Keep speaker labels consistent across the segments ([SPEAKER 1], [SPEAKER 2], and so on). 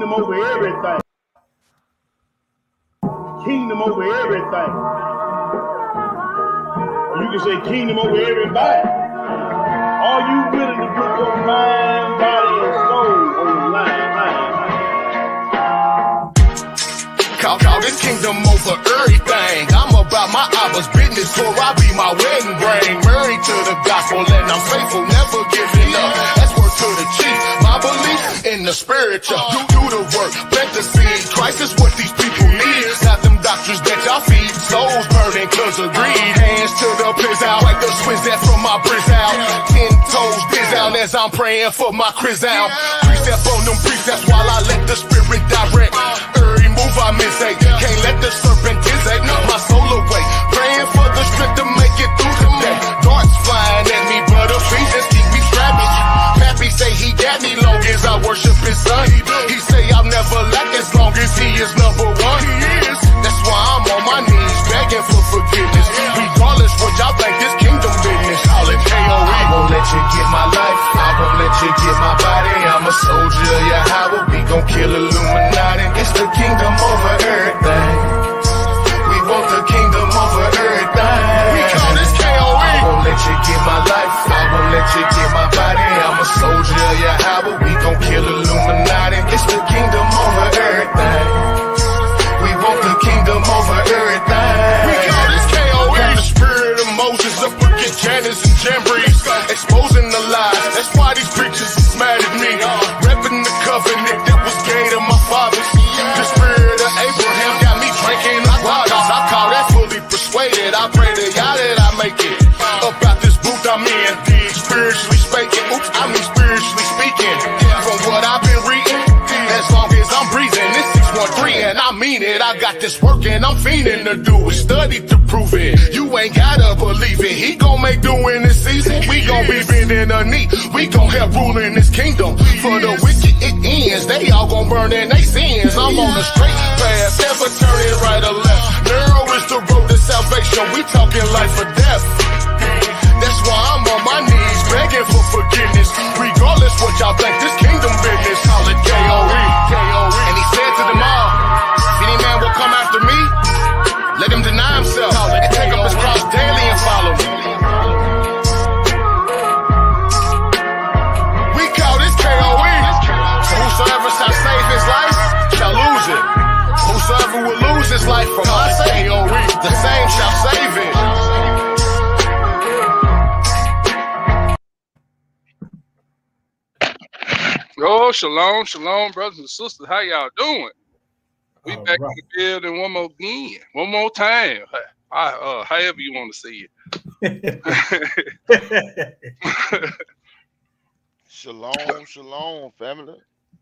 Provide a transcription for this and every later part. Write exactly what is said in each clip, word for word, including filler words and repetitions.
[SPEAKER 1] kingdom over everything. Kingdom over everything. Or you can say kingdom over everybody. Are you willing to put your mind, body, and soul on the line?
[SPEAKER 2] Call, call this kingdom over everything. I'm about my Abba's business, for I be my wedding ring. Married to the gospel and I'm faithful, never giving up. That's word to the chief. My belief in the spiritual. Do, do the work, plant the seed. Christ is what these people need. Got them doctors that y'all feed. Souls burning cause of greed. Hands to the piss out, like the switch that from my brizz out. Ten toes biz out as I'm praying for my Chris out. Three step on them precepts while I let the spirit direct. Every move I miss, ain't can't let the serpent take my soul away. Praying for the strength to make it through the day. Darts flying at me, but the feet just keep me strapping. Pappy say he got me long as I worship his son. He say I'll never lack as long as he is number one. He is. That's why I'm on my knees begging for forgiveness. Regardless what y'all think, this kingdom business. Call it K O E. I won't let you get my life. I won't let you get my body. I'm a soldier of Yahweh. We gon' kill Illuminati. It's the kingdom over everything. We want the kingdom over everything. We call this K O E. I won't let you get my life. I won't let you get my body. I'm a soldier of Yahweh. We gon' kill Illuminati. It's the kingdom over everything. We want the kingdom over everything. We call this K O E. The spirit of Moses up against Janus and Jambres, exposing the lies. That's why these preachers is mad at me. Repping the covenant that was gave to my fathers. The spirit of Abraham got me drinking the waters. I call that fully persuaded. I pray to God that I make it. About this booth I'm in, spiritually speaking. Oops, I mean spiritually speaking. From what I've been reading, as long as I'm breathing, this six one three and I mean it. I got this work and I'm fiending to do it. Study to prove it. You ain't gotta believe it. He gon' make do in this season. We gon' be bending the knee. We gon' help rule in this kingdom. For the wicked it ends. They all gon' burn in they sins. I'm on the straight path, never turning right or left. Narrow is the road to salvation. We talking life or death. That's why I'm on my knees begging for forgiveness. Regardless what y'all think, this kingdom business. Call it K O E. K O E. And he said to them all, if any man will come after me, let him deny himself and take up his cross daily and follow me. We call this K O E. So whosoever shall save his life shall lose it. Whosoever will lose his life for my sake, the same shall save it.
[SPEAKER 3] Oh, shalom, shalom, brothers and sisters. How y'all doing? We
[SPEAKER 4] All
[SPEAKER 3] back
[SPEAKER 4] right.
[SPEAKER 3] in the building one more again, one more time. I, uh, however you want to see it.
[SPEAKER 5] Shalom, shalom, family.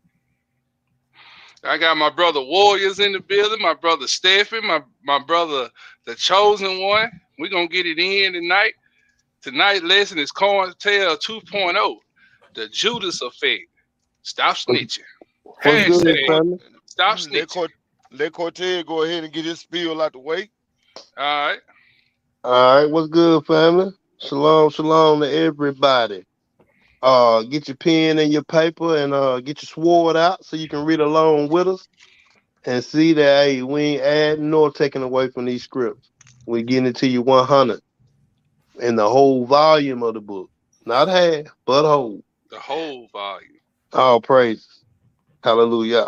[SPEAKER 3] I got my brother Warriors in the building, my brother Stephen, my, my brother the Chosen One. We're going to get it in tonight. Tonight's lesson is Cointel two point oh, the Judas effect. Stop snitching. Hashtag, stop snitching.
[SPEAKER 5] Let, Cort let Cortez go ahead and get his spiel out the way.
[SPEAKER 3] All right.
[SPEAKER 6] All right. What's good, family? Shalom, shalom to everybody. Uh, get your pen and your paper and uh, get your sword out so you can read along with us and see that, hey, we ain't adding nor taking away from these scripts. We're getting it to you one hundred in the whole volume of the book. Not half, but whole.
[SPEAKER 3] The whole volume.
[SPEAKER 6] All praises. Hallelujah.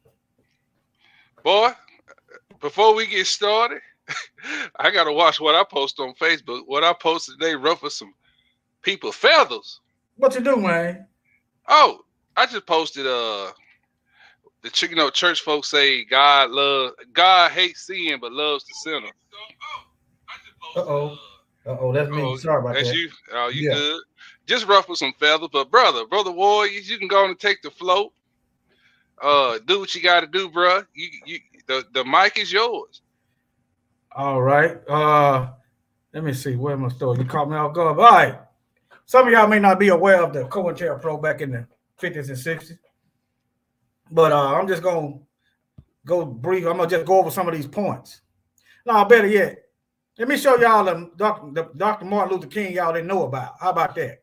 [SPEAKER 3] Boy, before we get started, I got to watch what I post on Facebook. What I posted today ruffled some people feathers.
[SPEAKER 4] What you do, man?
[SPEAKER 3] Oh, I just posted uh the you know church folks say God love God hates sin but loves the sinner.
[SPEAKER 4] Uh oh. Uh oh, that's me.
[SPEAKER 3] Oh,
[SPEAKER 4] Sorry about
[SPEAKER 3] that's
[SPEAKER 4] that.
[SPEAKER 3] you. Oh, you
[SPEAKER 4] Yeah.
[SPEAKER 3] good. Just ruffle some feathers, but brother, brother Warriors, you can go on and take the float. Uh, do what you got to do, bro. You, you, the, the mic is yours.
[SPEAKER 4] All right. Uh, let me see. Where am I starting? You caught me off guard. All right. Some of y'all may not be aware of the COINTELPRO back in the fifties and sixties, but uh, I'm just gonna go brief. I'm gonna just go over some of these points. Now, better yet, let me show y'all the Doctor the Doctor Martin Luther King y'all didn't know about. How about that?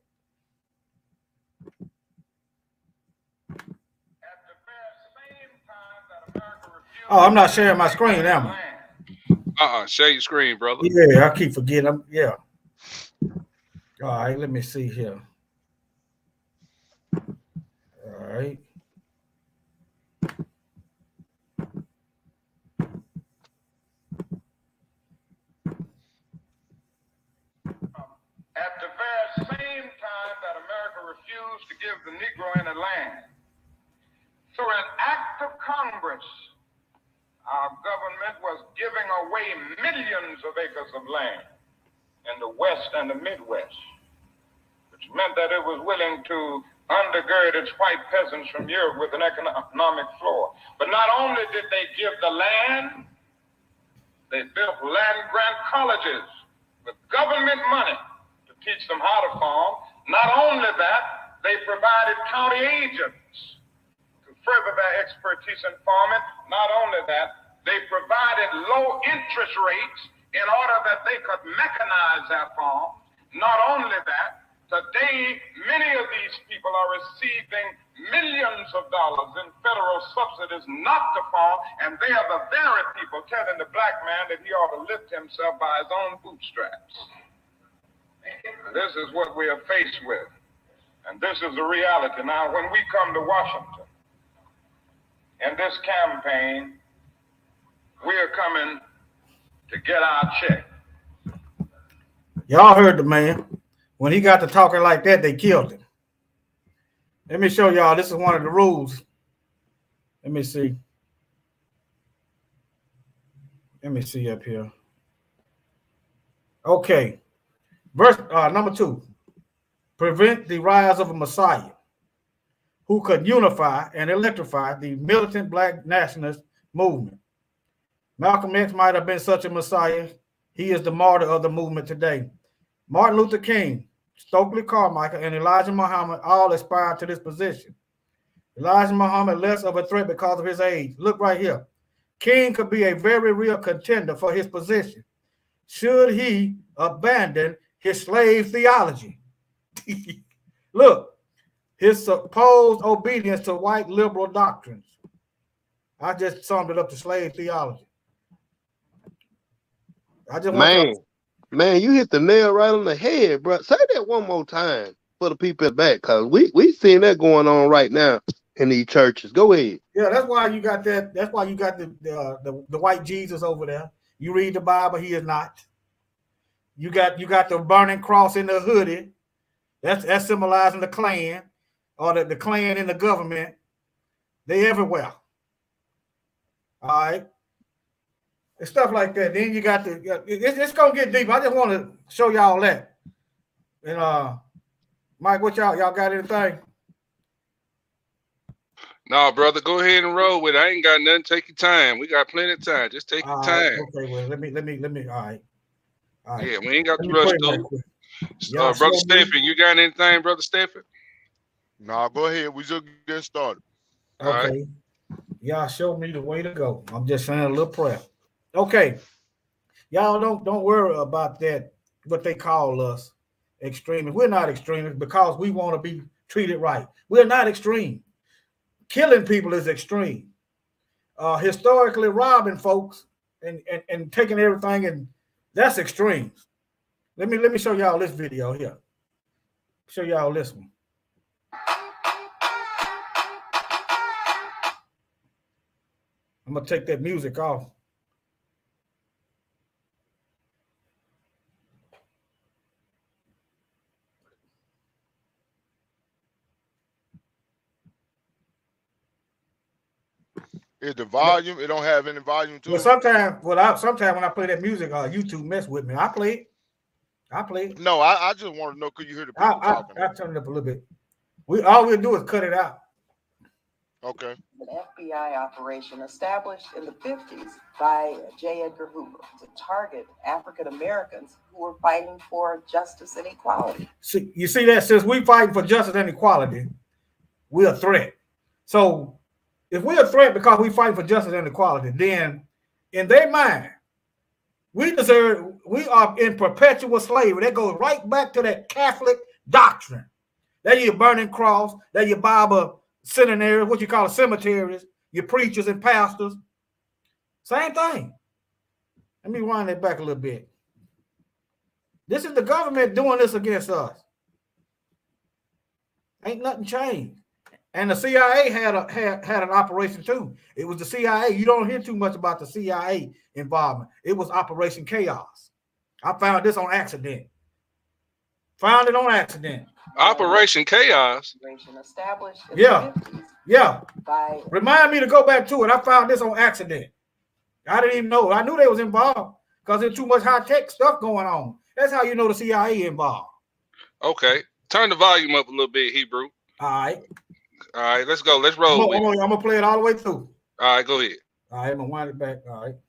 [SPEAKER 4] Oh, I'm not sharing my screen, am I?
[SPEAKER 3] Uh-uh. Share your screen, brother.
[SPEAKER 4] Yeah, I keep forgetting. I'm, yeah. All right, let me see here. All right.
[SPEAKER 7] At the very same time that America refused to give the Negro any land, through an act of Congress, our government was giving away millions of acres of land in the West and the Midwest, which meant that it was willing to undergird its white peasants from Europe with an economic floor. But not only did they give the land, they built land-grant colleges with government money to teach them how to farm. Not only that, they provided county agents to further their expertise in farming. Not only that, they provided low interest rates in order that they could mechanize their farm. Not only that, today many of these people are receiving millions of dollars in federal subsidies not to farm, and they are the very people telling the black man that he ought to lift himself by his own bootstraps. This is what we are faced with, and this is the reality. Now, when we come to Washington in this campaign, we are coming to get our check.
[SPEAKER 4] Y'all heard the man. When he got to talking like that, they killed him. Let me show y'all. This is one of the rules. Let me see. Let me see up here. Okay. Verse uh, number two. Prevent the rise of a Messiah who could unify and electrify the militant black nationalist movement. Malcolm X might have been such a Messiah. He is the martyr of the movement today. Martin Luther King, Stokely Carmichael, and Elijah Muhammad all aspired to this position. Elijah Muhammad less of a threat because of his age. Look right here. King could be a very real contender for his position should he abandon his slave theology. Look, his supposed obedience to white liberal doctrines. I just summed it up to slave theology. I just
[SPEAKER 6] man, man, you hit the nail right on the head, bro. Say that one more time for the people at back, cause we we seeing that going on right now in these churches. Go ahead.
[SPEAKER 4] Yeah, that's why you got that. That's why you got the the, uh, the the white Jesus over there. You read the Bible, he is not. You got you got the burning cross in the hoodie. That's that's symbolizing the Klan or the, the Klan in the government. They everywhere. All right. And stuff like that. Then you got the it's, it's gonna get deep. I just want to show y'all that. And uh Mike, what y'all y'all got anything?
[SPEAKER 3] No, brother, go ahead and roll with it. I ain't got nothing. Take your time. We got plenty of time. Just take your time.
[SPEAKER 4] Right, okay, well, let me let me let me all right. All right.
[SPEAKER 3] Yeah, we ain't got to rush though. Uh, brother Stephen, you got anything, brother Stephen?
[SPEAKER 5] Nah, go ahead. We just get started.
[SPEAKER 4] Okay. Right. Y'all show me the way to go. I'm just saying a little prayer. Okay. Y'all don't don't worry about that, what they call us extremists. We're not extremists because we want to be treated right. We're not extreme. Killing people is extreme. Uh, historically robbing folks and, and, and taking everything, and that's extremes. Let me let me show y'all this video here. Show y'all this one. I'm gonna take that music off.
[SPEAKER 5] Is the volume? It don't have any volume to
[SPEAKER 4] well,
[SPEAKER 5] it.
[SPEAKER 4] Sometimes, well, I, sometimes when I play that music, uh, YouTube mess with me. I play it. I play it.
[SPEAKER 5] No, I, I just want to know, could you hear the people
[SPEAKER 4] I,
[SPEAKER 5] talking?
[SPEAKER 4] I, I turn it up a little bit. We all we do is cut it out.
[SPEAKER 5] Okay.
[SPEAKER 8] An F B I operation established in the fifties by J. Edgar Hoover to target African Americans who were fighting for justice and equality.
[SPEAKER 4] See, you see that? Since we fighting for justice and equality, we're a threat. So if we're a threat because we fight for justice and equality, then in their mind, we deserve, we are in perpetual slavery. That goes right back to that Catholic doctrine. That your burning cross, that your Bible seminaries, what you call cemeteries, your preachers and pastors. Same thing. Let me wind it back a little bit. This is the government doing this against us. Ain't nothing changed. And the C I A had a had, had an operation too. It was the C I A. You don't hear too much about the C I A involvement. It was Operation Chaos. I found this on accident. Found it on accident.
[SPEAKER 3] Operation Chaos.
[SPEAKER 8] Established in
[SPEAKER 4] Yeah.
[SPEAKER 8] the fifties
[SPEAKER 4] Yeah.
[SPEAKER 8] by
[SPEAKER 4] Remind me to go back to it. I found this on accident. I didn't even know. I knew they was involved because there's too much high-tech stuff going on. That's how you know the C I A involved.
[SPEAKER 3] Okay. Turn the volume up a little bit, Hebrew.
[SPEAKER 4] All right.
[SPEAKER 3] All right, let's go. Let's roll.
[SPEAKER 4] I'm
[SPEAKER 3] with
[SPEAKER 4] gonna,
[SPEAKER 3] it.
[SPEAKER 4] I'm gonna play it all the way through.
[SPEAKER 3] All right, go ahead.
[SPEAKER 4] All right, I'm gonna wind it back. All right.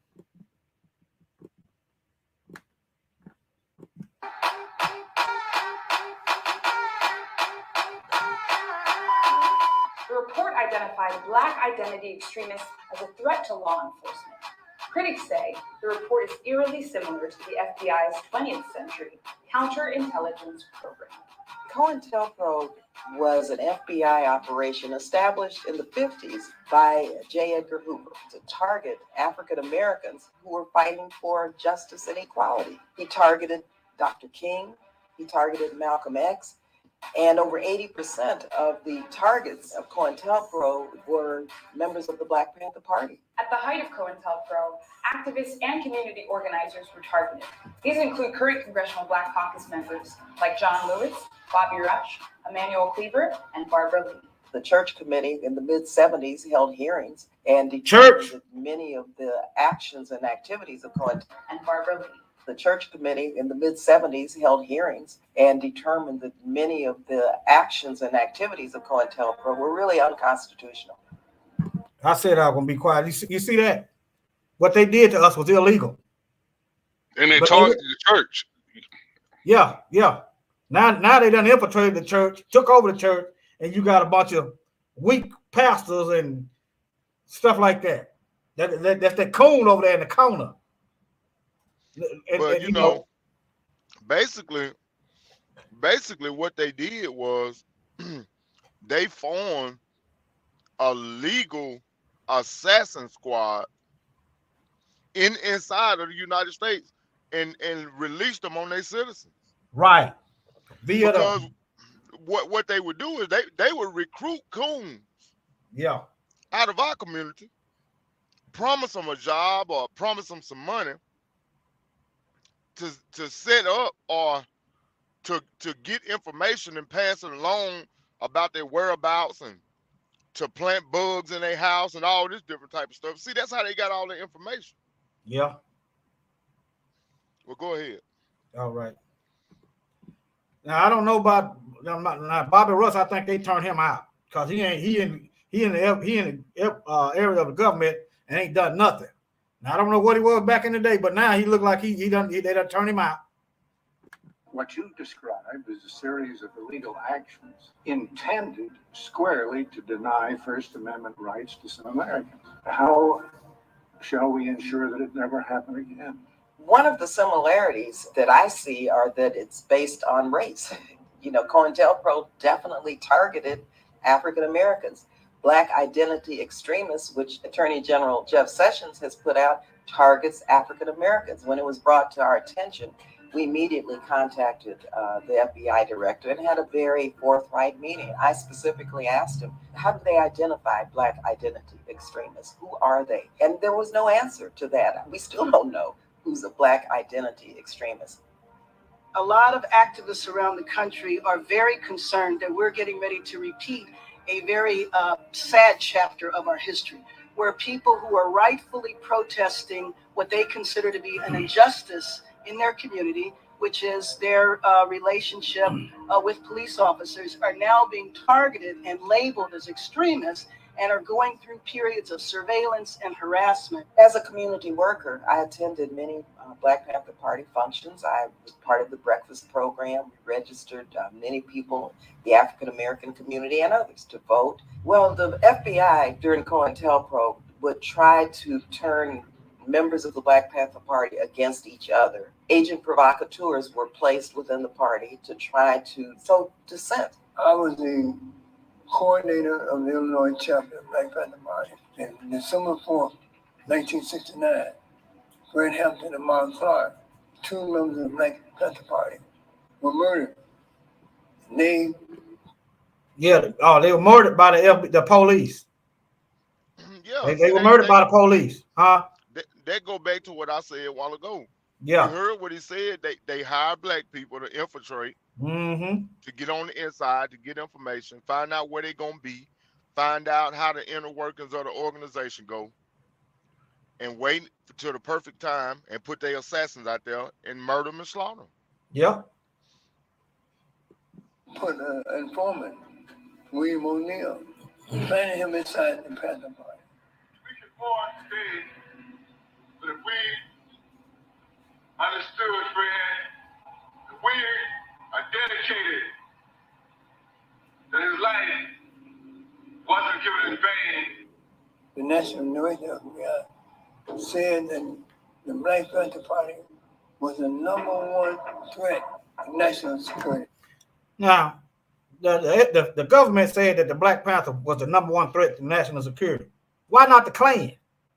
[SPEAKER 9] The report identified black identity extremists as a threat to law enforcement. Critics say the report is eerily similar to the F B I's twentieth century counterintelligence program.
[SPEAKER 8] COINTELPRO was an F B I operation established in the fifties by J. Edgar Hoover to target African Americans who were fighting for justice and equality. He targeted Doctor King, he targeted Malcolm X, and over eighty percent of the targets of COINTELPRO were members of the Black Panther Party.
[SPEAKER 9] At the height of COINTELPRO, activists and community organizers were targeted. These include current Congressional Black Caucus members like John Lewis, Bobby Rush, Emmanuel Cleaver, and Barbara Lee.
[SPEAKER 8] The Church Committee in the mid seventies held hearings and
[SPEAKER 4] Church.
[SPEAKER 8] determined that many of the actions and activities of COINTELPRO.
[SPEAKER 9] And Barbara Lee.
[SPEAKER 8] The Church Committee in the mid seventies held hearings and determined that many of the actions and activities of COINTELPRO were really unconstitutional.
[SPEAKER 4] I said I was gonna be quiet. You see, you see that? What they did to us was illegal.
[SPEAKER 3] And they
[SPEAKER 4] But
[SPEAKER 3] targeted
[SPEAKER 4] they-
[SPEAKER 3] the church.
[SPEAKER 4] Yeah, yeah. Now, now they done infiltrated the church, took over the church, and you got a bunch of weak pastors and stuff like that. That, that that's that coon over there in the corner. And-
[SPEAKER 5] But
[SPEAKER 4] and,
[SPEAKER 5] you know, basically, basically what they did was they formed a legal assassin squad in inside of the United States and and released them on their citizens.
[SPEAKER 4] right. Via
[SPEAKER 5] Because
[SPEAKER 4] the,
[SPEAKER 5] what what they would do is they they would recruit coons
[SPEAKER 4] yeah,
[SPEAKER 5] out of our community, promise them a job or promise them some money to to set up or to to get information and pass it along about their whereabouts and to plant bugs in their house and all this different type of stuff. See, that's how they got all the information.
[SPEAKER 4] yeah.
[SPEAKER 5] Well, go ahead.
[SPEAKER 4] All right. Now I don't know about now, Bobby Russ. I think they turned him out because he ain't he in he in the he in the uh, area of the government and ain't done nothing. Now I don't know what he was back in the day, but now he look like he he done he, they done turned him out.
[SPEAKER 10] What you described is a series of illegal actions intended squarely to deny First Amendment rights to some Americans. How shall we ensure that it never happen again?
[SPEAKER 8] One of the similarities that I see are that it's based on race. You know, COINTELPRO definitely targeted African Americans. Black identity extremists, which Attorney General Jeff Sessions has put out, targets African Americans. When it was brought to our attention, we immediately contacted uh, the F B I director and had a very forthright meeting. I specifically asked him, how do they identify Black identity extremists? Who are they? And there was no answer to that. We still don't know who's a Black identity extremist.
[SPEAKER 11] A lot of activists around the country are very concerned that we're getting ready to repeat a very uh, sad chapter of our history, where people who are rightfully protesting what they consider to be an injustice in their community, which is their uh, relationship uh, with police officers, are now being targeted and labeled as extremists and are going through periods of surveillance and harassment.
[SPEAKER 8] As a community worker, I attended many uh, Black Panther Party functions. I was part of the breakfast program. We registered uh, many people, the African American community and others, to vote. Well, the F B I during COINTELPRO would try to turn members of the Black Panther Party against each other. Agent provocateurs were placed within the party to try to sow dissent.
[SPEAKER 12] I was the coordinator of the Illinois chapter of Black Panther Party. And December fourth, nineteen sixty-nine, Fred Hampton and Mark Clark, two members of the Black Panther Party, were murdered. They,
[SPEAKER 4] yeah, oh, they were murdered by the F B, the police.
[SPEAKER 5] Yeah,
[SPEAKER 4] they,
[SPEAKER 5] see,
[SPEAKER 4] they were
[SPEAKER 5] they,
[SPEAKER 4] murdered
[SPEAKER 5] they,
[SPEAKER 4] by the police, huh?
[SPEAKER 5] That, that go back to what I said a while ago.
[SPEAKER 4] Yeah.
[SPEAKER 5] You heard what he said. They they hire black people to infiltrate,
[SPEAKER 4] mm-hmm.
[SPEAKER 5] to get on the inside, to get information, find out where they're gonna be, find out how the inner workings of the organization go, and wait till the perfect time and put their assassins out there and murder them and slaughter them.
[SPEAKER 4] Yep.
[SPEAKER 12] Put an informant, William O'Neill, planted him inside the Panther Party.
[SPEAKER 7] We can forward today that we understood, Fred, that we are dedicated, that his life wasn't given in vain.
[SPEAKER 12] The National Director of God said that the Black Panther Party was the number one threat to national security.
[SPEAKER 4] Now, the, the, the government said that the Black Panther was the number one threat to national security. Why not the Klan?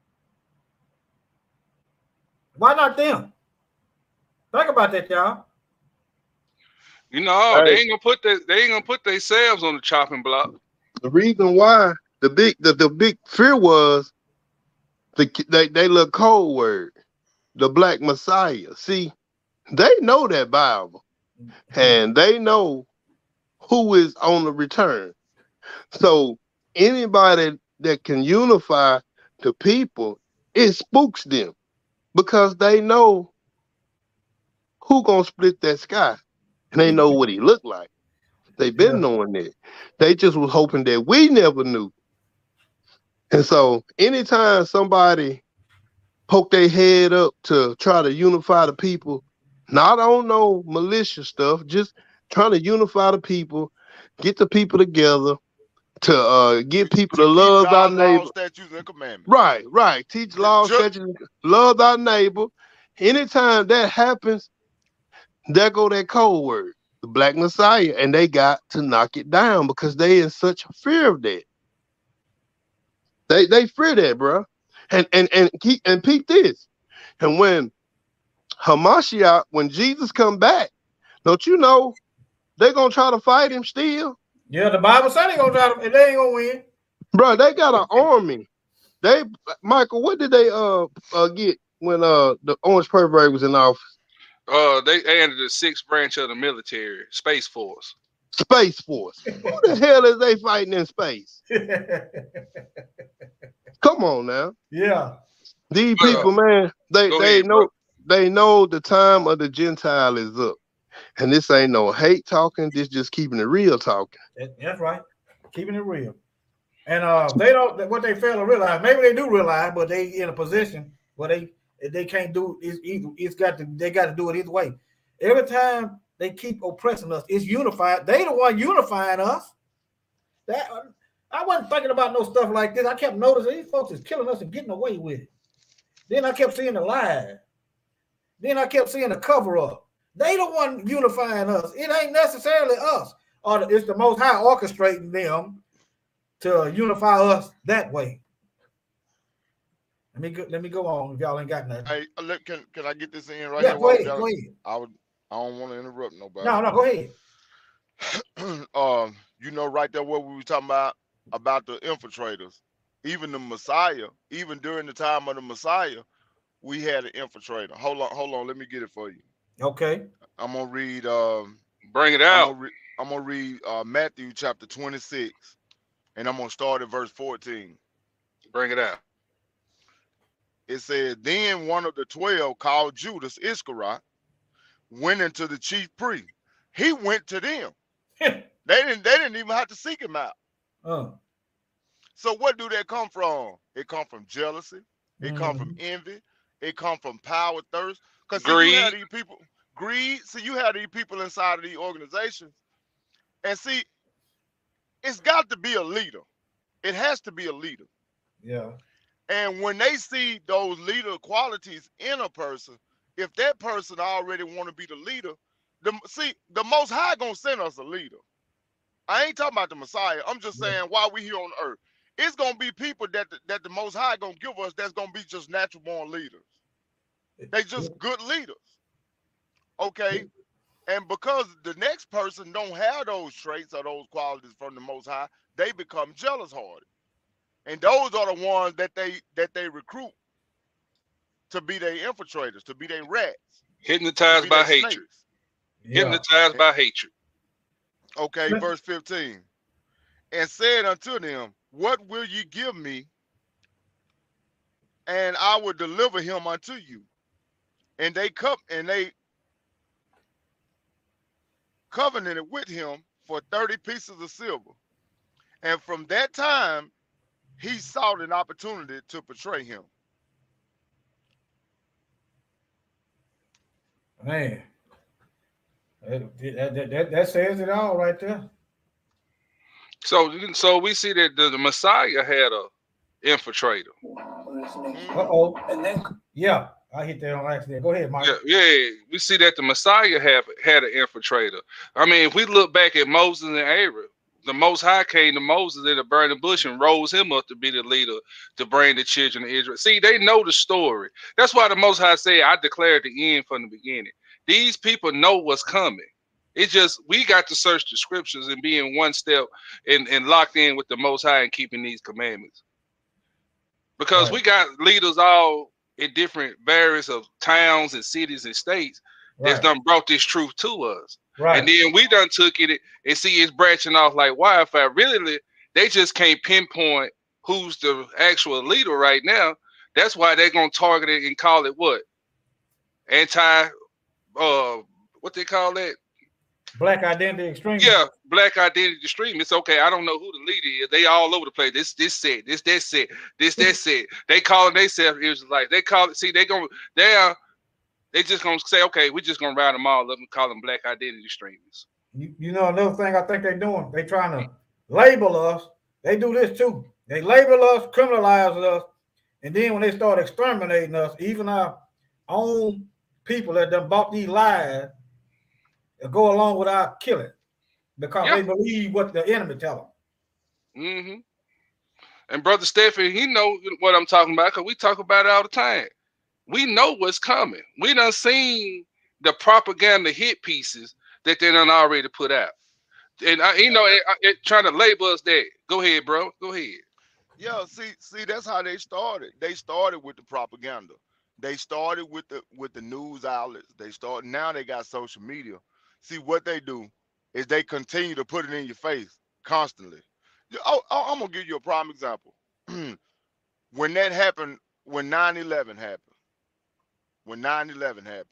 [SPEAKER 4] Why not them? Think about that, y'all.
[SPEAKER 3] You know,
[SPEAKER 6] Hey.
[SPEAKER 3] they ain't gonna put that. They ain't gonna put themselves on the chopping block.
[SPEAKER 6] The reason why the big the, the big fear was the they they little code word, the Black Messiah. See, they know that Bible, and they know who is on the return. So anybody that can unify the people, it spooks them because they know who gonna split that sky, and they know what he looked like. They've been
[SPEAKER 4] Yeah.
[SPEAKER 6] knowing that. They just was hoping that we never knew. And so anytime somebody poke their head up to try to unify the people, not on no malicious stuff, just trying to unify the people, get the people together to uh, get people to love our neighbor.
[SPEAKER 5] Statutes and commandments.
[SPEAKER 6] Right, right. Teach law,
[SPEAKER 5] Ju-
[SPEAKER 6] statutes, love thy neighbor. Anytime that happens, there go that code word, the Black Messiah, and they got to knock it down because they in such fear of that. They they fear that, bro. And and and keep and peep this. And when Hamashiach, when Jesus come back, don't you know they gonna try to fight him still?
[SPEAKER 4] Yeah, the Bible said they gonna try to, they ain't gonna win.
[SPEAKER 6] Bro, they got an army. They Michael, what did they uh, uh get when uh the Orange Pervert was in office?
[SPEAKER 3] Uh, they added the sixth branch of the military, Space Force.
[SPEAKER 6] Space Force. Who the hell is they fighting in space? Come on now.
[SPEAKER 4] Yeah.
[SPEAKER 6] These
[SPEAKER 3] Well,
[SPEAKER 6] people, man, they
[SPEAKER 3] go
[SPEAKER 6] they
[SPEAKER 3] ahead,
[SPEAKER 6] know
[SPEAKER 3] bro.
[SPEAKER 6] they know the time of the Gentile is up. And this ain't no hate talking, this just keeping it real talking.
[SPEAKER 4] That- That's right. Keeping it real. And uh, they don't, what they fail to realize, maybe they do realize, but they in a position where they they can't do it either. It's got to, they got to do it either way. Every time they keep oppressing us, it's unified. They the one unifying us. That I wasn't thinking about no stuff like this. I kept noticing these folks is killing us and getting away with it. Then I kept seeing the lie. Then I kept seeing the cover up. They the one unifying us. It ain't necessarily us. Or the- it's the Most High orchestrating them to unify us that way. Let me go, let me go on if y'all ain't got nothing.
[SPEAKER 5] Hey, uh, look, can can I get this in right
[SPEAKER 4] Yeah,
[SPEAKER 5] here?
[SPEAKER 4] go
[SPEAKER 5] while we
[SPEAKER 4] ahead,
[SPEAKER 5] got
[SPEAKER 4] go
[SPEAKER 5] it?
[SPEAKER 4] ahead.
[SPEAKER 5] I would. I don't want to interrupt nobody.
[SPEAKER 4] No, no, go ahead.
[SPEAKER 5] um, you know, right there what we were talking about about the infiltrators, even the Messiah, even during the time of the Messiah, we had an infiltrator. Hold on, hold on, let me get it for you.
[SPEAKER 4] Okay.
[SPEAKER 5] I'm gonna read. Um,
[SPEAKER 3] Bring it
[SPEAKER 5] I'm
[SPEAKER 3] out.
[SPEAKER 5] gonna, re- I'm gonna read uh, Matthew chapter twenty-six, and I'm gonna start at verse fourteen.
[SPEAKER 3] Bring it out.
[SPEAKER 5] It says, "Then one of the twelve, called Judas Iscariot, went into the chief priest. He went to them. They didn't. They didn't even have to seek him out.
[SPEAKER 4] Uh,
[SPEAKER 5] So what do that come from? It come from jealousy. It come from
[SPEAKER 4] mhm.
[SPEAKER 5] envy. It come from power, thirst. Because you have
[SPEAKER 3] Greed.
[SPEAKER 5] these people, greed. So you have these people inside of these organizations, and see, it's got to be a leader. It has to be a leader.
[SPEAKER 4] Yeah.
[SPEAKER 5] And when they see those leader qualities in a person, if that person already want to be the leader, the see the Most High gonna send us a leader. I ain't talking about the Messiah. I'm just
[SPEAKER 4] Yeah.
[SPEAKER 5] saying while we here on earth, it's gonna be people that the, that the Most High gonna give us that's gonna be just natural born leaders. They just good leaders. Okay. And because the next person don't have those traits or those qualities from the Most High, they become jealous hearted. And those are the ones that they that they recruit to be their infiltrators, to be their rats.
[SPEAKER 3] Hypnotized by hatred.
[SPEAKER 5] Snakes.
[SPEAKER 3] Yeah. Hypnotized by hatred.
[SPEAKER 5] Okay, verse fifteen. And said unto them, what will ye give me? And I will deliver him unto you. And they cup and they covenanted with him for thirty pieces of silver. And from that time, he sought an opportunity to betray him.
[SPEAKER 4] Man, that, that, that, that says it all right there.
[SPEAKER 3] So, so we see that the, the Messiah had a infiltrator.
[SPEAKER 4] Uh-oh. And then, yeah, I hit that on accident. Go ahead, Mike.
[SPEAKER 3] Yeah, yeah, we see that the Messiah have had an infiltrator. I mean, if we look back at Moses and Aaron, the Most High came to Moses in a burning bush and rose him up to be the leader to bring the children of Israel. See, they know the story. That's why the Most High said, I declared the end from the beginning. These people know what's coming. It's just, we got to search the scriptures and be in one step and, and locked in with the Most High and keeping these commandments. Because right. we got leaders all in different various of towns and cities and states right. that's done brought this truth to us. Right. And then we done took it and see it's branching off like wildfire. Really, they just can't pinpoint who's the actual leader right now. That's why they're gonna target it and call it what? Anti, uh, what they call that?
[SPEAKER 4] Black identity extremists.
[SPEAKER 3] Yeah, black identity extremists. Okay, I don't know who the leader is. They all over the place. This, this said, this, that said, this, that said. They call it themselves Israelites. They call it. See, they gonna they are. They just gonna say, okay, we're just gonna round them all up and call them black identity extremists.
[SPEAKER 4] You, you know another thing I think they're doing? They trying to label us. They do this too. They label us, criminalize us, and then when they start exterminating us, even our own people that done bought these lies, they go along with our killing because yep. they believe what the enemy tell them.
[SPEAKER 3] Mm-hmm. And Brother Stephen, he know what I'm talking about because we talk about it all the time. We know what's coming. We done seen the propaganda hit pieces that they done already put out. And, I, you know, it, it, trying to label us that. Go ahead, bro. Go ahead.
[SPEAKER 5] Yeah, see, see, that's how they started. They started with the propaganda. They started with the with the news outlets. They started, now they got social media. See, what they do is they continue to put it in your face constantly. Oh, I'm going to give you a prime example. When that happened, when nine eleven happened, when nine eleven happened,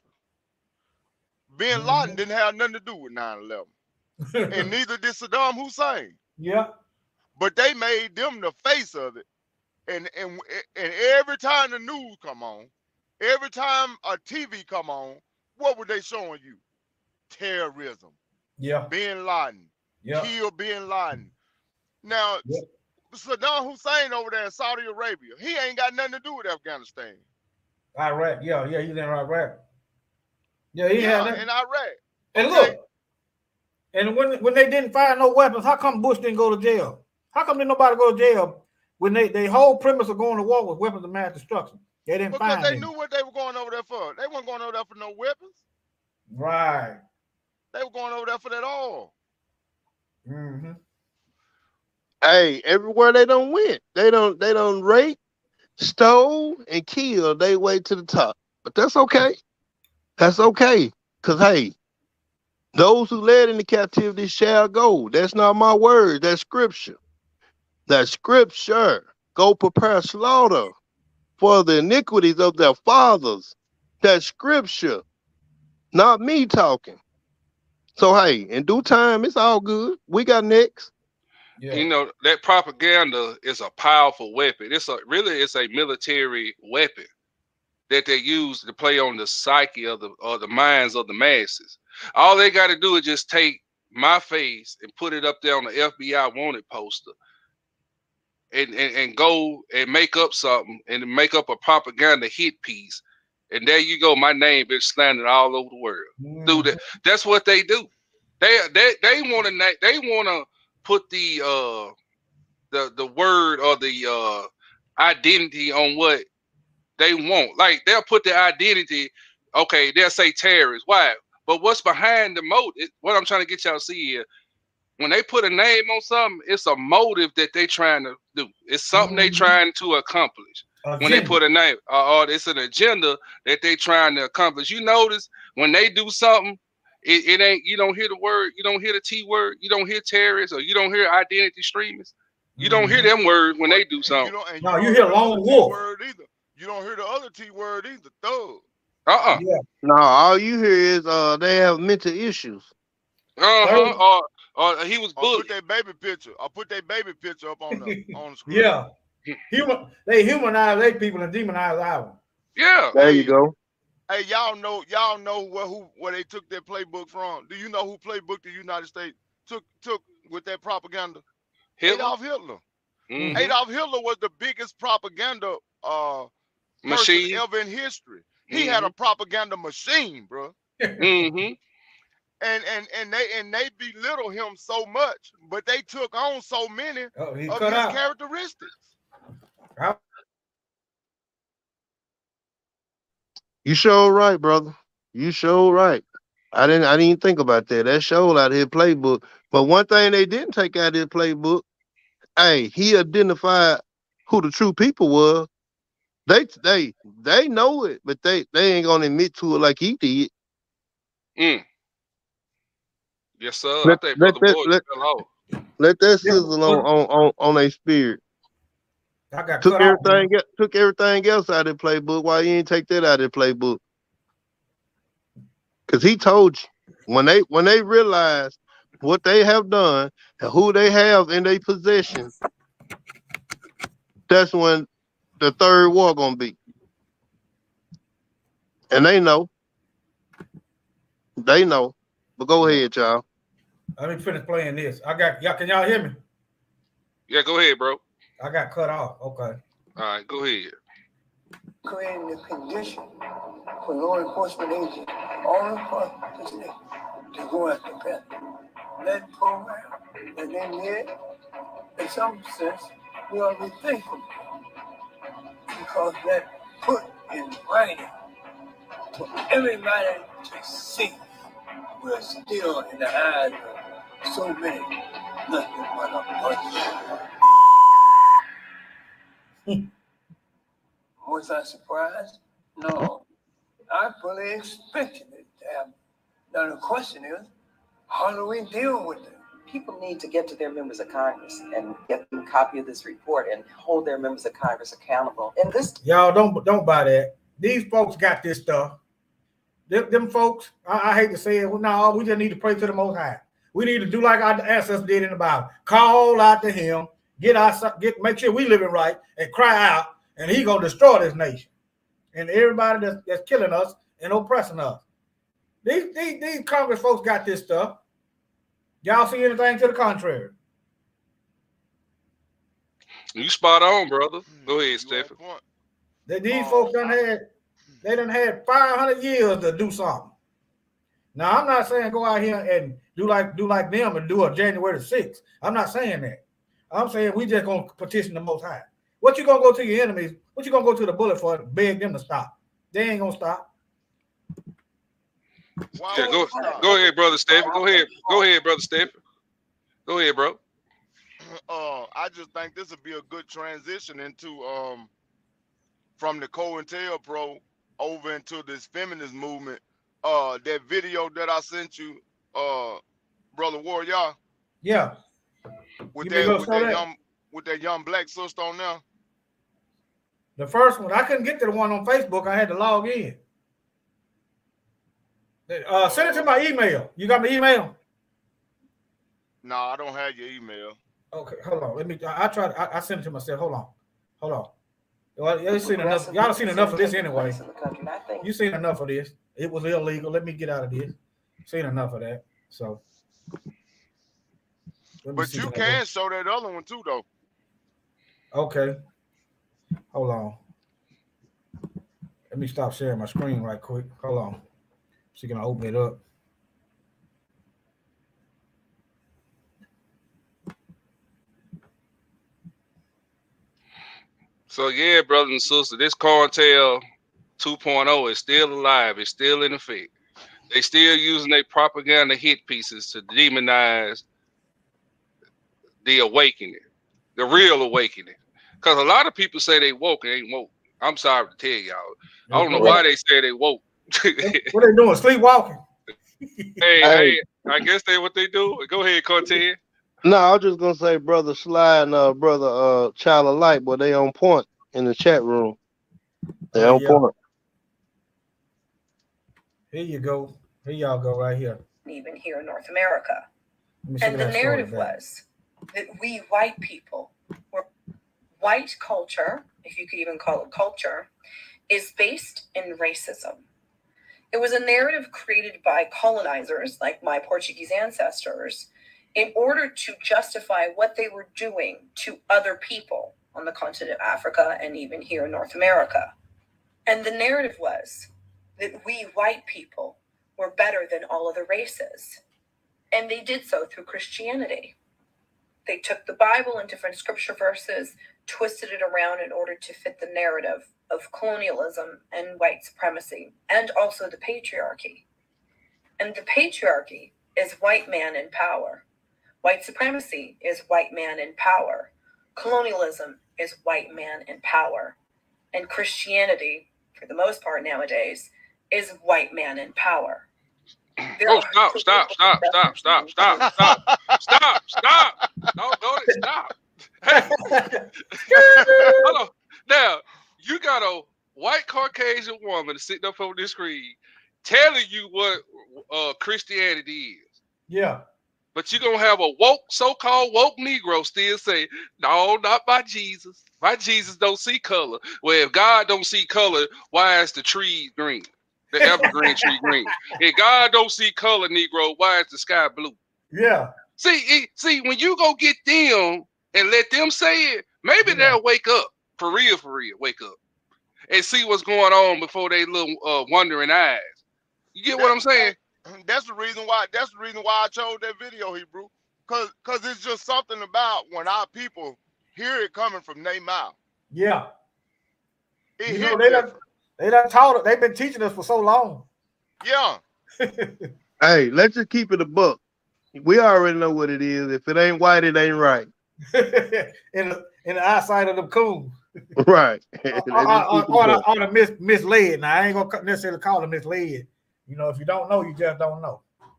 [SPEAKER 5] Bin Laden didn't have nothing to do with nine eleven. And neither did Saddam Hussein.
[SPEAKER 4] Yeah.
[SPEAKER 5] But they made them the face of it. And, and, and every time the news come on, every time a T V come on, what were they showing you? Terrorism.
[SPEAKER 4] Yeah.
[SPEAKER 5] Bin Laden.
[SPEAKER 4] Yeah.
[SPEAKER 5] Kill Bin Laden. Now, yeah. Saddam Hussein over there in Saudi Arabia, he ain't got nothing to do with Afghanistan.
[SPEAKER 4] Iraq, yeah, yeah, he's in Iraq. Yeah, he
[SPEAKER 5] yeah,
[SPEAKER 4] had
[SPEAKER 5] in Iraq.
[SPEAKER 4] And
[SPEAKER 5] okay.
[SPEAKER 4] look, and when when they didn't find no weapons, how come Bush didn't go to jail? How come didn't nobody go to jail when they their whole premise of going to war was weapons of mass destruction? They didn't
[SPEAKER 5] because
[SPEAKER 4] find
[SPEAKER 5] they
[SPEAKER 4] any.
[SPEAKER 5] knew what they were going over there for. They weren't going over there for no weapons.
[SPEAKER 4] Right.
[SPEAKER 5] They were going over there for that all.
[SPEAKER 4] Mm-hmm.
[SPEAKER 6] Hey, everywhere they don't win, they don't they don't rape, stole, and kill. They way to the top, but that's okay. That's okay, cause hey, those who led into captivity shall go. That's not my word. That's scripture. That's scripture. Go prepare slaughter for the iniquities of their fathers. That's scripture, not me talking. So hey, in due time, it's all good. We got next.
[SPEAKER 3] Yeah. You know, that propaganda is a powerful weapon. It's a really it's a military weapon that they use to play on the psyche of the or the minds of the masses. All they got to do is just take my face and put it up there on the F B I wanted poster and, and, and go and make up something and make up a propaganda hit piece. And there you go. My name is slandered all over the world. Mm-hmm. Dude, that, that's what they do. They they they want to they want to put the uh the the word or the uh, identity on what they want. Like they'll put the identity. Okay, they'll say terrorists. Why? But what's behind the motive? What I'm trying to get y'all to see here. When they put a name on something, it's a motive that they trying to do. It's something they trying to accomplish. When they put a name, uh, or it's an agenda that they trying to accomplish. You notice when they do something, it, it ain't. You don't hear the word. You don't hear the T word. You don't hear terrorists, or you don't hear identity extremists. You don't hear them words when they do something.
[SPEAKER 5] You don't,
[SPEAKER 4] No,
[SPEAKER 5] you,
[SPEAKER 4] you
[SPEAKER 5] don't
[SPEAKER 4] hear
[SPEAKER 5] the
[SPEAKER 4] lone
[SPEAKER 5] other T
[SPEAKER 4] wolf.
[SPEAKER 5] word either. You don't hear the other T word either. Thug.
[SPEAKER 3] Uh-uh.
[SPEAKER 4] Yeah.
[SPEAKER 6] No, all you hear is uh they have mental issues.
[SPEAKER 3] Uh-huh. Or, or he was
[SPEAKER 5] Or
[SPEAKER 3] bullied.
[SPEAKER 5] put their baby picture. Or put their baby picture up on the on the screen.
[SPEAKER 4] Yeah. Human, they humanize their people and demonize ours.
[SPEAKER 3] Yeah.
[SPEAKER 6] There you go.
[SPEAKER 5] Hey, y'all know, y'all know where who where they took their playbook from. Do you know who playbook the United States took took with that propaganda?
[SPEAKER 3] Hitler?
[SPEAKER 5] Adolf Hitler.
[SPEAKER 3] Mhm.
[SPEAKER 5] Adolf Hitler was the biggest propaganda uh
[SPEAKER 3] Machine.
[SPEAKER 5] person ever in history. He had a propaganda machine, bro.
[SPEAKER 3] Mm-hmm.
[SPEAKER 5] And and and they and they belittle him so much, but they took on so many
[SPEAKER 4] Oh, he
[SPEAKER 5] of
[SPEAKER 4] cut
[SPEAKER 5] his
[SPEAKER 4] out.
[SPEAKER 5] characteristics.
[SPEAKER 6] You sure right, brother. You sure right. I didn't I didn't think about that. That showed out of his playbook. But one thing they didn't take out of his playbook, hey, he identified who the true people were. They they they know it, but they they ain't gonna admit to it like he did.
[SPEAKER 3] Mm. Yes, sir.
[SPEAKER 6] Let,
[SPEAKER 3] I think
[SPEAKER 6] let
[SPEAKER 3] Brother
[SPEAKER 6] that
[SPEAKER 3] Boyd
[SPEAKER 6] let,
[SPEAKER 3] fell off.
[SPEAKER 6] let that
[SPEAKER 4] Yeah,
[SPEAKER 6] sizzle on on on, on their spirit.
[SPEAKER 4] I got
[SPEAKER 6] Took
[SPEAKER 4] cut off, man.
[SPEAKER 6] everything e- took everything else out of the playbook. Why you ain't take that out of the playbook? Cause he told you when they when they realize what they have done and who they have in their possession, that's when the third war gonna be. And they know. They know. But go ahead, y'all.
[SPEAKER 4] Let me finish playing this. I got y'all. Can y'all hear me?
[SPEAKER 3] Yeah, go ahead, bro.
[SPEAKER 4] I got cut off. Okay.
[SPEAKER 3] All right, go ahead.
[SPEAKER 12] Creating the condition for law enforcement agents all across the state to go after Pet. That program that they made, in some sense, we ought to be thankful because that put in writing for everybody to see we're still in the eyes of so many, nothing but a bunch. Was I surprised? No. I fully expected it to happen. Now the question is, how do we deal with it?
[SPEAKER 8] People need to get to their members of Congress and get them a copy of this report and hold their members of Congress accountable. And this,
[SPEAKER 4] Y'all don't don't buy that. These folks got this stuff. Them, them folks, I, I hate to say it, well, no, we just need to pray to the Most High. We need to do like our ancestors did in the Bible. Call out to Him, get our get make sure we living right, and cry out, and He gonna destroy this nation and everybody that's, that's killing us and oppressing us. These, these these Congress folks got this stuff. Y'all see anything to the contrary?
[SPEAKER 3] You spot on, brother. Go ahead, Stephen.
[SPEAKER 4] They, these folks done had they done had five hundred years to do something. Now I'm not saying go out here and do like do like them and do a January sixth. I'm not saying that. I'm saying we just gonna petition the Most High. What you gonna go to your enemies? What you gonna go to the bullet for? Beg them to stop. They ain't gonna stop.
[SPEAKER 3] Yeah, go, go ahead, brother Stephen. Go ahead. Go ahead, brother Stephen. Go ahead, bro.
[SPEAKER 5] Uh, I just think this would be a good transition into um from the COINTELPRO over into this feminist movement. Uh, that video that I sent you, uh, brother Warrior.
[SPEAKER 4] Yeah.
[SPEAKER 5] With
[SPEAKER 4] You
[SPEAKER 5] that, with that,
[SPEAKER 4] that
[SPEAKER 5] young, with that young black sister on there.
[SPEAKER 4] The first one, I couldn't get to the one on Facebook. I had to log in. Uh, send it to my email. You got my email?
[SPEAKER 5] No, I don't have your email.
[SPEAKER 4] Okay, hold on. Let me. I, I tried. I, I sent it to myself. Hold on. Hold on. Well, y'all seen enough. Y'all seen enough of this anyway. You seen enough of this. It was illegal. Let me get out of this. Seen enough of that. So.
[SPEAKER 5] But you can show that other one too, though.
[SPEAKER 4] Okay. Hold on. Let me stop sharing my screen right quick. Hold on. She gonna open it up.
[SPEAKER 3] So yeah, brothers and sisters, this COINTEL two point oh is still alive. It's still in effect. They still using their propaganda hit pieces to demonize the awakening, the real awakening. Because a lot of people say they woke and ain't woke. I'm sorry to tell y'all. I don't know why they say they woke.
[SPEAKER 4] What they doing? Sleepwalking?
[SPEAKER 3] hey, hey, I guess they what they do. Go ahead, COINTEL.
[SPEAKER 6] No, I was just gonna say, brother Sly and uh, brother uh, Child of Light, but they on point in the chat room. They
[SPEAKER 4] Uh,
[SPEAKER 6] on
[SPEAKER 4] yeah.
[SPEAKER 6] point.
[SPEAKER 4] Here you go. Here y'all go right here.
[SPEAKER 13] Even here in North America.
[SPEAKER 4] Let me see
[SPEAKER 13] And the
[SPEAKER 4] that story
[SPEAKER 13] narrative
[SPEAKER 4] back.
[SPEAKER 13] was that we white people, were white culture, if you could even call it culture, is based in racism. It was a narrative created by colonizers like my Portuguese ancestors in order to justify what they were doing to other people on the continent of Africa and even here in North America. And the narrative was that we white people were better than all other races. And they did so through Christianity. They took the Bible and different scripture verses, twisted it around in order to fit the narrative of colonialism and white supremacy, and also the patriarchy. And the patriarchy is white man in power. White supremacy is white man in power. Colonialism is white man in power. And Christianity, for the most part nowadays, is white man in power. There
[SPEAKER 3] Oh,
[SPEAKER 13] are
[SPEAKER 3] stop, stop, stop, stop, stop, stop, stop, stop, stop. Don't go to stop. Hey. Hold on. Now, you got a white Caucasian woman sitting up on this screen telling you what uh, Christianity is.
[SPEAKER 4] Yeah.
[SPEAKER 3] But you're going to have a woke, so-called woke Negro still say, no, not my Jesus. My Jesus don't see color. Well, if God don't see color, why is the tree green? The evergreen tree green. If God don't see color, Negro, why is the sky blue?
[SPEAKER 4] Yeah.
[SPEAKER 3] See, it, see, when you go get them and let them say it, maybe
[SPEAKER 4] Yeah.
[SPEAKER 3] they'll wake up. For real, for real, wake up. And see what's going on before they little uh, wondering eyes. You get
[SPEAKER 5] That-
[SPEAKER 3] what I'm saying?
[SPEAKER 5] That's the reason why. That's the reason why I chose that video, Hebrew. Cause, cause it's just something about when our people hear it coming from their mouth.
[SPEAKER 4] Yeah.
[SPEAKER 5] It
[SPEAKER 4] You
[SPEAKER 5] hit
[SPEAKER 4] know, they done,
[SPEAKER 5] different.
[SPEAKER 4] they done taught it. They've been teaching us for so long.
[SPEAKER 5] Yeah.
[SPEAKER 6] Hey, let's just keep it a buck. We already know what it is. If it ain't white, it ain't right.
[SPEAKER 4] in the in the eyesight of them coons.
[SPEAKER 6] Right.
[SPEAKER 4] or,
[SPEAKER 6] Let's
[SPEAKER 4] or,
[SPEAKER 6] just
[SPEAKER 4] or,
[SPEAKER 6] keep it
[SPEAKER 4] or
[SPEAKER 6] a
[SPEAKER 4] the,
[SPEAKER 6] buck.
[SPEAKER 4] or the mis, misled. Now I ain't gonna necessarily call them misled. You know, if you don't know, you just don't know.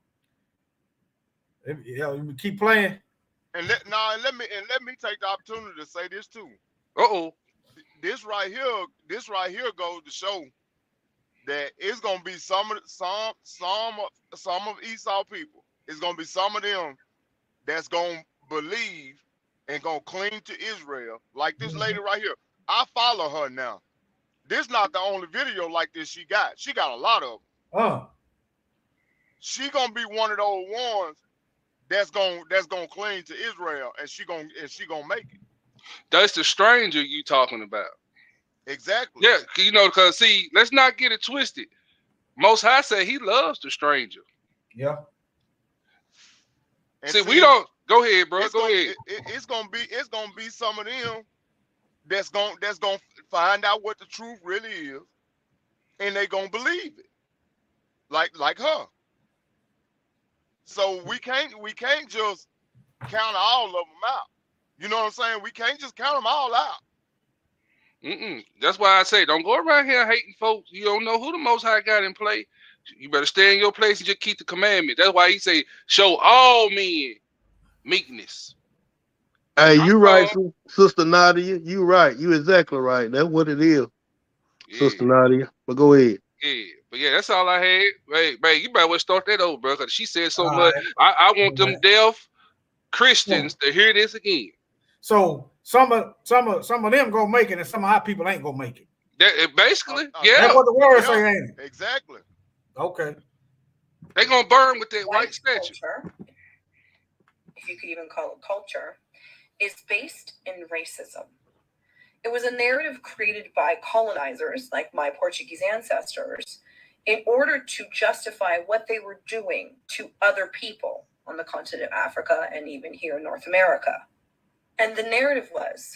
[SPEAKER 4] If, you know, you keep playing.
[SPEAKER 5] And let now and let me and let me take the opportunity to say this too.
[SPEAKER 3] Uh-oh.
[SPEAKER 5] This right here, this right here goes to show that it's gonna be some of some some of some of Esau people. It's gonna be some of them that's gonna believe and gonna cling to Israel. Like this lady right here. I follow her now. This not the only video like this she got. She got a lot of them.
[SPEAKER 4] Oh.
[SPEAKER 5] She gonna be one of those ones that's gonna that's gonna cling to Israel, and she gonna and she gonna make it.
[SPEAKER 3] That's the stranger you talking about.
[SPEAKER 5] Exactly.
[SPEAKER 3] Yeah, you know, because see, let's not get it twisted. Most High say he loves the stranger.
[SPEAKER 4] Yeah.
[SPEAKER 5] And
[SPEAKER 3] see, we don't go ahead, bro. Go
[SPEAKER 5] gonna,
[SPEAKER 3] ahead.
[SPEAKER 5] It, it, it's gonna be it's gonna be some of them that's gonna that's gonna find out what the truth really is, and they gonna believe it. Like like her. So we can't we can't just count all of them out. You know what I'm saying? We can't just count them all out.
[SPEAKER 3] Mm-mm. That's why I say don't go around here hating folks. You don't know who the Most High got in play. You better stay in your place and just keep the commandment. That's why he say show all men meekness.
[SPEAKER 6] Hey, you right,
[SPEAKER 3] Uh-oh.
[SPEAKER 6] Sister Nadia. You right. You exactly right. That's what it is,
[SPEAKER 3] Yeah.
[SPEAKER 6] Sister Nadia. But go ahead.
[SPEAKER 3] Yeah, but yeah, that's all I had. Hey, man, you better well start that over, bro. Cause she said so
[SPEAKER 4] All
[SPEAKER 3] much.
[SPEAKER 4] right.
[SPEAKER 3] I, I want them
[SPEAKER 4] All right.
[SPEAKER 3] deaf Christians to hear this again.
[SPEAKER 4] So some of some of some of them gonna make it, and some of our people ain't gonna make it.
[SPEAKER 3] That basically,
[SPEAKER 5] Uh, uh,
[SPEAKER 3] yeah,
[SPEAKER 4] That's what the word
[SPEAKER 5] Yeah.
[SPEAKER 4] say, ain't it?
[SPEAKER 5] Exactly.
[SPEAKER 4] Okay.
[SPEAKER 3] they gonna burn with that white
[SPEAKER 13] White
[SPEAKER 3] statue.
[SPEAKER 13] culture, if you could even call it culture, is based in racism. It was a narrative created by colonizers like my Portuguese ancestors in order to justify what they were doing to other people on the continent of Africa and even here in North America. And the narrative was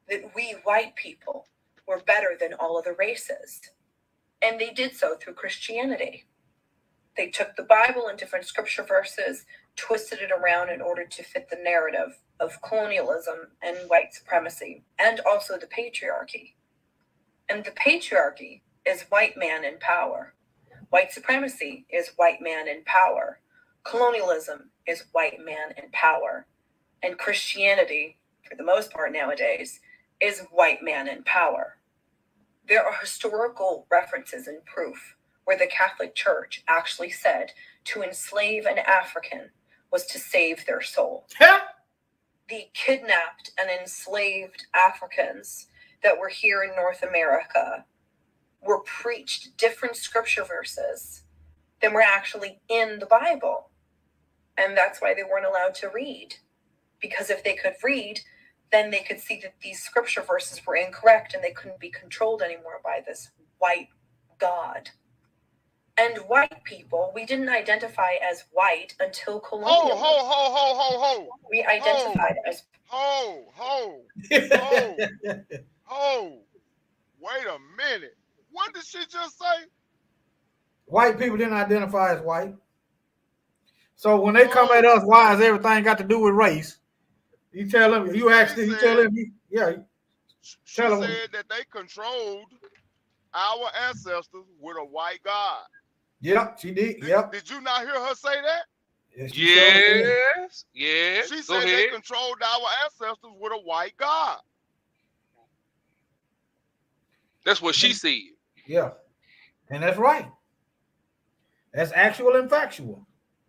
[SPEAKER 13] that we white people were better than all other races. And they did so through Christianity. They took the Bible and different scripture verses, twisted it around in order to fit the narrative of colonialism and white supremacy, and also the patriarchy. And the patriarchy is white man in power. White supremacy is white man in power. Colonialism is white man in power. And Christianity, for the most part nowadays, is white man in power. There are historical references and proof where the Catholic Church actually said to enslave an African was to save their soul. The kidnapped and enslaved Africans that were here in North America were preached different scripture verses than were actually in the Bible. And that's why they weren't allowed to read. Because if they could read, then they could see that these scripture verses were incorrect and they couldn't be controlled anymore by this white God. And white people, we didn't identify as white until colonialism.
[SPEAKER 5] Ho, ho, ho, ho, ho, ho.
[SPEAKER 13] We identified
[SPEAKER 5] ho,
[SPEAKER 13] as...
[SPEAKER 5] Ho, ho, ho, ho. Wait a minute. What did she just say?
[SPEAKER 4] White people didn't identify as white. So when they come at us, why has everything got to do with race? You tell them, you ask them, you tell them, yeah.
[SPEAKER 5] She
[SPEAKER 4] tell them.
[SPEAKER 5] said that they controlled our ancestors with a white God.
[SPEAKER 4] Yep, she did.
[SPEAKER 5] Did,
[SPEAKER 4] yep.
[SPEAKER 5] Did you not hear her say that?
[SPEAKER 4] Yes.
[SPEAKER 3] Yes. Yes.
[SPEAKER 5] She
[SPEAKER 3] Go
[SPEAKER 5] said
[SPEAKER 3] ahead.
[SPEAKER 5] they controlled our ancestors with a white God.
[SPEAKER 3] That's what she said.
[SPEAKER 4] Yeah. And that's right. That's actual and factual.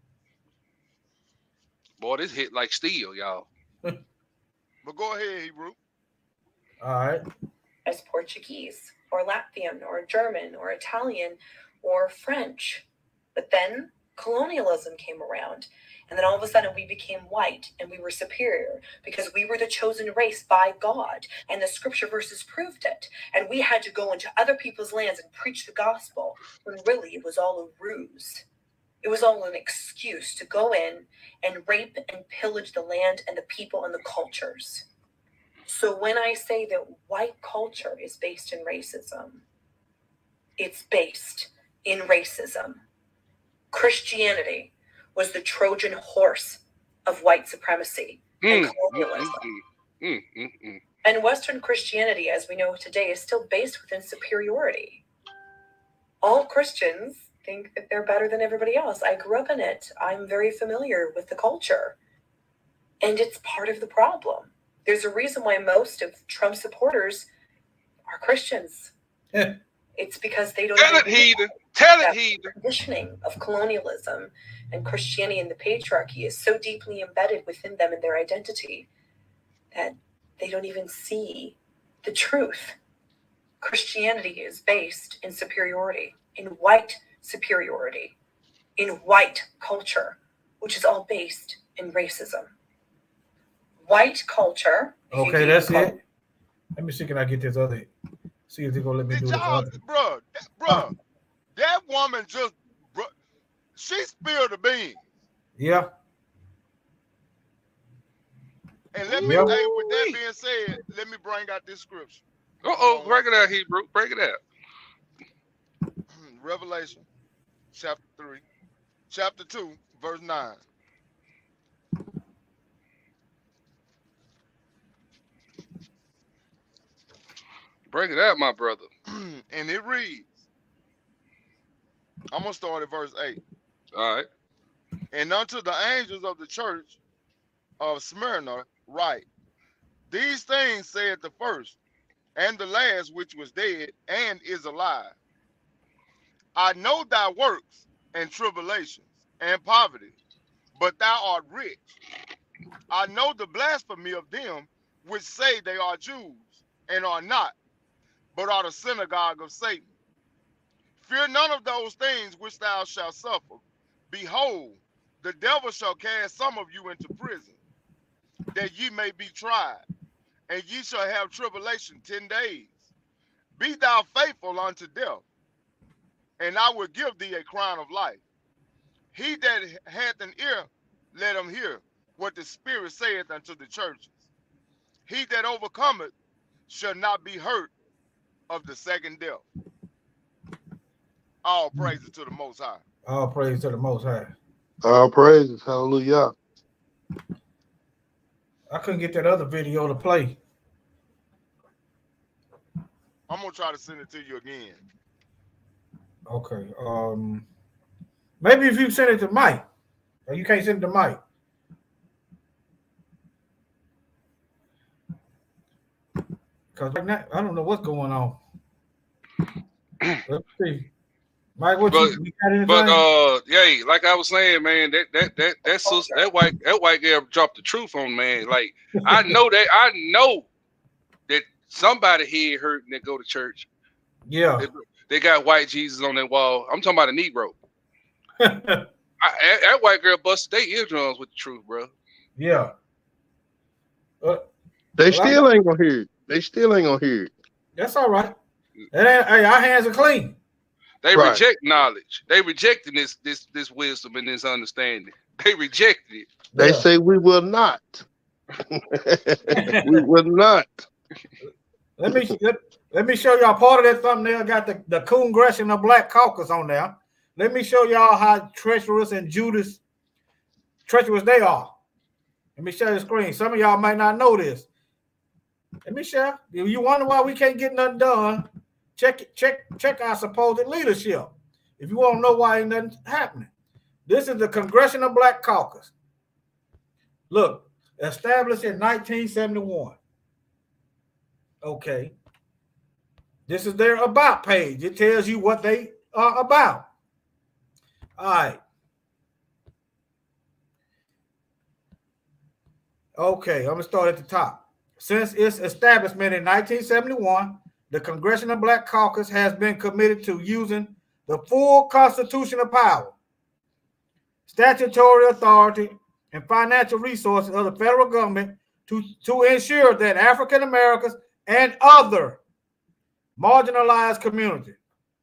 [SPEAKER 3] Boy, this hit like steel, y'all.
[SPEAKER 5] But go ahead, Hebrew.
[SPEAKER 4] All right.
[SPEAKER 13] As Portuguese or Latvian or German or Italian or French. But then colonialism came around. And then all of a sudden we became white and we were superior because we were the chosen race by God. And the scripture verses proved it. And we had to go into other people's lands and preach the gospel when really it was all a ruse. It was all an excuse to go in and rape and pillage the land and the people and the cultures. So when I say that white culture is based in racism, it's based in racism. Christianity was the Trojan horse of white supremacy and
[SPEAKER 3] Mm,
[SPEAKER 13] colonialism.
[SPEAKER 3] mm, mm, mm, mm.
[SPEAKER 13] And Western Christianity, as we know today, is still based within superiority. All Christians think that they're better than everybody else. I grew up in it. I'm very familiar with the culture. And it's part of the problem. There's a reason why most of Trump supporters are Christians.
[SPEAKER 4] Yeah.
[SPEAKER 13] It's because they don't
[SPEAKER 3] Tell it,
[SPEAKER 13] even
[SPEAKER 3] heathen. Tell it,
[SPEAKER 13] that
[SPEAKER 3] heathen.
[SPEAKER 13] conditioning of colonialism and Christianity and the patriarchy is so deeply embedded within them and their identity that they don't even see the truth. Christianity is based in superiority, in white superiority, in white culture, which is all based in racism. White culture. if you
[SPEAKER 4] Okay,
[SPEAKER 13] can
[SPEAKER 4] that's
[SPEAKER 13] call
[SPEAKER 4] it. Let me see, can I get this other? See if they're gonna let me
[SPEAKER 5] Did
[SPEAKER 4] do this
[SPEAKER 5] y'all,
[SPEAKER 4] other.
[SPEAKER 5] bruh, that, bruh, that woman just, bruh, she spilled the beans.
[SPEAKER 4] Yeah.
[SPEAKER 5] And let me
[SPEAKER 4] Yep.
[SPEAKER 5] tell you, with that being said, let me bring out this scripture.
[SPEAKER 3] Uh-oh, break it out, Hebrew. Break it out.
[SPEAKER 5] Revelation chapter three, chapter two, verse nine.
[SPEAKER 3] Break it out, my brother.
[SPEAKER 5] And it reads, I'm going to start at verse eight.
[SPEAKER 3] All right.
[SPEAKER 5] And unto the angels of the church of Smyrna write, these things saith the first and the last, which was dead and is alive. I know thy works and tribulations and poverty, but thou art rich. I know the blasphemy of them which say they are Jews and are not, but are the synagogue of Satan. Fear none of those things which thou shalt suffer. Behold, the devil shall cast some of you into prison, that ye may be tried, and ye shall have tribulation ten days. Be thou faithful unto death, and I will give thee a crown of life. He that hath an ear, let him hear what the Spirit saith unto the churches. He that overcometh shall not be hurt of the second death. All praises to the Most High.
[SPEAKER 4] All praise to the Most High.
[SPEAKER 6] All praises. Hallelujah.
[SPEAKER 4] I couldn't get that other video to play.
[SPEAKER 5] I'm gonna try to send it to you again.
[SPEAKER 4] Okay. Um, maybe if you send it to Mike, or you can't send it to Mike. Because right now, I don't know what's going on. Let's see. Mike, what
[SPEAKER 3] but,
[SPEAKER 4] you, you got anything?
[SPEAKER 3] But uh, yeah, like I was saying, man, that that that that sis, that white that white girl dropped the truth on man. Like I know that I know that somebody here hurt and they go to church.
[SPEAKER 4] Yeah,
[SPEAKER 3] they, they got white Jesus on that wall. I'm talking about a Negro. I, that, that white girl busted their eardrums with the truth, bro.
[SPEAKER 4] Yeah. Uh,
[SPEAKER 6] they
[SPEAKER 4] well,
[SPEAKER 6] still ain't gonna hear it. They still ain't gonna hear it.
[SPEAKER 4] That's all right. That ain't, hey, our hands are clean.
[SPEAKER 3] They
[SPEAKER 6] Right.
[SPEAKER 3] reject knowledge. They rejected this this this wisdom and this understanding. They rejected it.
[SPEAKER 6] They
[SPEAKER 4] Yeah.
[SPEAKER 6] say we will not. We will not.
[SPEAKER 4] Let me let, let me show y'all part of that thumbnail. Got the, the Congressional Black Caucus on there. Let me show y'all how treacherous and Judas treacherous they are. Let me share the screen. Some of y'all might not know this. Let me share. If you wonder why we can't get nothing done, check check check our supposed leadership. If you want to know why ain't nothing happening, this is the Congressional Black Caucus. Look, established in nineteen seventy-one. Okay. This is their about page. It tells you what they are about. All right. Okay, I'm going to start at the top. Since its establishment in nineteen seventy-one, the Congressional Black Caucus has been committed to using the full constitutional power, statutory authority, and financial resources of the federal government to, to ensure that African Americans and other marginalized communities.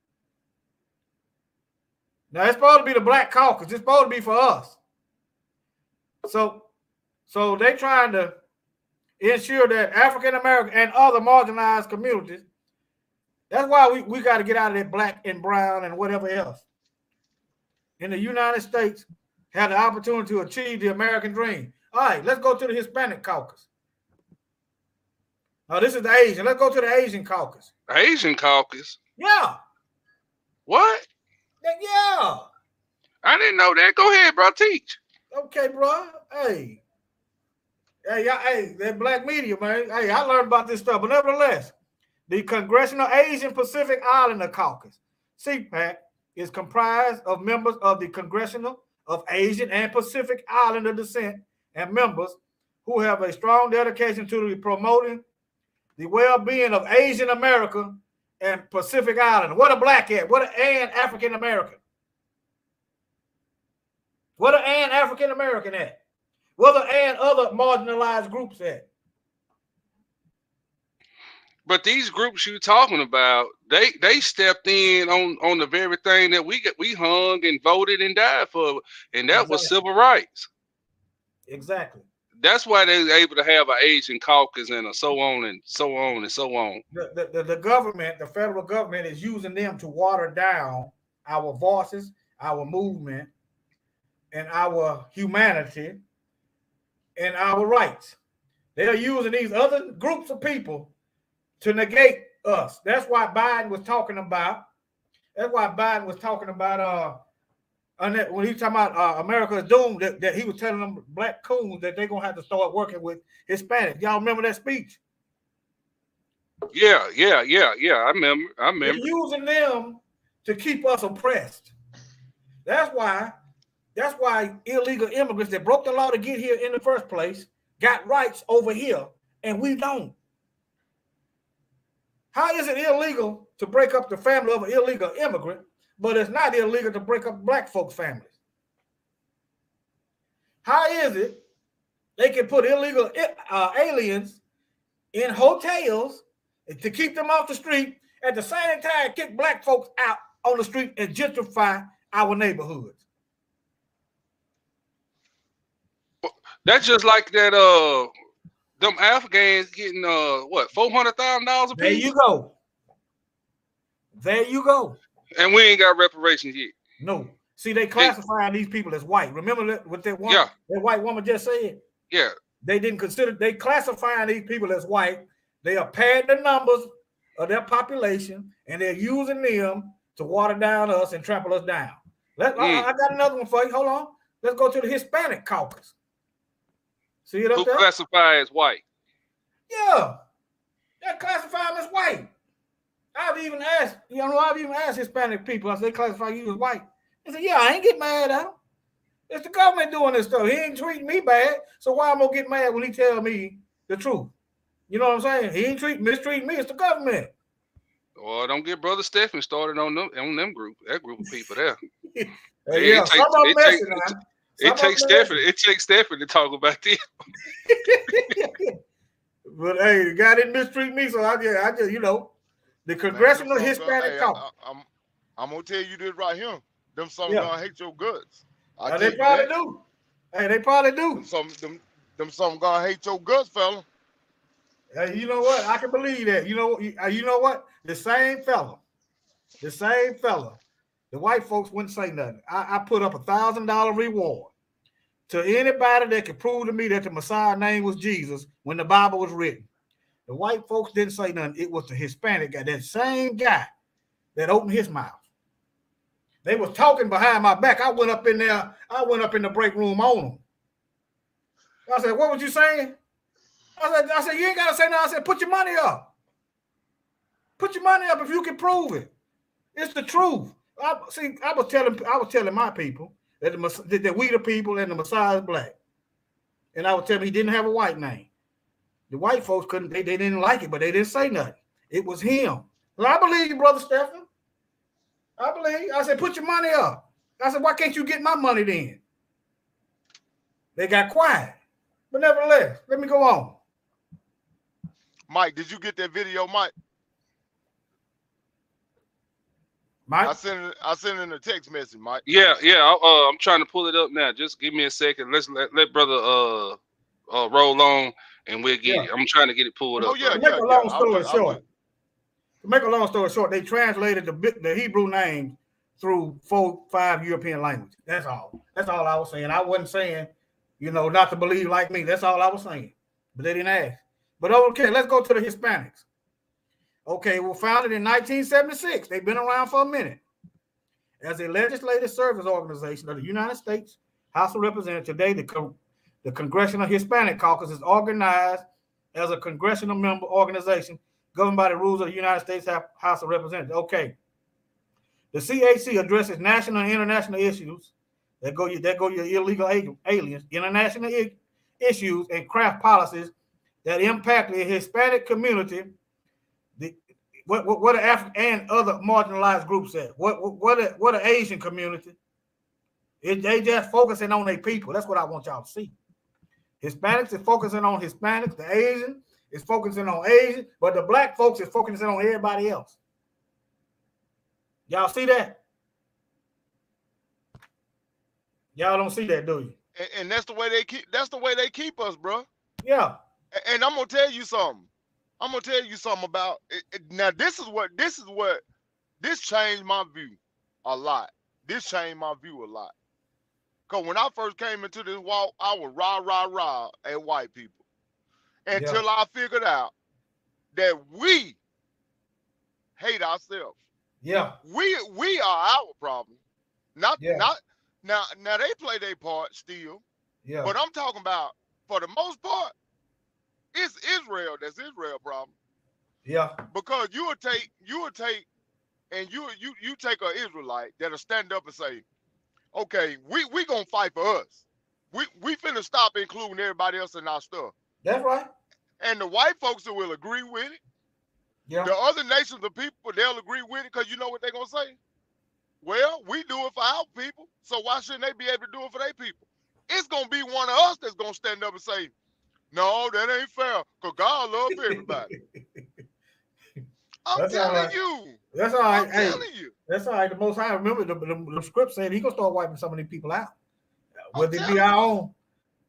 [SPEAKER 4] Now, it's supposed to be the Black Caucus. It's supposed to be for us. So, so they're trying to ensure that African American and other marginalized communities, that's why we, we got to get out of that black and brown and whatever else. In the United States, have the opportunity to achieve the American dream. All right, let's go to the Hispanic caucus. Now, this is the Asian. Let's go to the Asian caucus.
[SPEAKER 3] Asian caucus?
[SPEAKER 4] Yeah.
[SPEAKER 3] What?
[SPEAKER 4] Yeah.
[SPEAKER 3] I didn't know that. Go ahead, bro. Teach.
[SPEAKER 4] Okay, bro. Hey. Hey, y'all, hey, that black media, man. Hey, I learned about this stuff. But nevertheless, the Congressional Asian Pacific Islander Caucus, C PAC, is comprised of members of the Congressional of Asian and Pacific Islander descent and members who have a strong dedication to the promoting the well-being of Asian America and Pacific Islander. What a black at? What an African American? What an African American at? What are and other marginalized groups at?
[SPEAKER 3] But these groups you're talking about, they they stepped in on on the very thing that we get we hung and voted and died for, and that
[SPEAKER 4] Exactly.
[SPEAKER 3] was civil rights.
[SPEAKER 4] Exactly.
[SPEAKER 3] That's why they were able to have an Asian caucus and a so on and so on and so on.
[SPEAKER 4] The, the, the, the government, the federal government, is using them to water down our voices, our movement, and our humanity, and our rights. They are using these other groups of people to negate us. That's why Biden was talking about. That's why Biden was talking about. Uh, when he was talking about uh, America is doomed, that, that he was telling them black coons that they're gonna have to start working with Hispanics. Y'all remember that speech?
[SPEAKER 3] Yeah, yeah, yeah, yeah. I remember. I remember.
[SPEAKER 4] They're using them to keep us oppressed. That's why. That's why illegal immigrants that broke the law to get here in the first place got rights over here, and we don't. How is it illegal to break up the family of an illegal immigrant, but it's not illegal to break up black folks' families? How is it they can put illegal uh, aliens in hotels to keep them off the street, at the same time kick black folks out on the street and gentrify our neighborhoods?
[SPEAKER 3] That's just like that uh them Afghans getting uh what four hundred thousand dollars a piece.
[SPEAKER 4] There you go. There you go.
[SPEAKER 3] And we ain't got reparations yet.
[SPEAKER 4] No. See, they classifying these people as white. Remember that, what that one,
[SPEAKER 3] yeah.
[SPEAKER 4] that white woman just said?
[SPEAKER 3] Yeah.
[SPEAKER 4] They didn't consider, they classifying these people as white. They are padding the numbers of their population, and they're using them to water down us and trample us down. Let, mm. I, I got another one for you. Hold on. Let's go to the Hispanic caucus. See it up
[SPEAKER 3] Who
[SPEAKER 4] there?
[SPEAKER 3] classify as white?
[SPEAKER 4] Yeah. They classify them as white. I've even asked, you know, I've even asked Hispanic people, I said, they classify you as white. They said, yeah, I ain't get mad at him. It's the government doing this stuff. He ain't treating me bad, so why am I gonna get mad when he tell me the truth? You know what I'm saying? He ain't treat, mistreating me. It's the government.
[SPEAKER 3] Well, don't get Brother Stephen started on them on them group, that group of people there.
[SPEAKER 4] yeah,
[SPEAKER 3] it
[SPEAKER 4] some
[SPEAKER 3] takes,
[SPEAKER 4] of them
[SPEAKER 3] it
[SPEAKER 4] messing,
[SPEAKER 3] takes,
[SPEAKER 4] man.
[SPEAKER 3] It takes Stephen. It takes Stephen to talk about this.
[SPEAKER 4] But hey, the guy didn't mistreat me, so I just, I just, you know, the Congressional
[SPEAKER 5] Man,
[SPEAKER 4] Hispanic
[SPEAKER 5] hey,
[SPEAKER 4] Caucus.
[SPEAKER 5] I, I'm, I'm gonna tell you this right here. Them some
[SPEAKER 4] Yeah.
[SPEAKER 5] gonna hate your guts. I
[SPEAKER 4] Now,
[SPEAKER 5] tell
[SPEAKER 4] they
[SPEAKER 5] you
[SPEAKER 4] probably
[SPEAKER 5] that.
[SPEAKER 4] do. Hey, they probably do.
[SPEAKER 5] Them some, them, them some gonna hate your guts, fella.
[SPEAKER 4] Hey, you know what? I can believe that. You know, you, uh, you know what? The same fella, the same fella. The white folks wouldn't say nothing. I, I put up a thousand dollar reward to anybody that could prove to me that the Messiah name was Jesus when the Bible was written. The white folks didn't say nothing. It was the Hispanic guy, that same guy that opened his mouth. They was talking behind my back. I went up in there. I went up in the break room on them. I said, "What was you saying?" I said, "I said you ain't gotta say nothing." I said, "Put your money up. Put your money up if you can prove it. It's the truth." I, see, I was telling, I was telling my people that the that we the people and the Messiah is black, and I was telling him he didn't have a white name. The white folks couldn't, they, they didn't like it, but they didn't say nothing. It was him. Well, I believe you, Brother Stephen. I believe. I said, put your money up. I said, why can't you get my money then? They got quiet. But nevertheless, let me go on.
[SPEAKER 5] Mike, did you get that video, Mike?
[SPEAKER 4] Mike?
[SPEAKER 5] I sent it, I sent it in a text message, Mike.
[SPEAKER 3] Yeah, yeah. I, uh, I'm trying to pull it up now. Just give me a second. Let's let, let brother uh, uh roll on, and we'll get
[SPEAKER 4] Yeah.
[SPEAKER 3] it. I'm trying to get it pulled
[SPEAKER 5] Oh
[SPEAKER 3] up.
[SPEAKER 5] yeah,
[SPEAKER 4] To
[SPEAKER 5] yeah.
[SPEAKER 4] make a long
[SPEAKER 5] yeah.
[SPEAKER 4] story
[SPEAKER 5] I was- I
[SPEAKER 4] short,
[SPEAKER 5] was-
[SPEAKER 4] to make a long story short, they translated the bi- the Hebrew names through four, five European languages. That's all. That's all I was saying. I wasn't saying, you know, not to believe like me. That's all I was saying. But they didn't ask. But okay, let's go to the Hispanics. Okay, well, founded in nineteen seventy-six. They've been around for a minute. As a legislative service organization of the United States House of Representatives, today the, Con- the Congressional Hispanic Caucus is organized as a congressional member organization governed by the rules of the United States House of Representatives. Okay. The C H C addresses national and international issues that go, that go your illegal aliens, international I- issues, and craft policies that impact the Hispanic community, the what what, what are African and other marginalized groups at? What what what a, what an Asian community? It, they just focusing on their people. That's what I want y'all to see. Hispanics is focusing on Hispanics. The Asian is focusing on Asian, but the black folks is focusing on everybody else. Y'all see that? Y'all don't see that, do you?
[SPEAKER 5] and, and that's the way they keep. That's the way they keep us, bro.
[SPEAKER 4] Yeah.
[SPEAKER 5] And, and I'm gonna tell you something. I'm gonna tell you something about it, it- now. This is what. This is what. This changed my view a lot. This changed my view a lot. Cause when I first came into this walk, I was rah rah rah at white people until I figured out that we hate ourselves.
[SPEAKER 4] Yeah.
[SPEAKER 5] We we are our problem. Not
[SPEAKER 4] Yeah.
[SPEAKER 5] not now now they play their part still.
[SPEAKER 4] Yeah.
[SPEAKER 5] But I'm talking about for the most part, it's Israel that's Israel problem.
[SPEAKER 4] Yeah.
[SPEAKER 5] Because you would take you would take and you you you take an Israelite that'll stand up and say, okay, we we gonna fight for us. We we finna stop including everybody else in our stuff.
[SPEAKER 4] That's right.
[SPEAKER 5] And the white folks that will agree with it.
[SPEAKER 4] Yeah.
[SPEAKER 5] The other nations of people, they'll agree with it because you know what they're gonna say? Well, we do it for our people, so why shouldn't they be able to do it for their people? It's gonna be one of us that's gonna stand up and say, no, that ain't fair, because God loves everybody. I'm
[SPEAKER 4] That's all
[SPEAKER 5] telling
[SPEAKER 4] right.
[SPEAKER 5] you.
[SPEAKER 4] That's all right.
[SPEAKER 5] I'm
[SPEAKER 4] Hey,
[SPEAKER 5] telling you.
[SPEAKER 4] that's all right. The Most High, remember the, the, the script said he gonna start wiping some of these people out. Whether it
[SPEAKER 5] telling
[SPEAKER 4] be our own.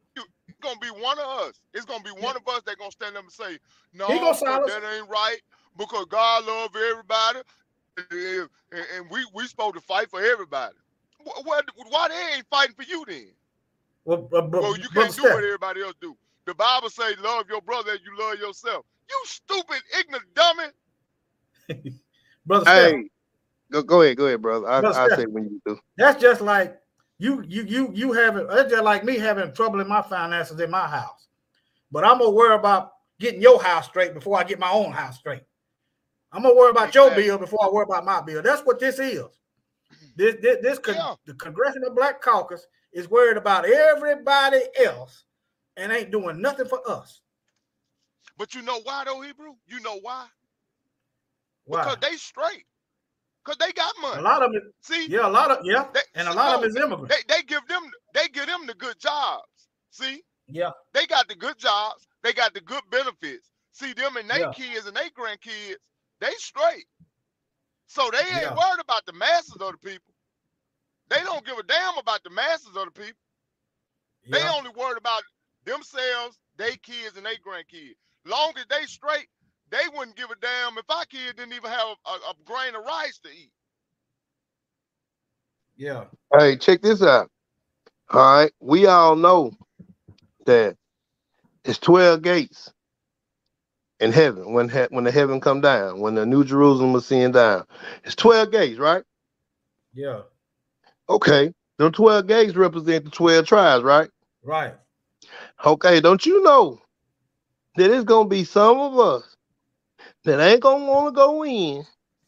[SPEAKER 5] gonna be one of us. It's gonna be one of us that gonna stand up and say, no,
[SPEAKER 4] He gonna silence.
[SPEAKER 5] that ain't right, because God love everybody, and, and we we supposed to fight for everybody. Why, why they ain't fighting for you then?
[SPEAKER 4] Well, uh, but,
[SPEAKER 5] Well, you
[SPEAKER 4] Brother
[SPEAKER 5] can't do
[SPEAKER 4] Steph,
[SPEAKER 5] what everybody else do. The Bible say, love your brother as you love yourself. You stupid, ignorant dummy.
[SPEAKER 4] Brother Steph,
[SPEAKER 6] Hey, go go ahead, go ahead, brother. I
[SPEAKER 4] Brother
[SPEAKER 6] I
[SPEAKER 4] Steph,
[SPEAKER 6] say when you do.
[SPEAKER 4] that's just like you you you you having that's just like me having trouble in my finances in my house. But I'm gonna worry about getting your house straight before I get my own house straight. I'm gonna worry about
[SPEAKER 5] Exactly.
[SPEAKER 4] your bill before I worry about my bill. That's what this is. This this, this con-
[SPEAKER 5] Yeah.
[SPEAKER 4] the Congressional Black Caucus is worried about everybody else and ain't doing nothing for us.
[SPEAKER 5] But you know why though, Hebrew? You know why?
[SPEAKER 4] Why?
[SPEAKER 5] Because they straight. Because they got money.
[SPEAKER 4] A lot of it,
[SPEAKER 5] See?
[SPEAKER 4] yeah, a lot of yeah,
[SPEAKER 5] They,
[SPEAKER 4] and a lot of
[SPEAKER 5] no,
[SPEAKER 4] it is immigrants.
[SPEAKER 5] They, they give them they give them the good jobs. See?
[SPEAKER 4] Yeah,
[SPEAKER 5] They got the good jobs. They got the good benefits. See, them and their
[SPEAKER 4] Yeah.
[SPEAKER 5] kids and their grandkids, they straight. So they ain't
[SPEAKER 4] Yeah.
[SPEAKER 5] worried about the masses of the people. They don't give a damn about the masses of the people. They
[SPEAKER 4] yeah,
[SPEAKER 5] only worried about themselves, their kids, and their grandkids. Long as they straight, they wouldn't give a damn if our kid didn't even have a, a grain of rice to eat.
[SPEAKER 4] yeah,
[SPEAKER 6] Hey, check this out. All right, we all know that it's twelve gates in heaven when he- when the heaven come down, when the New Jerusalem was seen down. It's twelve gates, right?
[SPEAKER 4] yeah,
[SPEAKER 6] Okay, them twelve gates represent the twelve tribes, right?
[SPEAKER 4] right.
[SPEAKER 6] Okay, don't you know that it's gonna be some of us that ain't gonna want to go in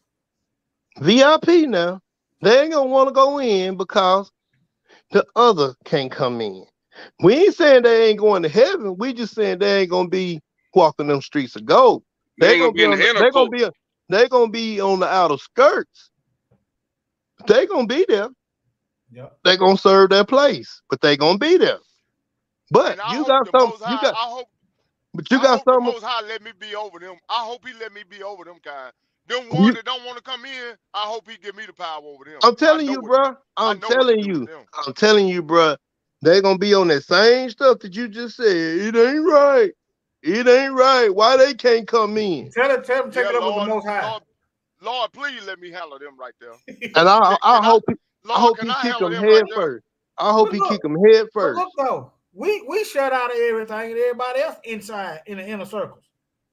[SPEAKER 6] V I P now? They ain't gonna want to go in because the other can't come in. We ain't saying they ain't going to heaven. We just saying they ain't gonna be walking them streets of gold.
[SPEAKER 3] They
[SPEAKER 6] They
[SPEAKER 3] ain't
[SPEAKER 6] gonna
[SPEAKER 3] gonna
[SPEAKER 6] be
[SPEAKER 3] be in
[SPEAKER 6] on.
[SPEAKER 3] the
[SPEAKER 6] The,
[SPEAKER 3] inner
[SPEAKER 6] they gonna
[SPEAKER 3] court.
[SPEAKER 6] be. They gonna be on the outer skirts. They gonna be there.
[SPEAKER 4] Yeah.
[SPEAKER 6] They gonna serve their place, but they gonna be there. But
[SPEAKER 5] And I
[SPEAKER 6] you
[SPEAKER 5] hope
[SPEAKER 6] got
[SPEAKER 5] the
[SPEAKER 6] some.
[SPEAKER 5] Most
[SPEAKER 6] You
[SPEAKER 5] High,
[SPEAKER 6] got.
[SPEAKER 5] I hope,
[SPEAKER 6] But you
[SPEAKER 5] I
[SPEAKER 6] got
[SPEAKER 5] hope the
[SPEAKER 6] some.
[SPEAKER 5] Most High let me be over them. I hope he let me be over them kind. Them
[SPEAKER 6] You,
[SPEAKER 5] ones that don't want to come in, I hope he give me the power over them.
[SPEAKER 6] I'm
[SPEAKER 5] I
[SPEAKER 6] telling
[SPEAKER 5] know
[SPEAKER 6] you,
[SPEAKER 5] what
[SPEAKER 6] bruh.
[SPEAKER 5] I
[SPEAKER 6] I'm
[SPEAKER 5] know what to
[SPEAKER 6] telling
[SPEAKER 5] do with
[SPEAKER 6] you.
[SPEAKER 5] them.
[SPEAKER 6] I'm telling you, bruh. They gonna be on that same stuff that you just said. It ain't right. It ain't right. Why they can't come in?
[SPEAKER 4] Tell them, tell them, take
[SPEAKER 5] Yeah,
[SPEAKER 4] it up with the
[SPEAKER 5] Lord,
[SPEAKER 4] Most High.
[SPEAKER 5] Lord, Lord, please let me handle them right there.
[SPEAKER 6] And I,
[SPEAKER 5] Can,
[SPEAKER 6] I
[SPEAKER 5] can I,
[SPEAKER 6] hope, he, I
[SPEAKER 5] Lord,
[SPEAKER 6] hope
[SPEAKER 5] can
[SPEAKER 6] he
[SPEAKER 5] I
[SPEAKER 6] kick
[SPEAKER 5] handle
[SPEAKER 6] them
[SPEAKER 5] them right
[SPEAKER 6] head
[SPEAKER 5] there?
[SPEAKER 6] first. I hope
[SPEAKER 4] But
[SPEAKER 6] he
[SPEAKER 4] look,
[SPEAKER 6] kick them head
[SPEAKER 4] but
[SPEAKER 6] first.
[SPEAKER 4] look though, we we shut out of everything and everybody else inside in the inner circles.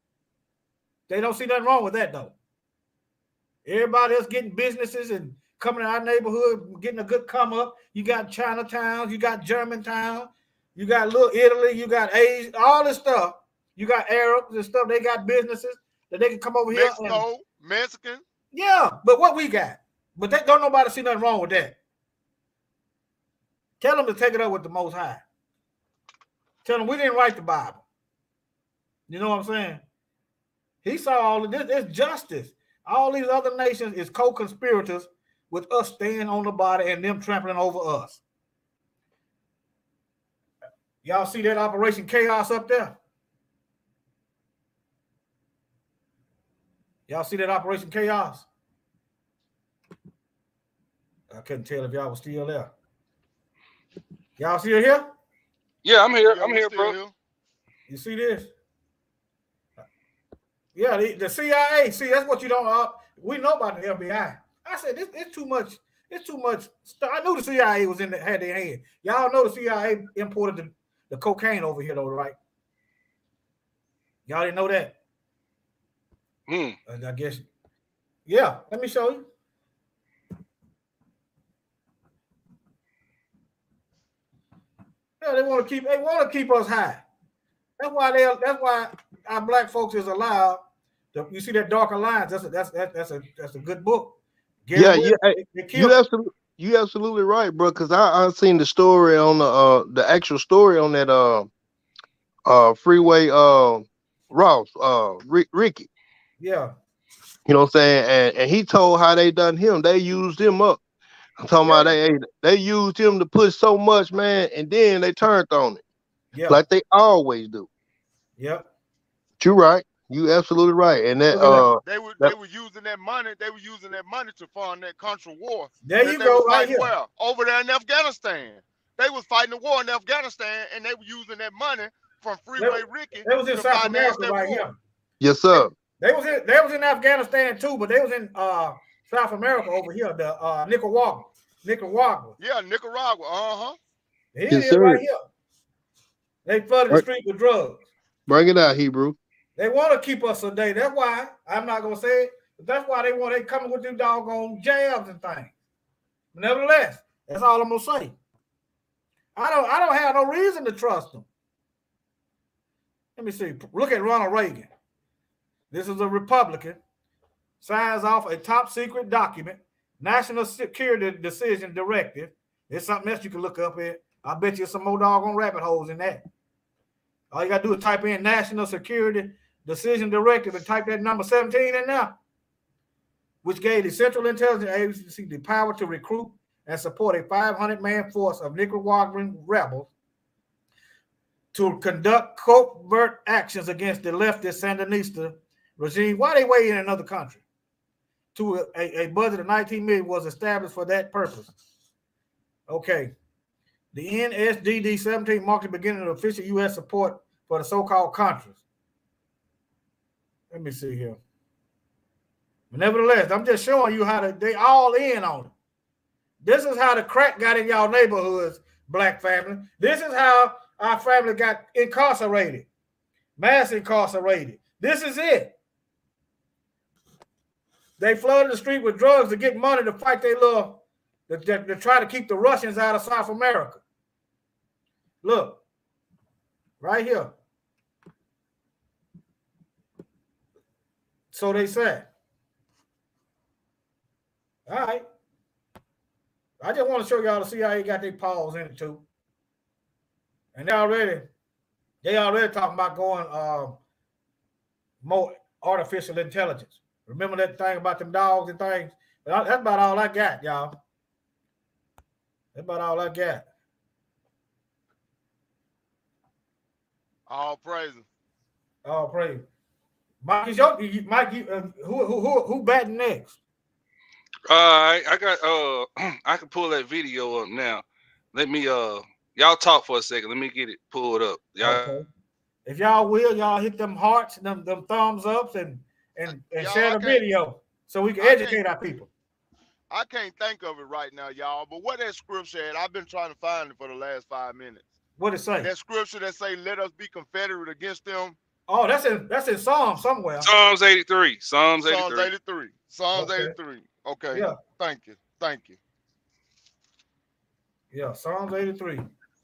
[SPEAKER 4] They don't see nothing wrong with that though. Everybody else getting businesses and coming to our neighborhood, getting a good come up. You got Chinatown, you got Germantown, you got little Italy, you got Asia, all this stuff. You got Arabs and stuff. They got businesses that they can come over here and
[SPEAKER 5] Mexico, Mexican.
[SPEAKER 4] yeah. But what we got, but they don't nobody see nothing wrong with that. Tell them to take it up with the Most High. Tell them we didn't write the Bible. You know what I'm saying? He saw all of this. It's justice. All these other nations is co-conspirators with us staying on the body and them trampling over us. Y'all see that Operation Chaos up there? Y'all see that Operation Chaos? I couldn't tell if y'all was still there. Y'all still here?
[SPEAKER 3] Yeah, I'm here.
[SPEAKER 5] Yeah,
[SPEAKER 3] I'm
[SPEAKER 5] we
[SPEAKER 3] here,
[SPEAKER 5] still
[SPEAKER 3] bro.
[SPEAKER 5] here.
[SPEAKER 4] You see this? Yeah, the, the C I A. See, that's what you don't. Uh, we know about the F B I. I said this. It's too much. It's too much stuff. I knew the C I A was in the had their hand. Y'all know the C I A imported the, the cocaine over here, though, right? Y'all didn't know that.
[SPEAKER 3] Hmm.
[SPEAKER 4] Uh, I guess. Yeah. Let me show you. Yeah, they want to keep. They want to keep us high. That's why they. That's why our black folks is allowed. To, you see that Dark Alliance? That's a, that's that, that's a that's a good book. Gary
[SPEAKER 6] Yeah,
[SPEAKER 4] Wilson,
[SPEAKER 6] yeah. Hey,
[SPEAKER 4] they, they
[SPEAKER 6] you
[SPEAKER 4] killed him.
[SPEAKER 6] absolutely, you absolutely right, bro. Because I I seen the story on the uh the actual story on that uh uh freeway uh Ross uh Rick, Ricky.
[SPEAKER 4] Yeah,
[SPEAKER 6] You know what I'm saying? And and he told how they done him. They used him up. I'm talking
[SPEAKER 4] yeah,
[SPEAKER 6] about they they used him to push so much, man, and then they turned on it
[SPEAKER 4] yeah,
[SPEAKER 6] like they always do.
[SPEAKER 4] yeah.
[SPEAKER 6] But you're right. You absolutely right. And that
[SPEAKER 4] Look at that.
[SPEAKER 6] uh
[SPEAKER 5] They were
[SPEAKER 6] that
[SPEAKER 5] they were using that money. They were using that money to fund that country war
[SPEAKER 4] There
[SPEAKER 5] that
[SPEAKER 4] you
[SPEAKER 5] they
[SPEAKER 4] go,
[SPEAKER 5] were
[SPEAKER 4] right
[SPEAKER 5] fighting
[SPEAKER 4] here.
[SPEAKER 5] where over there in Afghanistan. they was fighting the war in Afghanistan, and they were using that money from Freeway Ricky
[SPEAKER 4] They was in
[SPEAKER 5] to
[SPEAKER 4] South
[SPEAKER 5] finance
[SPEAKER 4] America
[SPEAKER 5] that
[SPEAKER 4] right
[SPEAKER 5] war.
[SPEAKER 4] here.
[SPEAKER 6] Yes, sir.
[SPEAKER 4] They was in they was in Afghanistan too, but they was in uh South America over here, the uh Nicaragua. Nicaragua.
[SPEAKER 5] Yeah, Nicaragua. Uh-huh.
[SPEAKER 4] Here it
[SPEAKER 6] Yes,
[SPEAKER 4] is
[SPEAKER 6] sir.
[SPEAKER 4] right here. They flooded the
[SPEAKER 6] Right.
[SPEAKER 4] street with drugs.
[SPEAKER 6] Bring it out, Hebrew.
[SPEAKER 4] They want to keep us sedated. That's why I'm not gonna say it, but that's why they want they coming with them doggone jabs and things. Nevertheless, that's all I'm gonna say. I don't I don't have no reason to trust them. Let me see. Look at Ronald Reagan. This is a Republican. Signs off a top secret document, National Security Decision Directive. There's something else you can look up here. I bet you some more doggone rabbit holes in that. All you gotta do is type in National Security Decision Directive and type that number seventeen in there, which gave the Central Intelligence Agency the power to recruit and support a five hundred man force of Nicaraguan rebels to conduct covert actions against the leftist Sandinista regime. Why they wait in another country? To a, a, a budget of nineteen million was established for that purpose. Okay. The N S D D seventeen marked the beginning of official U S support for the so-called Contras. Let me see here. But nevertheless, I'm just showing you how to, they all in on it. This is how the crack got in y'all neighborhoods, black family. This is how our family got incarcerated, mass incarcerated. This is it. They flooded the street with drugs to get money to fight their little, to, to, to try to keep the Russians out of South America. Look, right here. So they say. All right. I just want to show y'all the C I A got their paws in it too. And they already, they already talking about going uh, more artificial intelligence. Remember that thing about them dogs and things? But that's about all I got, y'all. That's about all I got.
[SPEAKER 5] All praises.
[SPEAKER 4] All praise. Mike, is your, Mike, you, uh, who, who, who, who batting next?
[SPEAKER 3] Uh, I, I got uh, I can pull that video up now. Let me uh, y'all talk for a second. Let me get it pulled up. Y'all.
[SPEAKER 4] Okay. If y'all will, y'all hit them hearts, them them thumbs ups, and and, and share the video so we can educate our people.
[SPEAKER 5] I can't think of it right now, y'all. But what that scripture at? I've been trying to find it for the last five minutes.
[SPEAKER 4] What it say?
[SPEAKER 5] That scripture that say, "Let us be confederate against them."
[SPEAKER 4] Oh, that's in that's in Psalm somewhere.
[SPEAKER 3] Psalms eighty-three. Psalms eighty-three.
[SPEAKER 5] Psalms eighty-three. Psalms
[SPEAKER 4] Okay.
[SPEAKER 5] eighty-three. Okay.
[SPEAKER 4] Yeah.
[SPEAKER 5] Thank you. Thank you.
[SPEAKER 4] Yeah, Psalms eighty-three.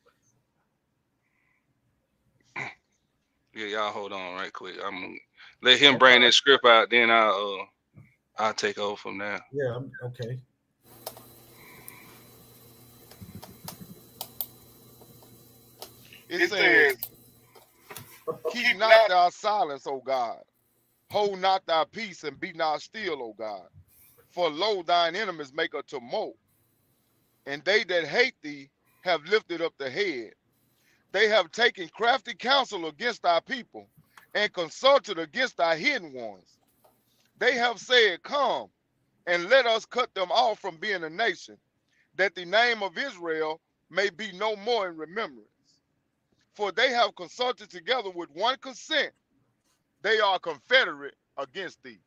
[SPEAKER 3] Yeah, y'all hold on right quick. I'm gonna let him bring that script out, then I'll uh, I'll take over from there.
[SPEAKER 4] Yeah, I'm- okay.
[SPEAKER 5] It says, "Keep not thy silence, O God. Hold not thy peace and be not still, O God. For lo, thine enemies make a tumult, and they that hate thee have lifted up the head. They have taken crafty counsel against thy people, and consulted against thy hidden ones. They have said, Come, and let us cut them off from being a nation, that the name of Israel may be no more in remembrance. For they have consulted together with one consent. They are confederate against thee."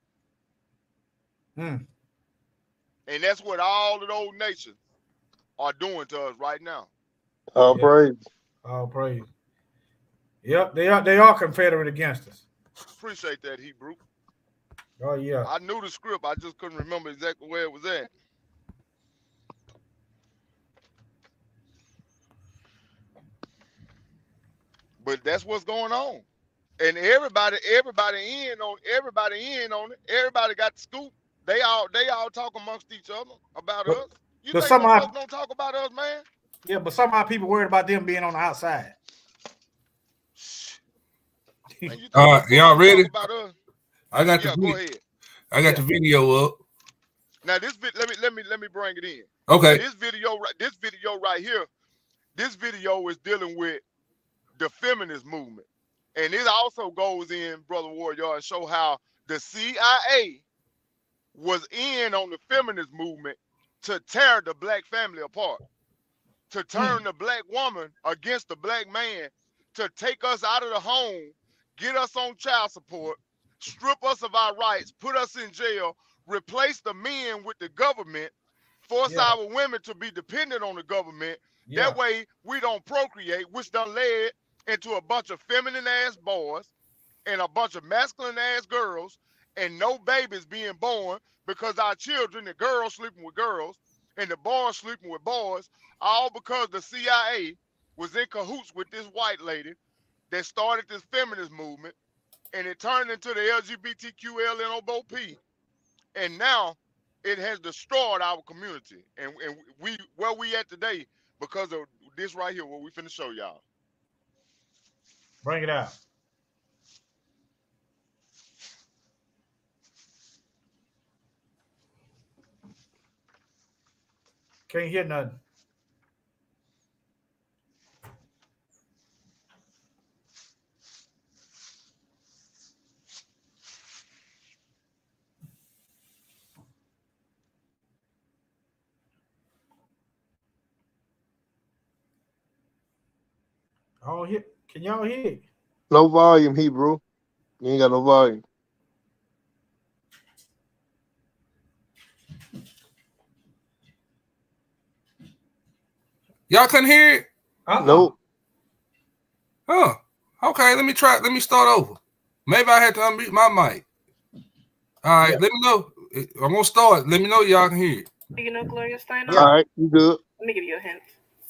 [SPEAKER 4] Hmm.
[SPEAKER 5] And that's what all of those nations are doing to us right now.
[SPEAKER 6] All praise.
[SPEAKER 4] All praise. Yep, they are they are confederate against us.
[SPEAKER 5] Appreciate that, Hebrew.
[SPEAKER 4] Oh yeah.
[SPEAKER 5] I knew the script. I just couldn't remember exactly where it was at. But that's what's going on. And everybody, everybody in on everybody in on it. Everybody got the scoop. They all they all talk amongst each other about
[SPEAKER 4] But-
[SPEAKER 5] us. You
[SPEAKER 4] but
[SPEAKER 5] think
[SPEAKER 4] some
[SPEAKER 5] some
[SPEAKER 4] of-
[SPEAKER 5] folks don't talk about us, man?
[SPEAKER 4] Yeah, but somehow people worried about them being on the outside.
[SPEAKER 5] Man, you think
[SPEAKER 14] Uh,
[SPEAKER 5] folks
[SPEAKER 14] y'all
[SPEAKER 5] don't
[SPEAKER 14] ready?
[SPEAKER 5] talk about us?
[SPEAKER 14] I got
[SPEAKER 5] Yeah,
[SPEAKER 14] the
[SPEAKER 5] go
[SPEAKER 14] vi-
[SPEAKER 5] ahead.
[SPEAKER 14] I got the video up.
[SPEAKER 5] Now this vid, let me let me let me bring it in.
[SPEAKER 14] Okay.
[SPEAKER 5] This video right this video right here, this video is dealing with the feminist movement. And it also goes in, Brother Warrior, and show how the C I A was in on the feminist movement to tear the black family apart, to turn the black woman against the black man, to take us out of the home, get us on child support, strip us of our rights, put us in jail, replace the men with the government, force
[SPEAKER 4] Yeah.
[SPEAKER 5] our women to be dependent on the government.
[SPEAKER 4] Yeah.
[SPEAKER 5] That way we don't procreate, which done led into a bunch of feminine ass boys and a bunch of masculine ass girls, and no babies being born because our children, the girls sleeping with girls and the boys sleeping with boys, all because the C I A was in cahoots with this white lady that started this feminist movement, and it turned into the L G B T Q L N O P, and now it has destroyed our community. And, and we where we at today because of this right here, what we finna show y'all.
[SPEAKER 4] Bring it out. Can't hear nothing. Oh, hear. Can y'all hear it?
[SPEAKER 6] No volume, Hebrew. You ain't got no volume.
[SPEAKER 14] Y'all couldn't hear it?
[SPEAKER 4] Uh-uh.
[SPEAKER 6] Nope.
[SPEAKER 14] Huh. Okay, let me try. Let me start over. Maybe I had to unmute my mic. All right,
[SPEAKER 4] Yeah.
[SPEAKER 14] let me know. I'm gonna start. Let me know y'all can hear it.
[SPEAKER 15] Do you know Gloria Steinem?
[SPEAKER 6] All right, you good.
[SPEAKER 15] Let me give you a hint.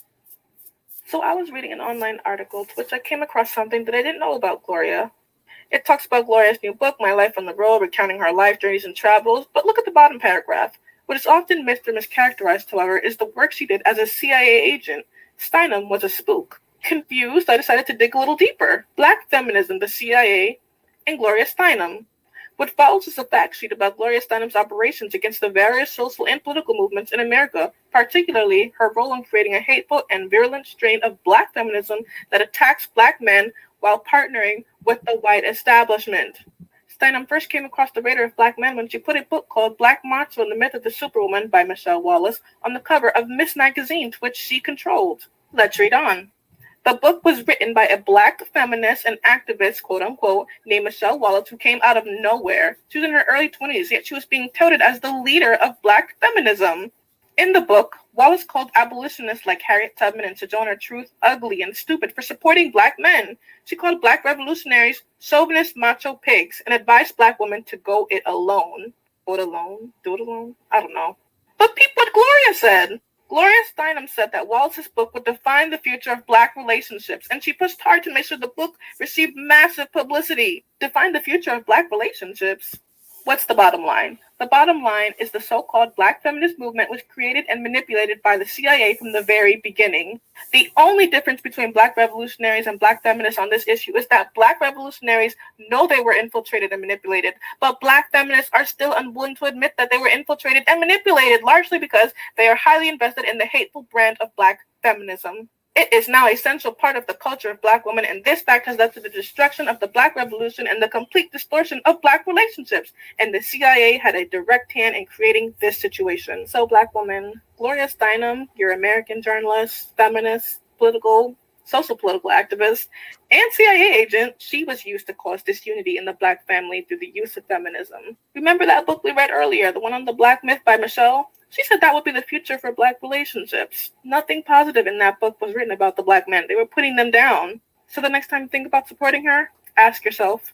[SPEAKER 15] So I was reading an online article to which I came across something that I didn't know about Gloria. It talks about Gloria's new book, My Life on the Road, recounting her life journeys and travels. But look at the bottom paragraph. What is often missed or mischaracterized, however, is the work she did as a C I A agent. Steinem was a spook. Confused, I decided to dig a little deeper. Black feminism, the C I A, and Gloria Steinem. What follows is a fact sheet about Gloria Steinem's operations against the various social and political movements in America, particularly her role in creating a hateful and virulent strain of Black feminism that attacks Black men while partnering with the white establishment. Steinem first came across the radar of Black men when she put a book called Black Macho and the Myth of the Superwoman by Michelle Wallace on the cover of Miss Magazine, which she controlled. Let's read on. The book was written by a Black feminist and activist, quote unquote, named Michelle Wallace, who came out of nowhere. She was in her early twenties, yet she was being touted as the leader of Black feminism. In the book, Wallace called abolitionists like Harriet Tubman and Sojourner Truth ugly and stupid for supporting Black men. She called Black revolutionaries chauvinist macho pigs and advised Black women to go it alone. Go it alone? Do it alone? I don't know. But peep what Gloria said. Gloria Steinem said that Wallace's book would define the future of Black relationships, and she pushed hard to make sure the book received massive publicity. Define the future of Black relationships. What's the bottom line? The bottom line is the so-called Black feminist movement was created and manipulated by the C I A from the very beginning. The only difference between Black revolutionaries and Black feminists on this issue is that Black revolutionaries know they were infiltrated and manipulated, but Black feminists are still unwilling to admit that they were infiltrated and manipulated, largely because they are highly invested in the hateful brand of Black feminism. It is now a central part of the culture of Black women, and this fact has led to the destruction of the Black Revolution and the complete distortion of Black relationships. And the C I A had a direct hand in creating this situation. So, Black woman, Gloria Steinem, your American journalist, feminist, political, social political activist, and C I A agent, she was used to cause disunity in the Black family through the use of feminism. Remember that book we read earlier, the one on the Black myth by Michelle? She said that would be the future for Black relationships. Nothing positive in that book was written about the Black men. They were putting them down. So the next time you think about supporting her, ask yourself.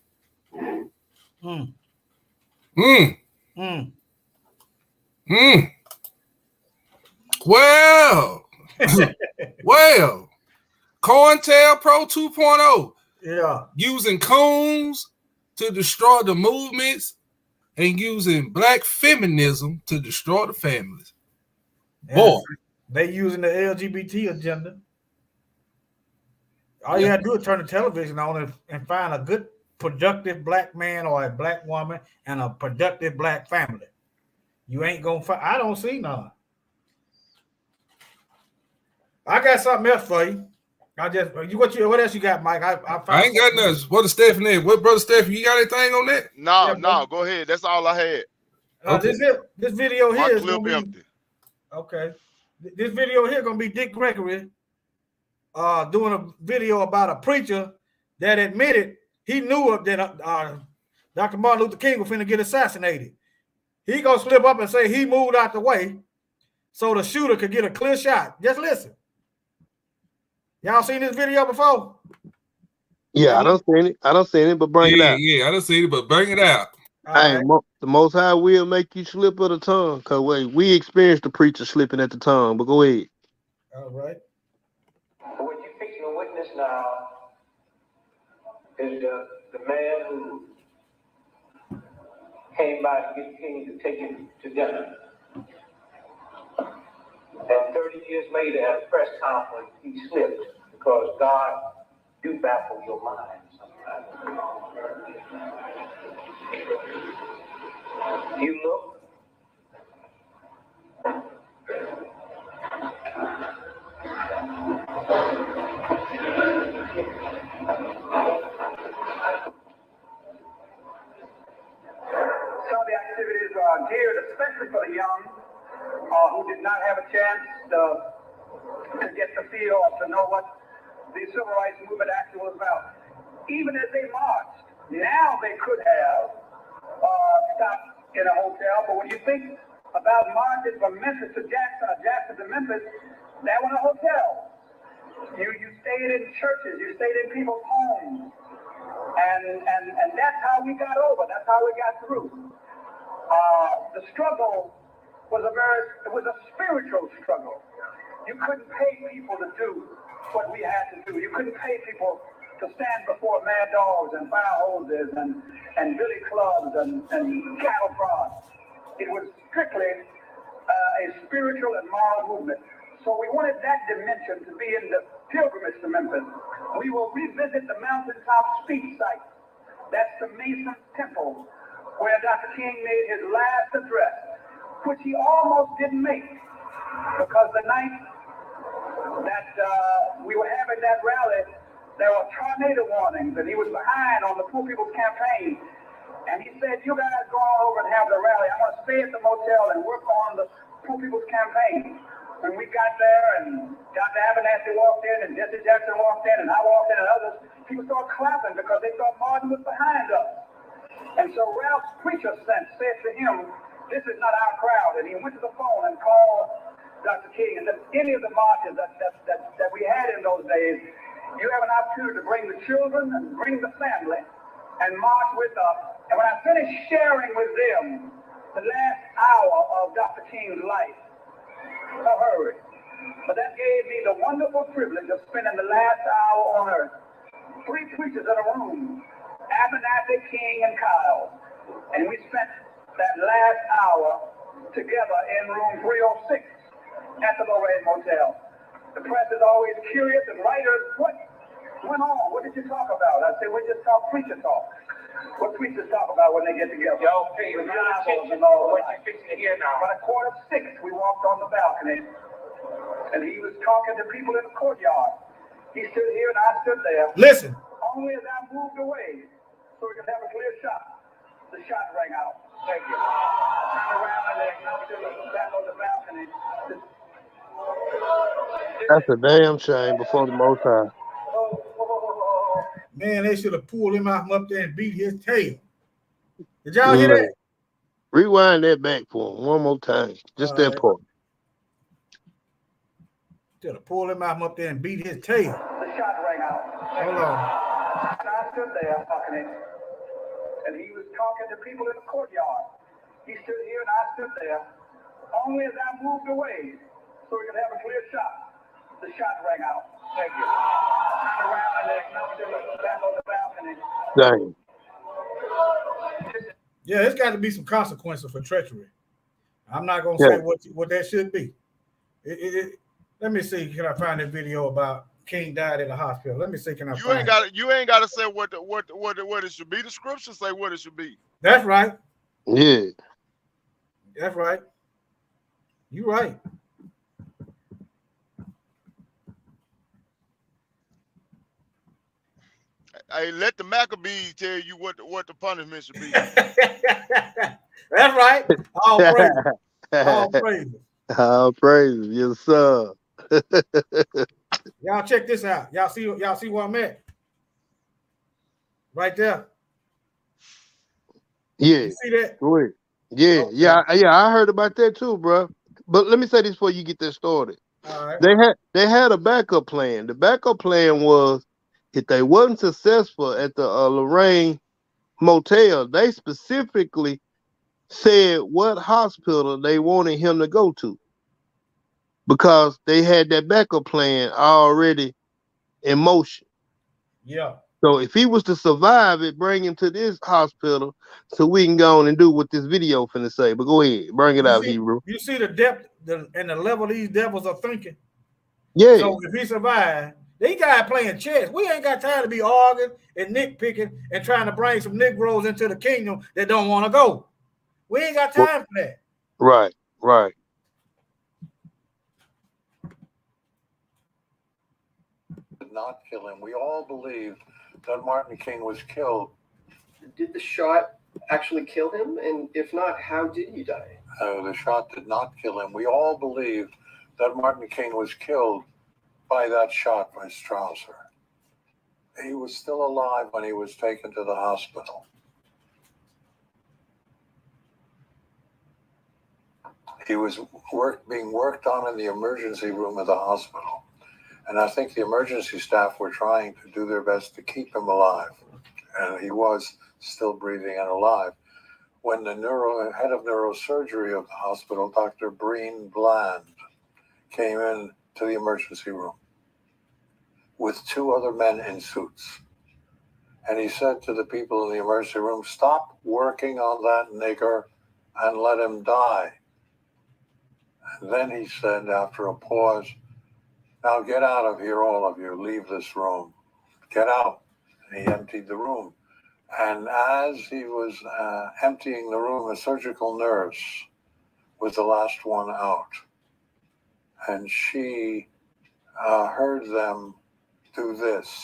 [SPEAKER 4] Mm.
[SPEAKER 14] Mm.
[SPEAKER 4] Mm.
[SPEAKER 14] Mm. Well, well, COINTELPRO two point oh.
[SPEAKER 4] Yeah.
[SPEAKER 14] Using coons to destroy the movements and using Black feminism to destroy the families.
[SPEAKER 4] Yeah.
[SPEAKER 14] Boy.
[SPEAKER 4] They using the L G B T agenda. All you
[SPEAKER 14] Yeah.
[SPEAKER 4] gotta do is turn the television on and, and find a good, productive Black man or a Black woman and a productive Black family. You ain't gonna find. I don't see none. I got something else for you. I just you what you what else you got, Mike? I I,
[SPEAKER 14] I ain't got nothing. What is Stephanie? What brother Stephanie? You got anything on that?
[SPEAKER 5] No,
[SPEAKER 4] Yeah,
[SPEAKER 5] no,
[SPEAKER 4] brother.
[SPEAKER 5] go ahead. That's all I had.
[SPEAKER 4] Uh, this here, this video
[SPEAKER 5] My
[SPEAKER 4] here is
[SPEAKER 5] clip
[SPEAKER 4] gonna be,
[SPEAKER 5] empty.
[SPEAKER 4] okay. This video here gonna be Dick Gregory uh, doing a video about a preacher that admitted he knew that uh, Doctor Martin Luther King was finna get assassinated. He gonna slip up and say he moved out the way so the shooter could get a clear shot. Just listen. Y'all seen this video before?
[SPEAKER 6] Yeah, I don't see it. I don't see it, but bring
[SPEAKER 14] yeah,
[SPEAKER 6] it out.
[SPEAKER 14] Yeah, I don't see it, but bring it out.
[SPEAKER 6] Hey, right. mo the Most High will make you slip of the tongue. Because wait, we experienced the preacher slipping at the tongue, but go ahead.
[SPEAKER 4] All right.
[SPEAKER 16] So what you're fixing to witness now is the, the man who came by to get King to take him to dinner. And thirty years later at a press conference, he slipped because God do baffle your mind sometimes. You look.
[SPEAKER 10] Some of the activities are geared especially for the young uh, who did not have a chance uh, to get the feel or to know what the civil rights movement actually was about. Even as they marched, now they could have uh, stopped in a hotel, but when you think about marches from Memphis to Jackson or Jackson to Memphis, that was a hotel. You you stayed in churches, you stayed in people's homes, and and and that's how we got over. That's how we got through. Uh, the struggle was a very it was a spiritual struggle. You couldn't pay people to do what we had to do. You couldn't pay people to stand before mad dogs and fire hoses and, and billy clubs and, and cattle prods. It was strictly uh, a spiritual and moral movement. So we wanted that dimension to be in the pilgrimage to Memphis. We will revisit the mountaintop speech site. That's the Mason Temple, where Doctor King made his last address, which he almost didn't make, because the night that uh, we were having that rally, there were tornado warnings, and he was behind on the Poor People's Campaign. And he said, you guys go on over and have the rally. I want to stay at the motel and work on the Poor People's Campaign. When we got there, and Doctor Abernathy walked in, and Jesse Jackson walked in, and I walked in, and others, people started clapping because they thought Martin was behind us. And so Ralph's preacher sense said to him, this is not our crowd. And he went to the phone and called Doctor King. And that any of the marches that, that, that, that we had in those days, you have an opportunity to bring the children and bring the family and march with us. And when I finished sharing with them the last hour of Doctor King's life, I hurried. But that gave me the wonderful privilege of spending the last hour on earth. Three preachers in a room, Abernathy, King, and Kyle. And we spent that last hour together in room three oh six at the Lorraine Motel. The press is always curious, and writers, what went on? What did you talk about? I say, we just talk preacher talk. What preachers talk about when they get together?
[SPEAKER 16] Yo, hey, you're not fixing what you're fixing to hear now.
[SPEAKER 10] By a quarter of six, we walked on the balcony, and he was talking to people in the courtyard. He stood here, and I stood there.
[SPEAKER 4] Listen.
[SPEAKER 10] Only as I moved away, so we could have a clear shot, the shot rang out. Thank you. I turned around, and they stood back on the balcony.
[SPEAKER 6] That's a damn shame before the Most High.
[SPEAKER 4] Man, they should have pulled him out from up there and beat his tail. Did y'all hear that?
[SPEAKER 6] Rewind that back for him one more time. Just
[SPEAKER 4] All
[SPEAKER 6] that
[SPEAKER 4] right.
[SPEAKER 6] part.
[SPEAKER 4] Should have pulled him out from up there and beat his tail.
[SPEAKER 10] The shot rang out.
[SPEAKER 4] Hold on.
[SPEAKER 10] And I stood there talking, and he was talking to people in the courtyard. He stood here, and I stood there. Only as I moved away, so we could have a clear shot, the shot rang out. Thank you. I turned around, and they stood back on the balcony.
[SPEAKER 6] Dang.
[SPEAKER 4] Yeah, it's got to be some consequences for treachery. I'm not gonna
[SPEAKER 6] Yeah.
[SPEAKER 4] say what what that should be. It, it, it, let me see. Can I find a video about King died in the hospital? Let me see. Can I?
[SPEAKER 5] You
[SPEAKER 4] find
[SPEAKER 5] ain't got you ain't got to say what the, what the, what the, what it should be. The scriptures say what it should be.
[SPEAKER 4] That's right.
[SPEAKER 6] Yeah.
[SPEAKER 4] That's right. You right.
[SPEAKER 5] Hey, let the Maccabees tell you what the, what the punishment should be.
[SPEAKER 4] That's right. All praise. All praise.
[SPEAKER 6] All praises, yes, sir.
[SPEAKER 4] Y'all check this out. Y'all see, y'all see where I'm at? Right there.
[SPEAKER 6] Yeah.
[SPEAKER 4] You see that?
[SPEAKER 6] Go ahead. Yeah,
[SPEAKER 4] Okay.
[SPEAKER 6] yeah, I- yeah. I heard about that too, bro. But let me say this before you get that started.
[SPEAKER 4] All right.
[SPEAKER 6] They had they had a backup plan. The backup plan was if they wasn't successful at the uh, Lorraine Motel, they specifically said what hospital they wanted him to go to because they had that backup plan already in motion.
[SPEAKER 4] Yeah.
[SPEAKER 6] So if he was to survive it, bring him to this hospital so we can go on and do what this video finna say. But go ahead, bring it
[SPEAKER 4] You
[SPEAKER 6] out,
[SPEAKER 4] see,
[SPEAKER 6] Hebrew.
[SPEAKER 4] you see the depth the, and the level these devils are thinking.
[SPEAKER 6] Yeah.
[SPEAKER 4] So if he survived, they guys playing chess. We ain't got time to be arguing and nitpicking and trying to bring some Negroes into the kingdom that don't want to go. We ain't got time for that.
[SPEAKER 6] Right, right.
[SPEAKER 10] Did not kill him. We all believed that Martin King was killed.
[SPEAKER 17] Did the shot actually kill him? And if not, how did he die?
[SPEAKER 10] Uh, the shot did not kill him. We all believed that Martin King was killed by that shot by Strasser. He was still alive when he was taken to the hospital. He was work, being worked on in the emergency room of the hospital. And I think the emergency staff were trying to do their best to keep him alive. And he was still breathing and alive. When the neuro, head of neurosurgery of the hospital, Doctor Breen Bland, came in to the emergency room with two other men in suits. And he said to the people in the emergency room, stop working on that nigger and let him die. And then he said, after a pause, now get out of here, all of you. Leave this room. Get out. And he emptied the room. And as he was uh, emptying the room, a surgical nurse was the last one out. And she uh, heard them do this,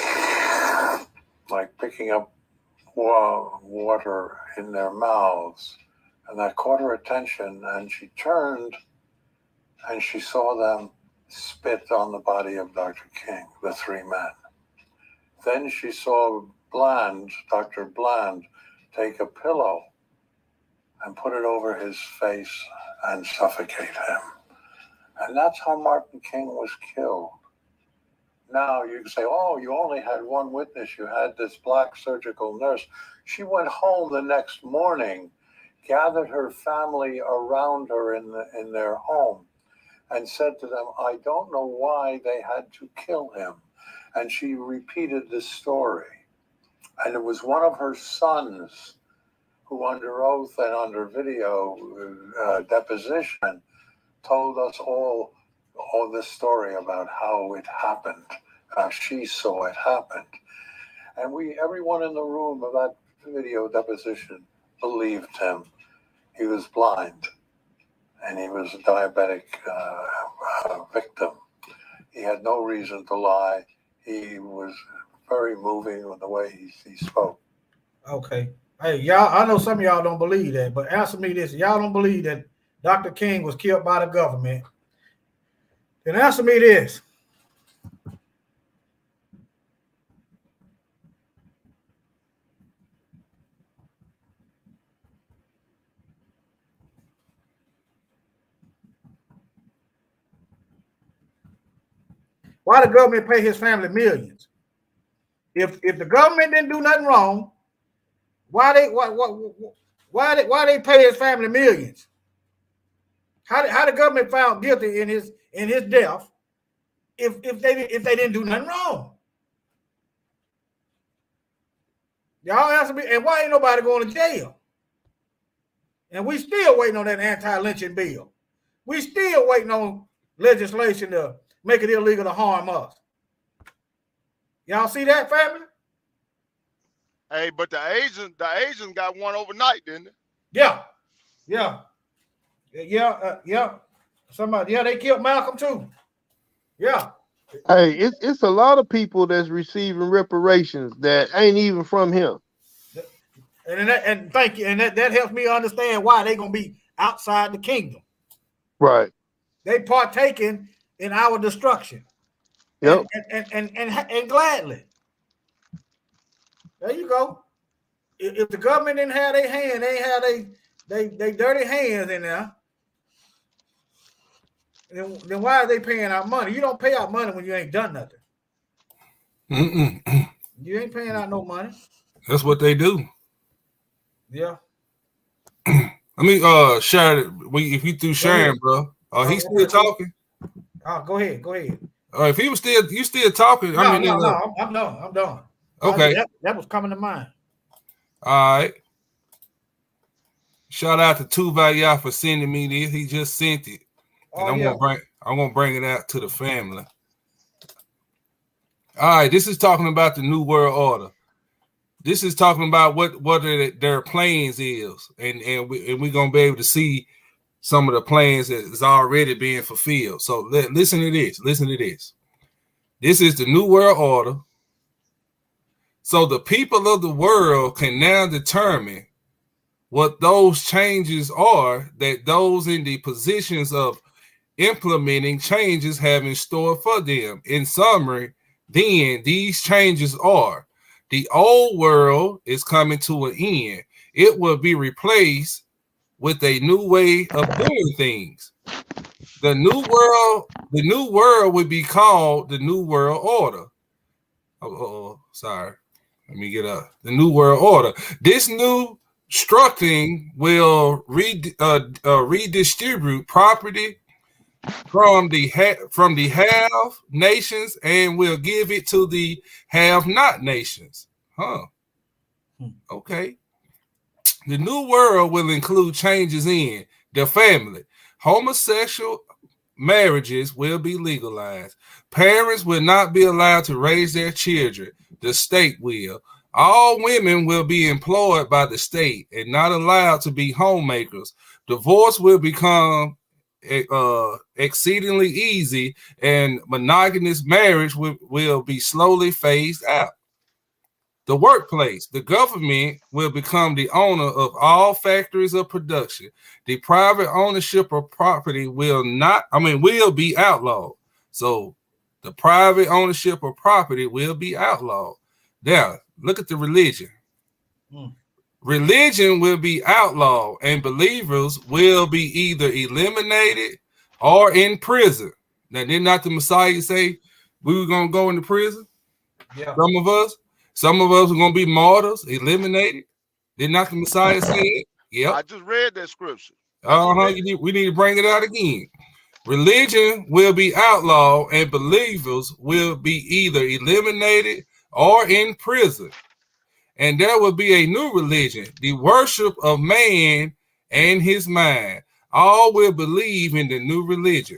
[SPEAKER 10] like picking up wa- water in their mouths. And that caught her attention, and she turned and she saw them spit on the body of Doctor King, the three men. Then she saw Bland, Doctor Bland, take a pillow and put it over his face and suffocate him. And that's how Martin King was killed. Now you can say, oh, you only had one witness. You had this black surgical nurse. She went home the next morning, gathered her family around her in, the, in their home, and said to them, I don't know why they had to kill him. And she repeated this story. And it was one of her sons who, under oath and under video uh, deposition, told us all, all this story about how it happened, how she saw it happen. And we, everyone in the room of that video deposition believed him. He was blind, and he was a diabetic uh, uh, victim. He had no reason to lie. He was very moving in the way he, he spoke.
[SPEAKER 4] Okay. Hey, y'all, I know some of y'all don't believe that, but answer me this. Y'all don't believe that Doctor King was killed by the government. Then answer me this. Why the government pay his family millions? If if the government didn't do nothing wrong, why they why why why they why they pay his family millions? How did, how the government found guilty in his in his death if if they if they didn't do nothing wrong? Y'all answer me. And why ain't nobody going to jail? And we still waiting on that anti-lynching bill. We still waiting on legislation to make it illegal to harm us. Y'all see that, family?
[SPEAKER 5] Hey, but the Asian, the Asians got one overnight, didn't they?
[SPEAKER 4] Yeah, yeah, yeah, uh, yeah. Somebody, yeah, they killed Malcolm too. Yeah.
[SPEAKER 6] Hey, it's it's a lot of people that's receiving reparations that ain't even from him.
[SPEAKER 4] And that, and thank you, and that, that helps me understand why they gonna be outside the kingdom.
[SPEAKER 6] Right.
[SPEAKER 4] They partaking in our destruction.
[SPEAKER 6] Yep.
[SPEAKER 4] And and, and, and, and, and gladly. There you go. If, if the government didn't have their hand, they ain't have they they they dirty hands in there. Then, then why are they paying out money? You don't pay out money when you ain't done nothing.
[SPEAKER 14] Mm-mm.
[SPEAKER 4] You ain't paying out no money.
[SPEAKER 14] That's what they do.
[SPEAKER 4] Yeah.
[SPEAKER 14] Let me uh share it. We if you through sharing, bro. Uh, he's still talking.
[SPEAKER 4] Oh, go ahead. Go ahead.
[SPEAKER 14] Uh, if he was still you still talking,
[SPEAKER 4] No,
[SPEAKER 14] I mean,
[SPEAKER 4] no,
[SPEAKER 14] uh,
[SPEAKER 4] no. I'm, I'm done. I'm done.
[SPEAKER 14] Okay.
[SPEAKER 4] That, that was coming to mind.
[SPEAKER 14] All right. Shout out to Tuvaya for sending me this. He just sent it. And
[SPEAKER 4] Oh,
[SPEAKER 14] I'm
[SPEAKER 4] yeah.
[SPEAKER 14] gonna bring I'm gonna bring it out to the family. All right, this is talking about the New World Order. This is talking about what what their, their plans is, and and we and we're gonna be able to see some of the plans that is already being fulfilled. So li- listen to this. Listen to this. This is the New World Order. So the people of the world can now determine what those changes are that those in the positions of implementing changes have in store for them. In summary, then these changes are: the old world is coming to an end. It will be replaced with a new way of doing things. The new world, the new world would be called the New World Order. Oh, oh, oh sorry. Let me get up. The New World Order. This new structuring will re, uh, uh, redistribute property from the ha from the have nations and will give it to the have not nations. Huh. Okay. The new world will include changes in the family. Homosexual marriages will be legalized. Parents will not be allowed to raise their children. The state will. All women will be employed by the state and not allowed to be homemakers. Divorce will become uh, exceedingly easy, and monogamous marriage will, will be slowly phased out. The workplace. The government will become the owner of all factories of production. The private ownership of property will not, I mean, will be outlawed. So the private ownership of property will be outlawed. Now, look at the religion.
[SPEAKER 4] Hmm.
[SPEAKER 14] Religion will be outlawed, and believers will be either eliminated or in prison. Now, did not the Messiah say we were going to go into prison?
[SPEAKER 4] Yeah.
[SPEAKER 14] Some of us. Some of us are going to be martyrs, eliminated. Did not the Messiah say it? Yep.
[SPEAKER 5] I just read that scripture.
[SPEAKER 14] Uh-huh. You need, we need to bring it out again. Religion will be outlawed, and believers will be either eliminated or in prison. And there will be a new religion, the worship of man and his mind. All will believe in the new religion.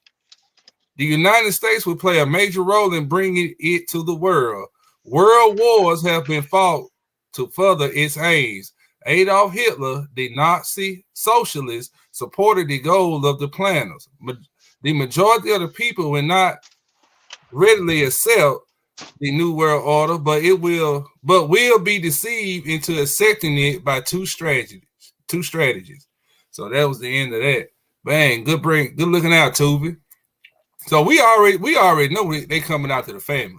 [SPEAKER 14] The United States will play a major role in bringing it to the world. World wars have been fought to further its aims. Adolf Hitler, the Nazi socialist, supported the goal of the planners. The majority of the people will not readily accept the New World Order, but it will, but will be deceived into accepting it by two strategies. Two strategies. So that was the end of that. Bang, good bring, good looking out, Tubi. So we already, we already know they, they coming out to the family.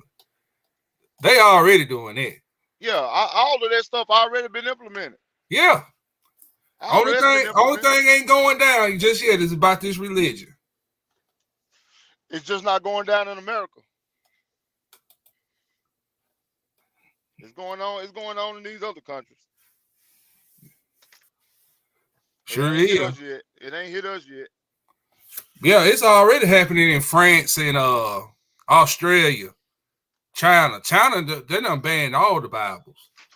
[SPEAKER 14] They already doing that.
[SPEAKER 5] Yeah, I, all of that stuff already been implemented.
[SPEAKER 14] Yeah. Only thing, only thing ain't going down just yet is about this religion.
[SPEAKER 5] It's just not going down in America. It's going on. It's going on in these other countries.
[SPEAKER 14] Sure
[SPEAKER 5] it ain't hit
[SPEAKER 14] is.
[SPEAKER 5] us yet. It ain't hit us yet.
[SPEAKER 14] Yeah, it's already happening in France and uh Australia, China. China, they done banned all the Bibles.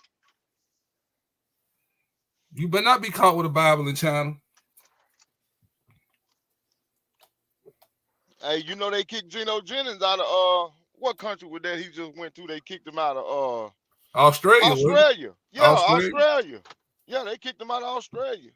[SPEAKER 14] You better not be caught with a Bible in China.
[SPEAKER 5] Hey, you know they kicked Geno Jennings out of uh what country was that he just went to? They kicked him out of uh
[SPEAKER 14] Australia.
[SPEAKER 5] Australia. Yeah,
[SPEAKER 14] Australia.
[SPEAKER 5] Australia. Yeah, they kicked him out of Australia.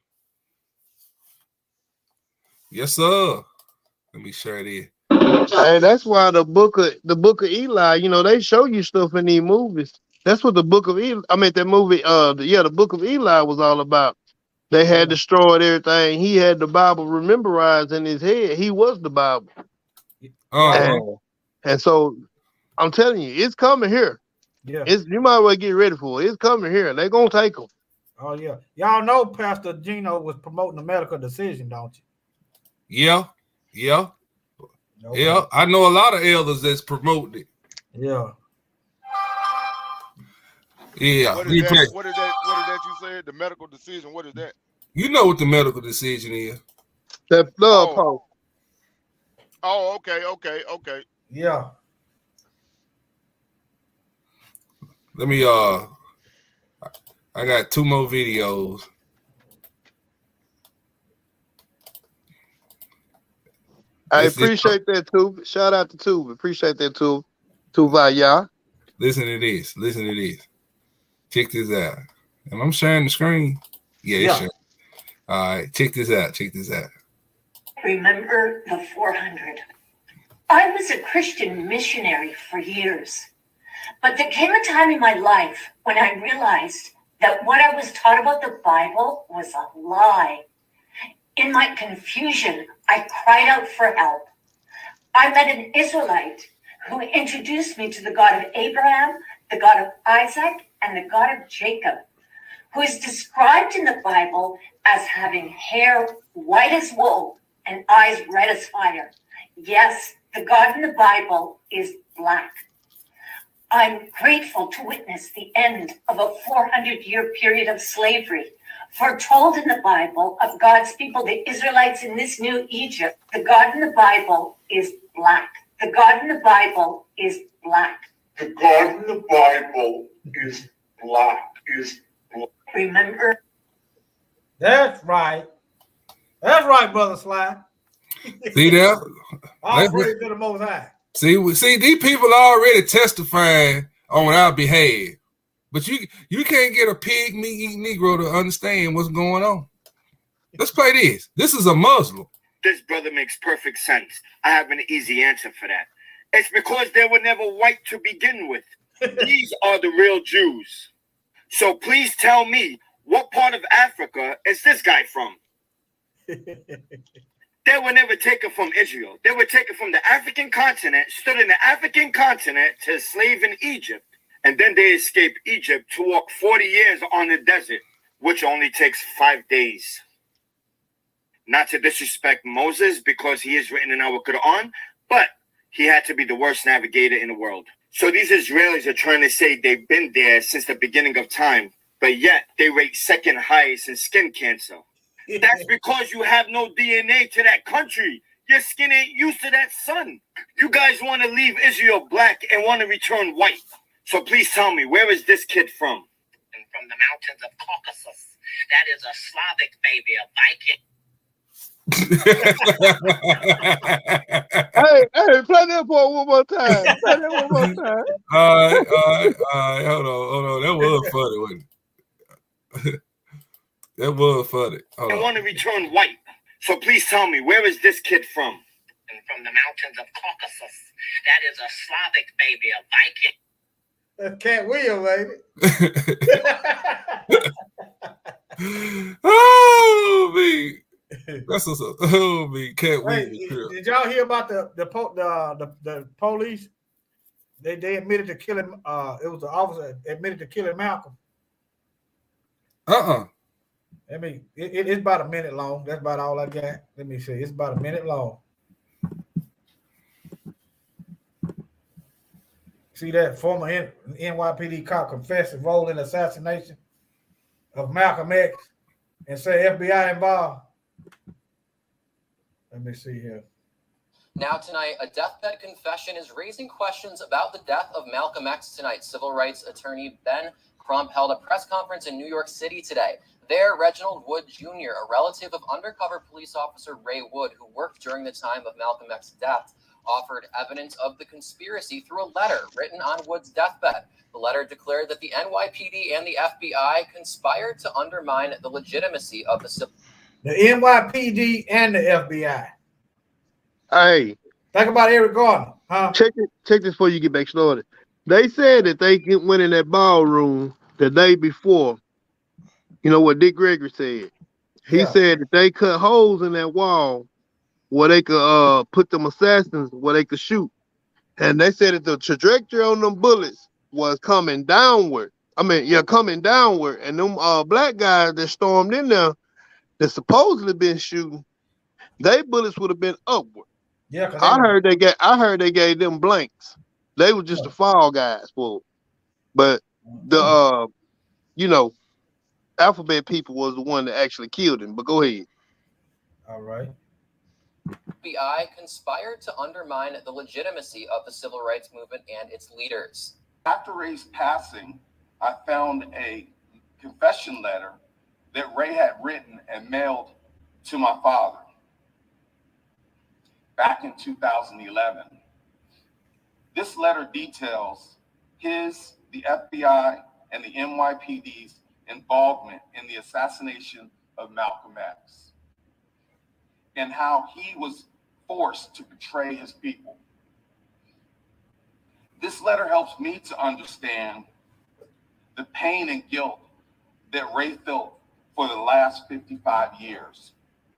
[SPEAKER 14] Yes, sir. Let me share this.
[SPEAKER 6] Hey, that's why the book of the book of Eli, you know, they show you stuff in these movies. That's what the book of Eli, I mean, that movie, uh, the, yeah, the book of Eli was all about. They had destroyed everything. He had the Bible memorized in his head. He was the Bible.
[SPEAKER 14] Uh-huh.
[SPEAKER 6] And, and so I'm telling you, it's coming here.
[SPEAKER 4] Yeah.
[SPEAKER 6] It's you might well get ready for it. It's coming here. They're gonna take them.
[SPEAKER 4] Oh yeah. Y'all know Pastor Gino was promoting the medical decision, don't you?
[SPEAKER 14] Yeah, yeah.
[SPEAKER 4] Okay.
[SPEAKER 14] Yeah. I know a lot of elders that's promoting it.
[SPEAKER 4] Yeah.
[SPEAKER 14] Yeah.
[SPEAKER 5] What
[SPEAKER 14] He
[SPEAKER 5] is that?
[SPEAKER 14] play-
[SPEAKER 5] What is that? What is that you said? The medical decision. What is that?
[SPEAKER 14] You know what the medical decision is.
[SPEAKER 6] That blood
[SPEAKER 5] Oh.
[SPEAKER 6] post.
[SPEAKER 5] Oh, okay, okay, okay.
[SPEAKER 4] Yeah.
[SPEAKER 14] Let me uh I got two more videos.
[SPEAKER 6] I
[SPEAKER 14] This is-
[SPEAKER 6] appreciate that too. Shout out to Tube. Appreciate that too. Tuvaya.
[SPEAKER 14] Listen to this. Listen to this. Check this out. And I'm sharing the screen. Yeah, it's
[SPEAKER 18] Yeah.
[SPEAKER 14] sharing. All right, check this out. Check this out.
[SPEAKER 18] Remember the four hundred. I was a Christian missionary for years, but there came a time in my life when I realized that what I was taught about the Bible was a lie. In my confusion, I cried out for help. I met an Israelite who introduced me to the God of Abraham, the God of Isaac, and the God of Jacob, who is described in the Bible as having hair white as wool and eyes red as fire. Yes, the God in the Bible is black. I'm grateful to witness the end of a four hundred year period of slavery, foretold in the Bible of God's people, the Israelites in this new Egypt. The God in the Bible is black. The God in the Bible is black.
[SPEAKER 19] The God in the Bible is black. Is black.
[SPEAKER 18] Remember?
[SPEAKER 4] That's right. That's right, Brother Sly.
[SPEAKER 14] See there?
[SPEAKER 4] All
[SPEAKER 14] Let's-
[SPEAKER 4] praise to the Most High.
[SPEAKER 14] See, we see these people are already testifying on our behalf. But you you can't get a pig meat eating Negro to understand what's going on. Let's play this. This is a Muslim.
[SPEAKER 20] This brother makes perfect sense. I have an easy answer for that. It's because they were never white to begin with. These are the real Jews. So please tell me, what part of Africa is this guy from? They were never taken from Israel. They were taken from the African continent, stood in the African continent to slave in Egypt, and then they escaped Egypt to walk forty years on the desert, which only takes five days. Not to disrespect Moses, because he is written in our Quran, but he had to be the worst navigator in the world. So these Israelis are trying to say they've been there since the beginning of time, but yet they rate second highest in skin cancer. That's because you have no D N A to that country. Your skin ain't used to that sun. You guys want to leave Israel black and want to return white. So please tell me, where is this kid from?
[SPEAKER 21] And from the mountains of Caucasus. That is a Slavic baby, a Viking.
[SPEAKER 6] Hey, hey, play that for one more time. Play that one more time.
[SPEAKER 14] All right, all right, all right. Hold on, hold on. That was funny, wasn't it? That was funny. Hold
[SPEAKER 20] I
[SPEAKER 14] on.
[SPEAKER 20] want to return white. So please tell me, where is this kid from?
[SPEAKER 21] And from the mountains of Caucasus. That is a Slavic baby, a Viking.
[SPEAKER 4] That's Cat William, baby.
[SPEAKER 14] Oh, me. That's what's up. Oh, me. Cat
[SPEAKER 4] Hey,
[SPEAKER 14] Williams.
[SPEAKER 4] did y'all hear about the the po- the, the the police? They they admitted to killing. Uh, it was the officer admitted to killing Malcolm.
[SPEAKER 14] Uh-uh.
[SPEAKER 4] I mean, it, it- it's about a minute long. That's about all I got. Let me see. It's about a minute long. See that former N- N Y P D cop confessed his role in the assassination of Malcolm X and say F B I involved. Let me see here.
[SPEAKER 22] Now tonight, a deathbed confession is raising questions about the death of Malcolm X tonight. Civil rights attorney Ben Crump held a press conference in New York City today. There, Reginald Wood Junior, a relative of undercover police officer Ray Wood, who worked during the time of Malcolm X's death, offered evidence of the conspiracy through a letter written on Wood's deathbed. The letter declared that the N Y P D and the F B I conspired to undermine the legitimacy of the civil.
[SPEAKER 4] The N Y P D and the F B I.
[SPEAKER 6] Hey,
[SPEAKER 4] think about Eric Garner, huh?
[SPEAKER 6] Check it. Check this before you get back started. They said that they get- went in that ballroom the day before. You know what Dick Gregory said? He
[SPEAKER 4] Yeah.
[SPEAKER 6] said that they cut holes in that wall where they could uh put them assassins where they could shoot. And they said that the trajectory on them bullets was coming downward. I mean, yeah, coming downward. And them uh black guys that stormed in there that supposedly been shooting, they bullets would have been upward.
[SPEAKER 4] Yeah, cause
[SPEAKER 6] I
[SPEAKER 4] they,
[SPEAKER 6] heard they get I heard they gave them blanks. They were just the fall guys for it. But the uh you know, alphabet people was the one that actually killed him. But go ahead.
[SPEAKER 4] all right.
[SPEAKER 22] F B I conspired to undermine the legitimacy of the civil rights movement and its leaders.
[SPEAKER 1] After Ray's passing, I found a confession letter that Ray had written and mailed to my father back in two thousand eleven. This letter details his, the F B I, and the N Y P D's involvement in the assassination of Malcolm X and how he was forced to betray his people. This letter helps me to understand the pain and guilt that Ray felt for the last fifty-five years.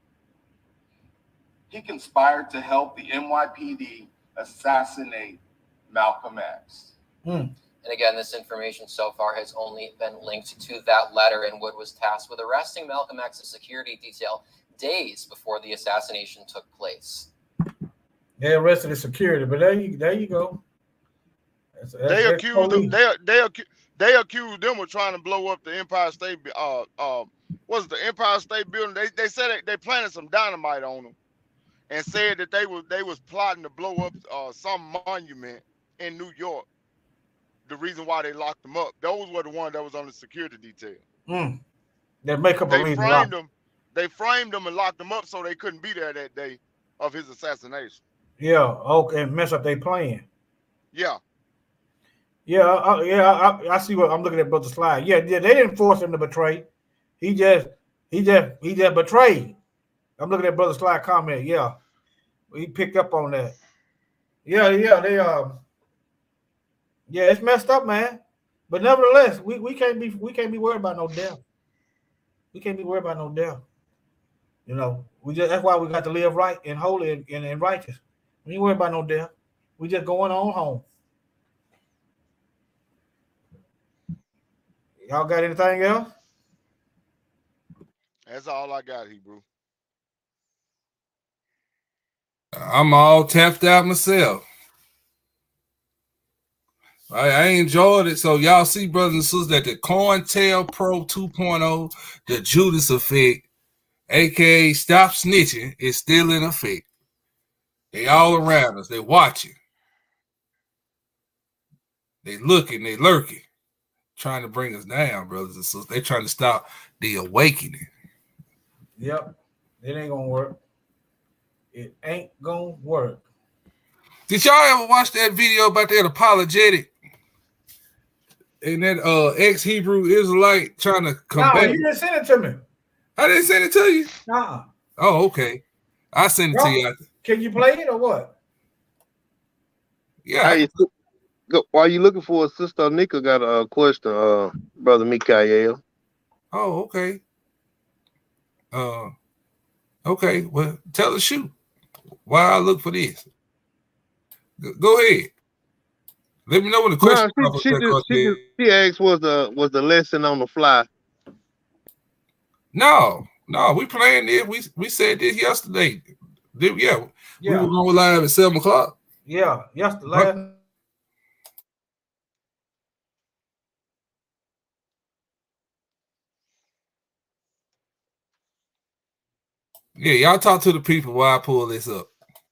[SPEAKER 1] He conspired to help the N Y P D assassinate Malcolm X.
[SPEAKER 4] Hmm.
[SPEAKER 22] And again, this information so far has only been linked to that letter, and Wood was tasked with arresting Malcolm X's security detail days before the assassination took place.
[SPEAKER 4] They arrested the security, but there you there you go. That's, that's,
[SPEAKER 5] They
[SPEAKER 4] that's
[SPEAKER 5] accused them.
[SPEAKER 4] police.
[SPEAKER 5] They they acu- they accused them of trying to blow up the Empire State. Bu- Uh, uh, what was the Empire State Building? They they said they, they planted some dynamite on them, and said that they was they was plotting to blow up uh, some monument in New York. The reason why they locked them up. Those were the ones that was on the security detail.
[SPEAKER 4] Mm. They make up a
[SPEAKER 5] They
[SPEAKER 4] reason.
[SPEAKER 5] framed
[SPEAKER 4] why.
[SPEAKER 5] them. They framed them and locked them up so they couldn't be there that day of his assassination.
[SPEAKER 4] Yeah, okay, and mess up their plan.
[SPEAKER 5] Yeah.
[SPEAKER 4] Yeah, I, yeah, I, I see what I'm looking at, Brother Slide. Yeah, yeah, they didn't force him to betray. He just, he just, he just betrayed. I'm looking at Brother Slide comment. Yeah, he picked up on that. Yeah, yeah, they um, yeah, it's messed up, man. But nevertheless, we, we can't be we can't be worried about no death. We can't be worried about no death. You know, we just that's why we got to live right and holy and, and, and righteous. We ain't worried about no death. We just going on home. Y'all got anything else?
[SPEAKER 5] That's all I got, Hebrew.
[SPEAKER 14] I'm all tapped out myself. I, I enjoyed it. So y'all see, brothers and sisters, that the COINTELPRO two point oh, the Judas effect, aka stop snitching, is still in effect. They all around us. They watching. They looking. They lurking. Trying to bring us down, brothers and sisters. They trying to stop the awakening.
[SPEAKER 4] Yep. It ain't gonna work. It ain't gonna work.
[SPEAKER 14] Did y'all ever watch that video about that apologetic? And that uh ex-Hebrew Israelite trying to
[SPEAKER 4] No,
[SPEAKER 14] combat.
[SPEAKER 4] you didn't send it to me.
[SPEAKER 14] I didn't send it to you.
[SPEAKER 4] Nah.
[SPEAKER 14] Oh, okay. I send it to you. After.
[SPEAKER 4] Can you play it or what?
[SPEAKER 14] Yeah.
[SPEAKER 6] Hey, go- while you looking for a sister, Nika got a question, uh, brother Mikael.
[SPEAKER 14] Oh, okay. Uh, okay. Well, tell her shoot. Why I look for this? Go, go ahead. Let me know when the question.
[SPEAKER 6] No, she, she, just, she, just, she asked was the was the lesson on the fly.
[SPEAKER 14] No, no, we playing this. We we said this yesterday. Did, yeah,
[SPEAKER 4] Yeah.
[SPEAKER 14] we were going live at seven o'clock.
[SPEAKER 4] Yeah, yesterday. Last,
[SPEAKER 14] Yeah, y'all talk to the people while I pull this up.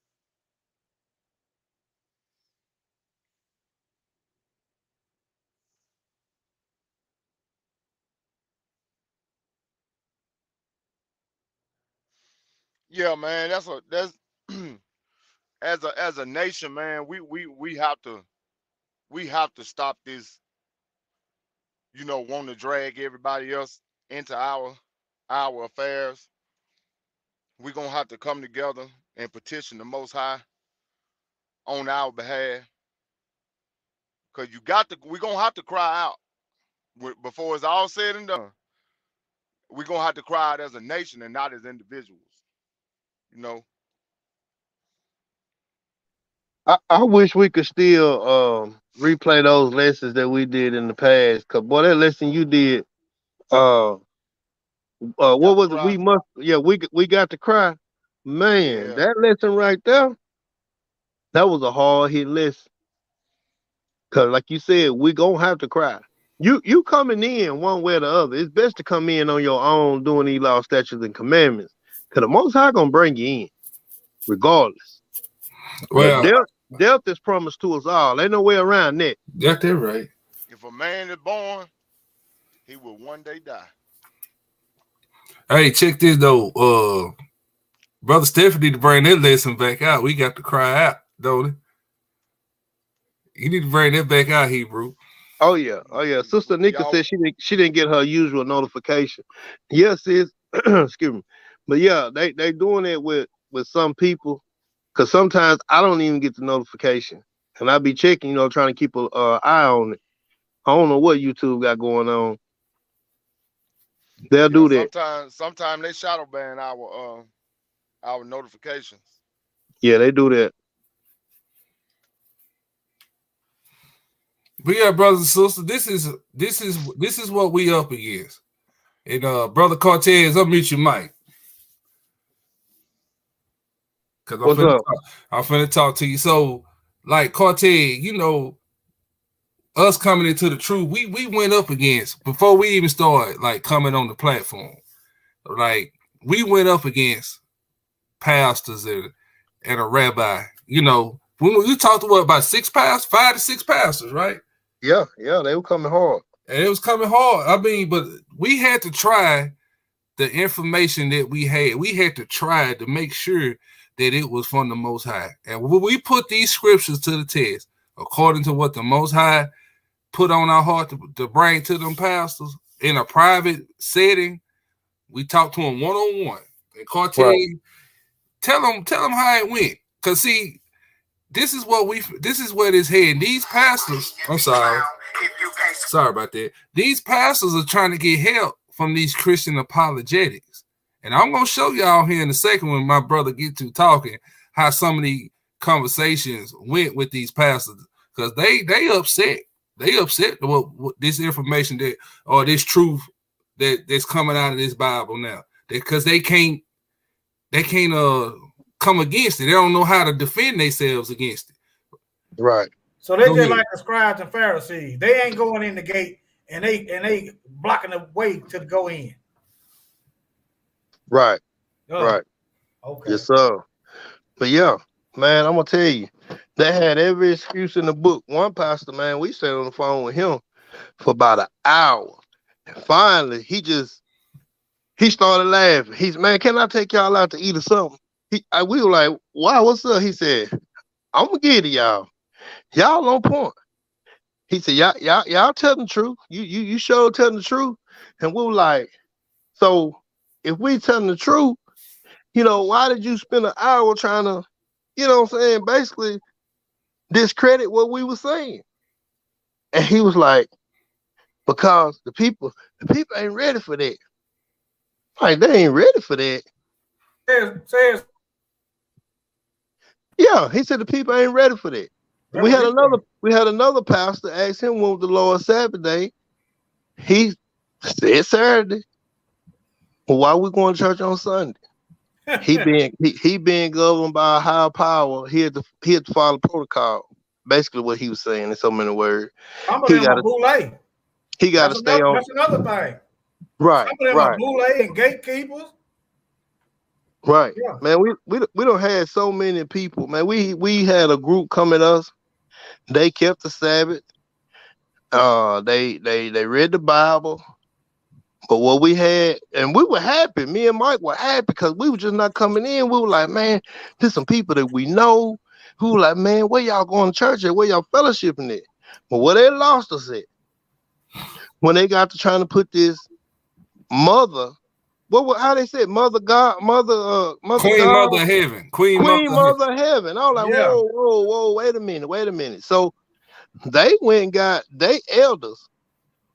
[SPEAKER 5] Yeah, man, that's a that's as a as a nation, man, we we we have to we have to stop this, you know, wanting to drag everybody else into our our affairs. We're gonna have to come together and petition the Most High on our behalf. Cause you got to we're gonna have to cry out before it's all said and done. we're gonna have to cry out as a nation and not as individuals. You know.
[SPEAKER 6] I, I wish we could still um, replay those lessons that we did in the past. Cause boy, that lesson you did, uh, uh, what was it? We must, yeah, we we got to cry, man.
[SPEAKER 5] Yeah.
[SPEAKER 6] That lesson right there, that was a hard hit lesson. Cause like you said, we gonna have to cry. You you coming in one way or the other. It's best to come in on your own doing these law, statutes, and commandments. Cause the Most High gonna bring you in, regardless.
[SPEAKER 14] Well,
[SPEAKER 6] death, death is promised to us all. Ain't no way around that.
[SPEAKER 14] Got that right.
[SPEAKER 5] If a man is born, he will one day die.
[SPEAKER 14] Hey, check this though. Uh, Brother Stephen need to bring that lesson back out. We got to cry out, don't he? You need to bring that back out, Hebrew.
[SPEAKER 6] Oh yeah, oh yeah. Sister Nika said she didn't she didn't get her usual notification. Yes, sis. Excuse me. But yeah, they they doing it with with some people, because sometimes I don't even get the notification, and I be checking, you know, trying to keep an uh, eye on it. I don't know what YouTube got going on. They'll
[SPEAKER 5] Yeah,
[SPEAKER 6] do that.
[SPEAKER 5] Sometimes, sometimes they shadow ban our uh, our notifications.
[SPEAKER 6] Yeah, they do that.
[SPEAKER 14] But yeah, brothers and sisters, this is this is this is what we up against. And uh, Brother Cortez, unmute your mic. Cause I'm
[SPEAKER 6] What's
[SPEAKER 14] finna,
[SPEAKER 6] up?
[SPEAKER 14] talk, I'm finna talk to you. So, like Cortez, you know, us coming into the truth, we we went up against before we even started like coming on the platform. Like we went up against pastors and, and a rabbi. You know, when we talked to what about six pastors, five to six pastors, right?
[SPEAKER 6] Yeah, yeah, they were coming hard.
[SPEAKER 14] And it was coming hard. I mean, but we had to try the information that we had. We had to try to make sure that it was from the Most High. And when we put these scriptures to the test, according to what the Most High put on our heart to, to bring to them pastors in a private setting, we talked to them one-on-one. And Cortez, right. tell them, tell them how it went. Because see, this is what we this is where this heading. These pastors, I'm sorry. Sorry about that. These pastors are trying to get help from these Christian apologetics. And I'm gonna show y'all here in a second when my brother get to talking how some of the conversations went with these pastors, because they they upset. They upset with, with this information that or this truth that that's coming out of this Bible now. Because they can't they can't uh come against it. They don't know how to defend themselves against it.
[SPEAKER 6] Right.
[SPEAKER 4] So they
[SPEAKER 14] Go
[SPEAKER 4] just
[SPEAKER 14] ahead.
[SPEAKER 4] like the scribes and Pharisees. They ain't going in the gate and they and they blocking the way to go in.
[SPEAKER 6] Right.
[SPEAKER 4] Oh,
[SPEAKER 6] Right.
[SPEAKER 4] Okay.
[SPEAKER 6] Yes, sir. But yeah, man, I'm gonna tell you, they had every excuse in the book. One pastor, man, we sat on the phone with him for about an hour. And finally, he just he started laughing. He's, man, can I take y'all out to eat or something? He, I, we were like, wow, what's up? He said, I'm gonna get it, y'all. Y'all on point. He said, y'all, y'all, y'all telling the truth. You, you, you sure telling the truth. And we were like, so if we telling the truth, you know, why did you spend an hour trying to, you know what I'm saying, basically discredit what we were saying? And he was like, because the people, the people ain't ready for that. Like, they ain't ready for that.
[SPEAKER 4] Says, says,
[SPEAKER 6] Yeah, he said the people ain't ready for that. We had another we had another pastor ask him when was the Lord's Sabbath day. He said Saturday. Well, why we going to church on Sunday? he being he, he being governed by a higher power, he had to he had to follow protocol. Basically what he was saying in so many words.
[SPEAKER 4] some of
[SPEAKER 6] He
[SPEAKER 4] them
[SPEAKER 6] got
[SPEAKER 4] are
[SPEAKER 6] to
[SPEAKER 4] boule.
[SPEAKER 6] he got to
[SPEAKER 4] That's
[SPEAKER 6] stay
[SPEAKER 4] another,
[SPEAKER 6] on
[SPEAKER 4] that's another thing.
[SPEAKER 6] right,
[SPEAKER 4] Some of them
[SPEAKER 6] right.
[SPEAKER 4] are boule and gatekeepers.
[SPEAKER 6] Right,
[SPEAKER 4] Yeah.
[SPEAKER 6] man. We we we don't had so many people, man. We we had a group come at us. They kept the Sabbath. Uh, they they they read the Bible. But what we had, and we were happy. Me and Mike were happy because we were just not coming in. We were like, man, there's some people that we know who were like, man, where y'all going to church at? Where y'all fellowshipping at? But where they lost us at, when they got to trying to put this mother. What, what how they said mother God, mother, uh, mother
[SPEAKER 14] Queen
[SPEAKER 6] God,
[SPEAKER 14] Mother of Heaven. Queen,
[SPEAKER 6] Queen
[SPEAKER 14] Mother,
[SPEAKER 6] Mother of Heaven. I was like,
[SPEAKER 4] Yeah.
[SPEAKER 6] whoa, whoa, whoa, wait a minute, wait a minute. So they went and got they elders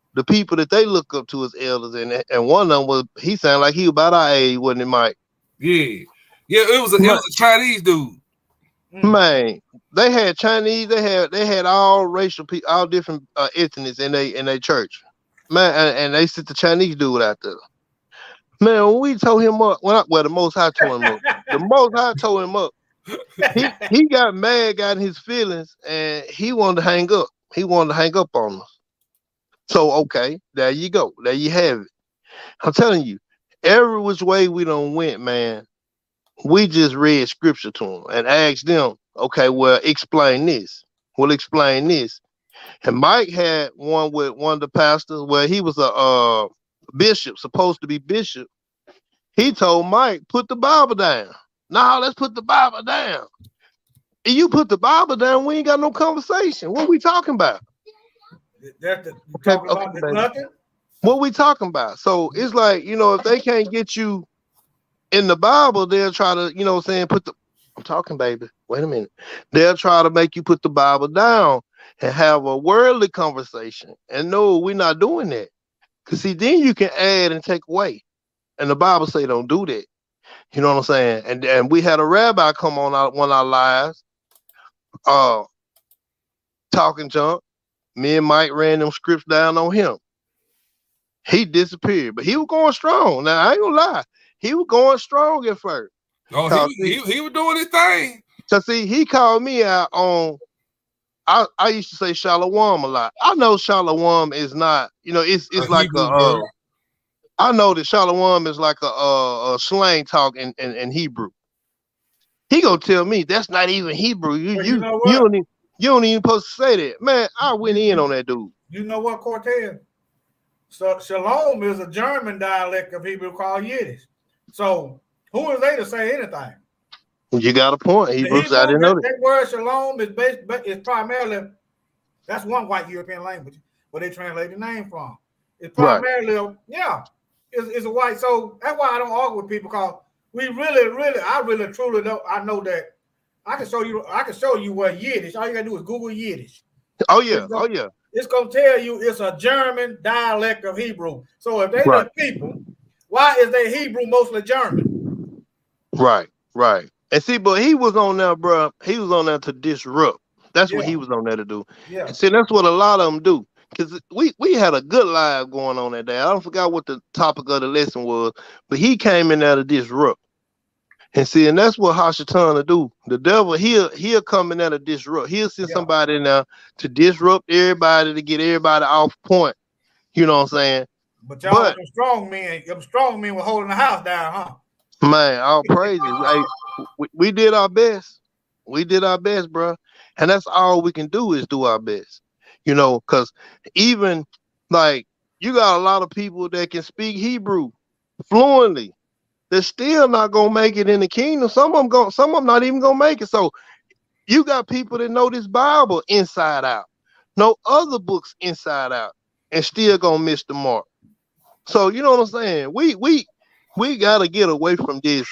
[SPEAKER 6] the people that they look up to as elders, and and one of them was he sounded like he was about our age, wasn't it, Mike?
[SPEAKER 14] Yeah, yeah, it was a, it was a Chinese dude.
[SPEAKER 6] Man, they had Chinese, they had they had all racial people, all different uh, ethnics in they in their church. Man, and, and they sit the Chinese dude out there. Man, when we told him up, when I, well, the Most High told him up. The Most High told him up. He he got mad, got in his feelings, and he wanted to hang up. He wanted to hang up on us. So okay, there you go. There you have it. I'm telling you, every which way we done went, man, we just read scripture to them and asked them, okay, well, explain this. We'll explain this. And Mike had one with one of the pastors where he was a uh, bishop, supposed to be bishop. He told Mike, put the Bible down. No, let's put the Bible down. And you put the Bible down, we ain't got no conversation. What we talking about?
[SPEAKER 4] That's the,
[SPEAKER 6] Okay,
[SPEAKER 4] talking about
[SPEAKER 6] okay,
[SPEAKER 4] the
[SPEAKER 6] baby.
[SPEAKER 4] nothing?
[SPEAKER 6] What we talking about? So it's like, you know, if they can't get you in the Bible, they'll try to, you know what I'm saying, put the, I'm talking, baby. Wait a minute. They'll try to make you put the Bible down and have a worldly conversation. And no, we're not doing that. Because see, then you can add and take away. And the Bible say don't do that. You know what I'm saying? And and we had a rabbi come on our, one of our lives, uh, talking junk. Me and Mike ran them scripts down on him. He disappeared, but he was going strong. Now, I ain't gonna lie. He was going strong at first.
[SPEAKER 14] Oh, he, he, he was doing his thing.
[SPEAKER 6] So see, he called me out on, I, I used to say Shalom a lot. I know Shalom is not, you know, it's it's
[SPEAKER 14] A
[SPEAKER 6] like
[SPEAKER 14] Hebrew
[SPEAKER 6] a, uh,
[SPEAKER 14] word.
[SPEAKER 6] I know that Shalom is like a, a, a slang talk in, in, in Hebrew. He gonna tell me that's not even Hebrew. You
[SPEAKER 4] Well,
[SPEAKER 6] you
[SPEAKER 4] you know
[SPEAKER 6] you
[SPEAKER 4] what?
[SPEAKER 6] don't even, you don't even supposed to say that. Man, I went in on that dude.
[SPEAKER 4] You know what, Cortez? So Shalom is a German dialect of Hebrew called Yiddish. So who are they to say anything?
[SPEAKER 6] You got a point.
[SPEAKER 4] The
[SPEAKER 6] Hebrew,
[SPEAKER 4] Hebrew,
[SPEAKER 6] I didn't know
[SPEAKER 4] that,
[SPEAKER 6] that.
[SPEAKER 4] that word Shalom is based, but it's primarily, that's one white European language where they translate the name from. It's
[SPEAKER 6] Right.
[SPEAKER 4] primarily, a- yeah, it's, it's a white. So that's why I don't argue with people, because we really, really, I really truly know, I know that I can show you, I can show you what Yiddish. All you gotta do is Google Yiddish.
[SPEAKER 6] Oh yeah,
[SPEAKER 4] It's gonna,
[SPEAKER 6] oh yeah.
[SPEAKER 4] it's gonna tell you it's a German dialect of Hebrew. So if they
[SPEAKER 6] Right.
[SPEAKER 4] the people, why is their Hebrew mostly German?
[SPEAKER 6] Right, right. And see, but he was on there, bro. He was on there to disrupt. That's what
[SPEAKER 4] Yeah.
[SPEAKER 6] he was on there to do.
[SPEAKER 4] Yeah.
[SPEAKER 6] And see, that's what a lot of them do. Because we, we had a good live going on that day. I don't forget what the topic of the lesson was, but he came in there to disrupt. And see, and that's what Hashatan to do. The devil, he'll he'll come in there to disrupt. He'll send
[SPEAKER 4] Yeah.
[SPEAKER 6] somebody in there to disrupt everybody, to get everybody off point. You know what I'm saying?
[SPEAKER 4] But y'all,
[SPEAKER 6] But
[SPEAKER 4] them strong men, them strong men were holding the house down, huh?
[SPEAKER 6] man, all praises. Hey, we, we did our best. We did our best, bro. And that's all we can do is do our best. You know, because even like you got a lot of people that can speak Hebrew fluently. They're still not gonna make it in the kingdom. Some of them go, some of them not even gonna make it. So you got people that know this Bible inside out, know other books inside out, and still gonna miss the mark. So you know what I'm saying? We we we gotta get away from this.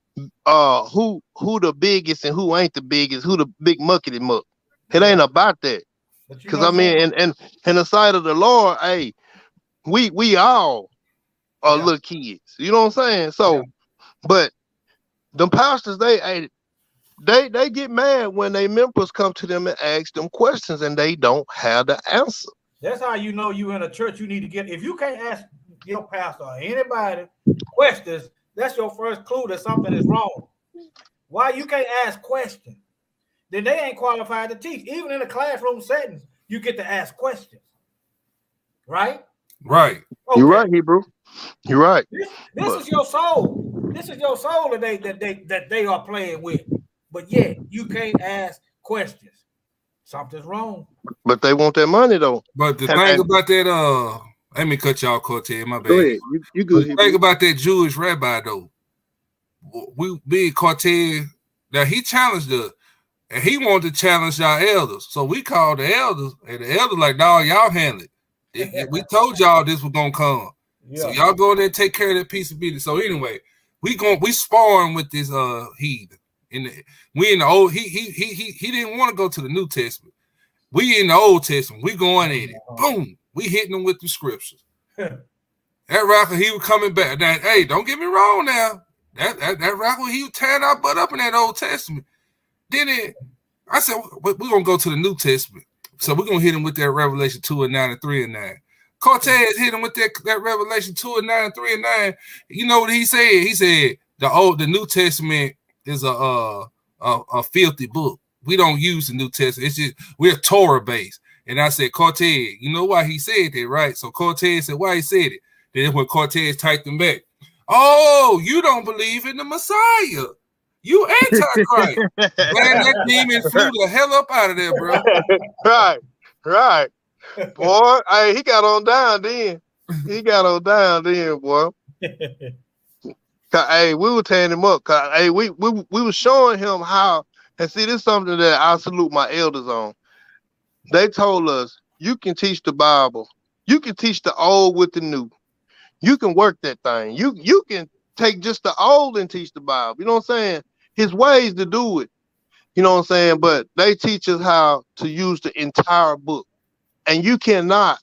[SPEAKER 6] Uh, who who the biggest and who ain't the biggest? Who the big muckety muck? It ain't about that.
[SPEAKER 4] But you
[SPEAKER 6] Because
[SPEAKER 4] know
[SPEAKER 6] I mean, and and in the sight of the Lord, hey, we we all are
[SPEAKER 4] Yeah.
[SPEAKER 6] little kids. You know what I'm saying? So, but them pastors, they hey, they they get mad when they members come to them and ask them questions and they don't have the answer.
[SPEAKER 4] That's how you know you in a church. You need to get, if you can't ask your pastor or anybody questions, that's your first clue that something is wrong. Why you can't ask questions? Then they ain't qualified to teach. Even in a classroom setting, you get to ask questions, right?
[SPEAKER 14] Right.
[SPEAKER 6] You're right, Hebrew. You're right.
[SPEAKER 4] This, this
[SPEAKER 6] But-
[SPEAKER 4] is your soul. This is your soul that they that they that they are playing with. But yet you can't ask questions. Something's wrong.
[SPEAKER 6] But they want that money though.
[SPEAKER 14] But the
[SPEAKER 6] And-
[SPEAKER 14] thing
[SPEAKER 6] and-
[SPEAKER 14] about that, uh, let me cut y'all, Cortez. My bad.
[SPEAKER 6] Go ahead. You, you
[SPEAKER 14] But
[SPEAKER 6] good,
[SPEAKER 14] the
[SPEAKER 6] Hebrew.
[SPEAKER 14] thing about that Jewish rabbi though, we big Cortez. Now he challenged us, and he wanted to challenge our elders. So we called the elders, and the elders like, "Dog, y'all handle it. It- it- We told y'all this was gonna come. So
[SPEAKER 4] Yeah.
[SPEAKER 14] y'all go in there and take care of that piece of business." So anyway, we going we sparring with this uh heathen. In the we in the old he he he he he didn't want to go to the New Testament. We in the Old Testament. We going at it. Boom. We hitting them with the scriptures. That rocker, he was coming back. Now, hey, don't get me wrong now. That that, that rocker, he was tearing our butt up in that Old Testament. Then it, I said, we're going to go to the New Testament. So we're going to hit him with that Revelation two and nine and three and nine. Cortez hit him with that, that Revelation two and nine and three and nine. You know what he said? He said the old the New Testament is a uh, a, a filthy book. We don't use the New Testament. It's just we're Torah based. And I said, Cortez, you know why he said that, right? So Cortez said why he said it. Then when Cortez typed him back, oh, you don't believe in the Messiah. You antichrist. Man, that demon flew the hell up out of there, bro.
[SPEAKER 6] Right, right. Boy, hey, he got on down then. He got on down then, boy. Hey, we were tearing him up. Cause, hey, we, we, we were showing him how, and see, this is something that I salute my elders on. They told us, you can teach the Bible. You can teach the old with the new. You can work that thing. You, you can take just the old and teach the Bible. You know what I'm saying? His ways to do it. You know what I'm saying? But they teach us how to use the entire book. And you cannot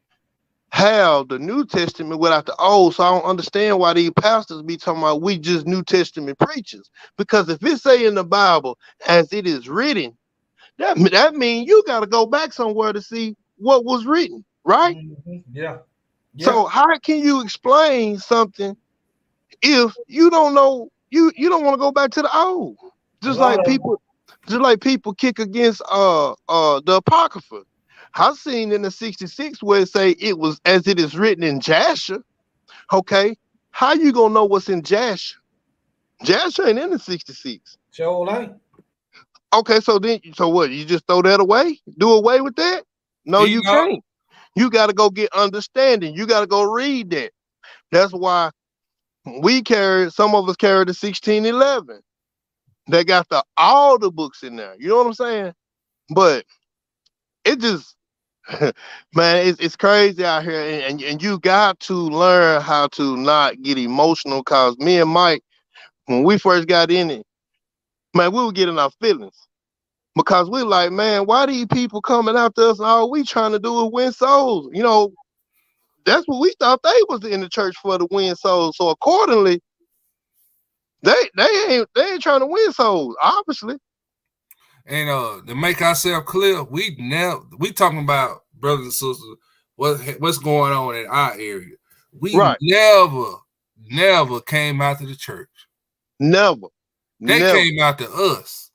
[SPEAKER 6] have the New Testament without the Old. So I don't understand why these pastors be talking about we just New Testament preachers. Because if it say in the Bible as it is written, that, that means you got to go back somewhere to see what was written, right?
[SPEAKER 4] Mm-hmm. Yeah. Yeah.
[SPEAKER 6] So how can you explain something if you don't know, you, you don't want to go back to the old? Just like people, just like people kick against uh uh the Apocrypha. I seen in the sixty-six where it say it was as it is written in Jasher. Okay, how you gonna know what's in Jasher? Jasher ain't in the sixty-six.
[SPEAKER 4] Sure ain't.
[SPEAKER 6] Okay, so then, so what? You just throw that away? Do away with that? No, you, you know. can't. You got to go get understanding. You got to go read that. That's why we carry. Some of us carry the sixteen eleven. They got the all the books in there. You know what I'm saying? But it just. Man, it's, it's crazy out here, and, and, and you got to learn how to not get emotional. Cause me and Mike, when we first got in it, man, we were getting our feelings because we're like, man, why these people coming after us? And all we trying to do is win souls. You know, that's what we thought they was in the church for, to win souls. So accordingly, they they ain't they ain't trying to win souls, obviously.
[SPEAKER 14] And uh, to make ourselves clear, we now we talking about brothers and sisters, what what's going on in our area. We right. never, never came out to the church.
[SPEAKER 6] Never.
[SPEAKER 14] They never. came out to us.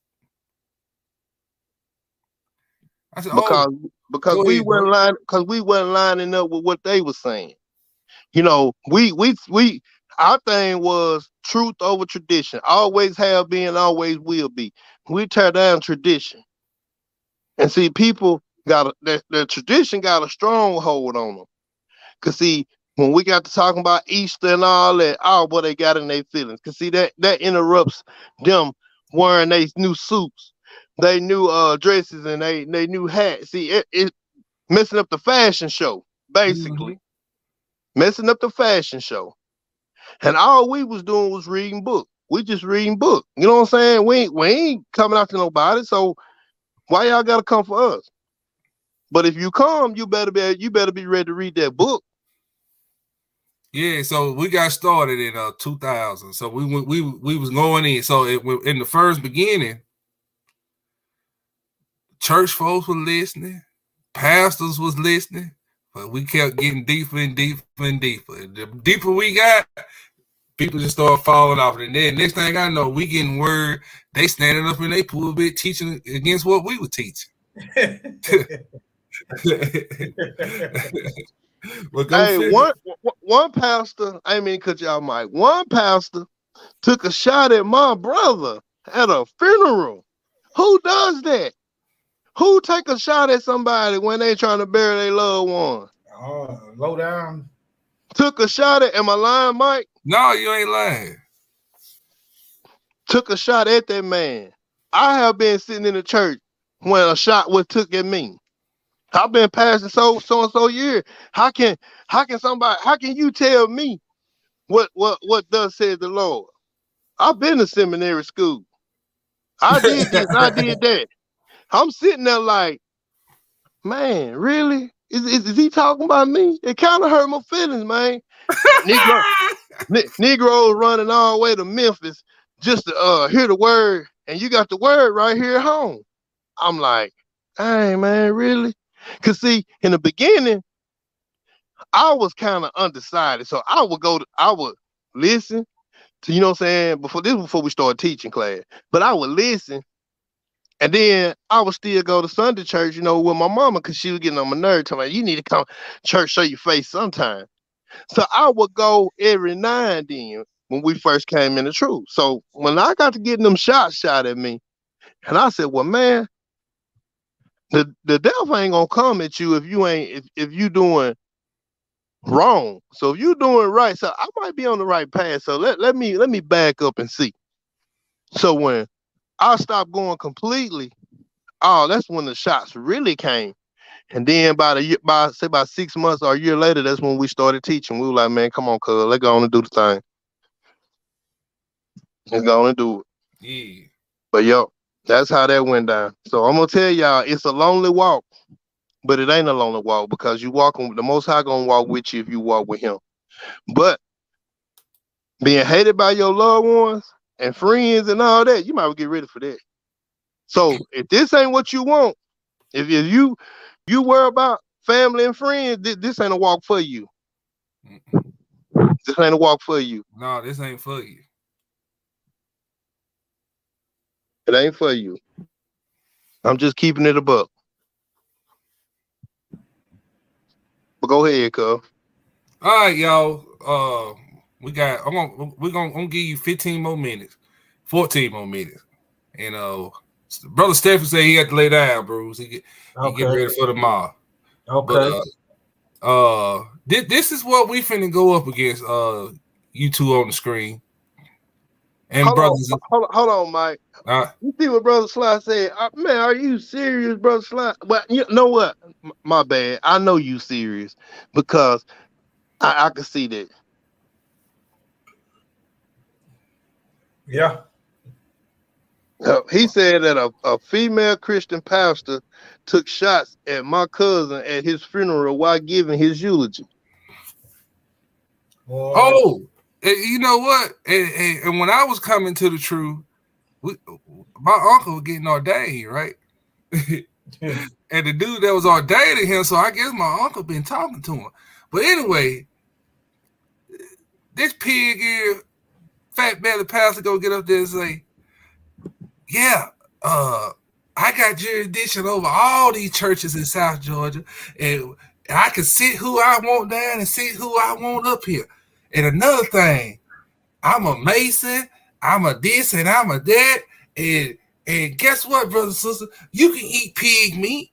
[SPEAKER 14] I said,
[SPEAKER 6] because
[SPEAKER 14] oh,
[SPEAKER 6] because we
[SPEAKER 14] ahead,
[SPEAKER 6] weren't line because we weren't lining up with what they were saying. You know, we we we our thing was truth over tradition. Always have been, always will be. We tear down tradition. And see, people got a, their, their tradition got a stronghold on them. Cause see, when we got to talking about Easter and all that, oh, boy, they got in their feelings. Cause see, that that interrupts them wearing their new suits, they new uh dresses, and they they new hats. See, it, it messing up the fashion show, basically. Mm-hmm. Messing up the fashion show. And all we was doing was reading books. We just reading book. You know what I'm saying? We ain't, we ain't coming out to nobody. So why y'all gotta come for us? But if you come, you better be you better be ready to read that book.
[SPEAKER 14] Yeah. So we got started in uh two thousand. So we we we was going in. So it, in the first beginning, church folks were listening, pastors was listening, but we kept getting deeper and deeper and deeper. The deeper we got, people just start falling off. And then next thing I know, we getting word they standing up in their pulpit teaching against what we were teaching.
[SPEAKER 6] Hey, one one pastor, I mean, cut y'all mic. One pastor took a shot at my brother at a funeral. Who does that? Who take a shot at somebody when they trying to bury their loved one?
[SPEAKER 4] Oh, low down.
[SPEAKER 6] Took a shot at, am I lying, Mike?
[SPEAKER 14] No, you ain't lying.
[SPEAKER 6] Took a shot at that man. I have been sitting in the church when a shot was took at me. I've been passing so so and so years. How can how can somebody how can you tell me what what what does said the Lord? I've been to seminary school. I did this, I did that. I'm sitting there like, man, really? is, is, is he talking about me? It kind of hurt my feelings, man. Negro, ne- Negroes running all the way to Memphis just to uh, hear the word, and you got the word right here at home. I'm like, dang, man, really? Because, see, in the beginning, I was kind of undecided. So I would go to, I would listen to, you know what I'm saying? Before this, before we started teaching class, but I would listen. And then I would still go to Sunday church, you know, with my mama, because she was getting on my nerves, telling me, you need to come church, show your face sometime. So I would go every now and then when we first came in the truth. So when I got to getting them shots shot at me, and I said, well, man, the, the devil ain't gonna come at you if you ain't, if, if you doing wrong. So if you doing right, so I might be on the right path. So let, let me let me back up and see. So when I stopped going completely, oh, that's when the shots really came. And then by the year, by say about six months or a year later, that's when we started teaching. We were like, man, come on, cuz, let's go on and do the thing. Let's go on and do it.
[SPEAKER 14] Yeah.
[SPEAKER 6] But yo, that's how that went down. So I'm gonna tell y'all, it's a lonely walk, but it ain't a lonely walk because you walking, the Most High gonna walk with you if you walk with Him. But being hated by your loved ones and friends and all that, you might well get ready for that. So if this ain't what you want, if, if you you worry about family and friends, this, this ain't a walk for you. This ain't a walk for you.
[SPEAKER 14] No, this ain't for you.
[SPEAKER 6] It ain't for you. I'm just keeping it a buck. But go ahead, cuz.
[SPEAKER 14] All right, y'all. Uh, we got. I'm gonna. We're gonna. I'm gonna give you fifteen more minutes, fourteen more minutes, and uh, brother Stephen said he had to lay down, Bruce. He get.
[SPEAKER 4] Okay.
[SPEAKER 14] He get ready for tomorrow.
[SPEAKER 4] Okay.
[SPEAKER 14] But, uh, uh, this this is what we finna go up against. Uh, you two on the screen, and
[SPEAKER 6] hold
[SPEAKER 14] brothers.
[SPEAKER 6] On, hold, on, hold on, Mike.
[SPEAKER 14] Uh,
[SPEAKER 6] you see what Brother Sly said? Uh, man, are you serious, Brother Sly? But you know what? M- my bad. I know you serious because I, I can see that.
[SPEAKER 4] Yeah.
[SPEAKER 6] Uh, he said that a, a female Christian pastor took shots at my cousin at his funeral while giving his eulogy.
[SPEAKER 14] Oh, and you know what? And, and, and when I was coming to the truth, we, my uncle was getting ordained, right? And the dude that was ordained to him, so I guess my uncle been talking to him. But anyway, this pig ear, fat belly pastor go get up there and say, yeah, uh, I got jurisdiction over all these churches in South Georgia, and I can sit who I want down and sit who I want up here. And another thing, I'm a Mason, I'm a this, and I'm a that, and and guess what, brother and sister? You can eat pig meat.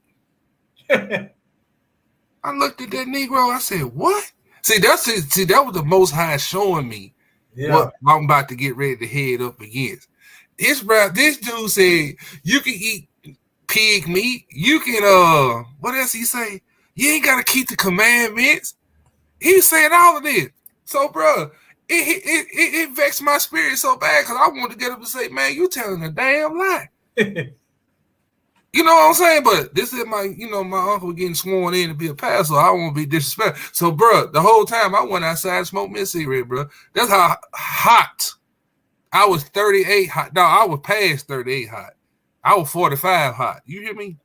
[SPEAKER 14] I looked at that Negro, I said, what? See, that's it. See, that was the Most High showing me
[SPEAKER 4] Yeah.
[SPEAKER 14] what I'm about to get ready to head up against. This bro, this dude said you can eat pig meat. You can uh, what else he say? You ain't gotta keep the commandments. He was saying all of this. So, bro, it it it, it vexed my spirit so bad because I wanted to get up and say, man, you telling a damn lie. You know what I'm saying? But this is my, you know, my uncle getting sworn in to be a pastor. So I won't be disrespectful. So, bro, the whole time I went outside and smoked me a cigarette, bro. That's how hot. I was thirty-eight hot. No, I was past thirty-eight hot. I was forty-five hot. You hear me?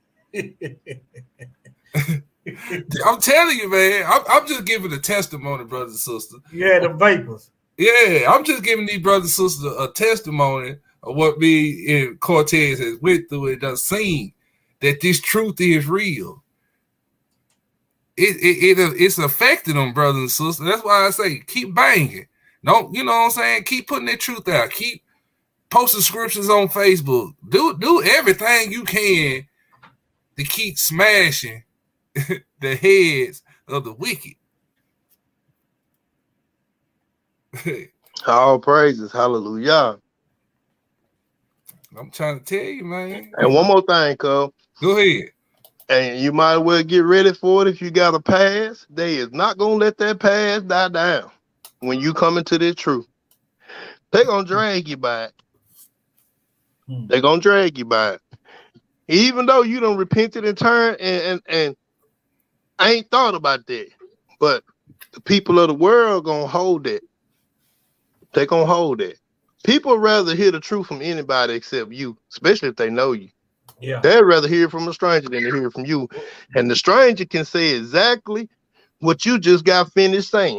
[SPEAKER 14] I'm telling you, man. I'm, I'm just giving a testimony, brothers and sisters.
[SPEAKER 4] Yeah, the vapors.
[SPEAKER 14] Yeah, I'm just giving these brothers and sisters a testimony of what me and Cortez has went through and done seen, that this truth is real. It, it, it it's affecting them, brothers and sisters. That's why I say keep banging. Don't, you know what I'm saying? Keep putting that truth out. Keep posting scriptures on Facebook. Do do everything you can to keep smashing the heads of the wicked.
[SPEAKER 6] All praises, hallelujah.
[SPEAKER 14] I'm trying to tell you, man.
[SPEAKER 6] And one more thing, cuz.
[SPEAKER 14] Go ahead.
[SPEAKER 6] And you might as well get ready for it if you got a pass. They is not gonna let that pass die down when you come into this truth. They're gonna drag you by it. They're gonna drag you by it. Even though you don't repented and turn and, and and I ain't thought about that. But the people of the world gonna hold it. They gonna hold it. People rather hear the truth from anybody except you, especially if they know you.
[SPEAKER 4] Yeah.
[SPEAKER 6] They'd rather hear from a stranger than to hear from you. And the stranger can say exactly what you just got finished saying.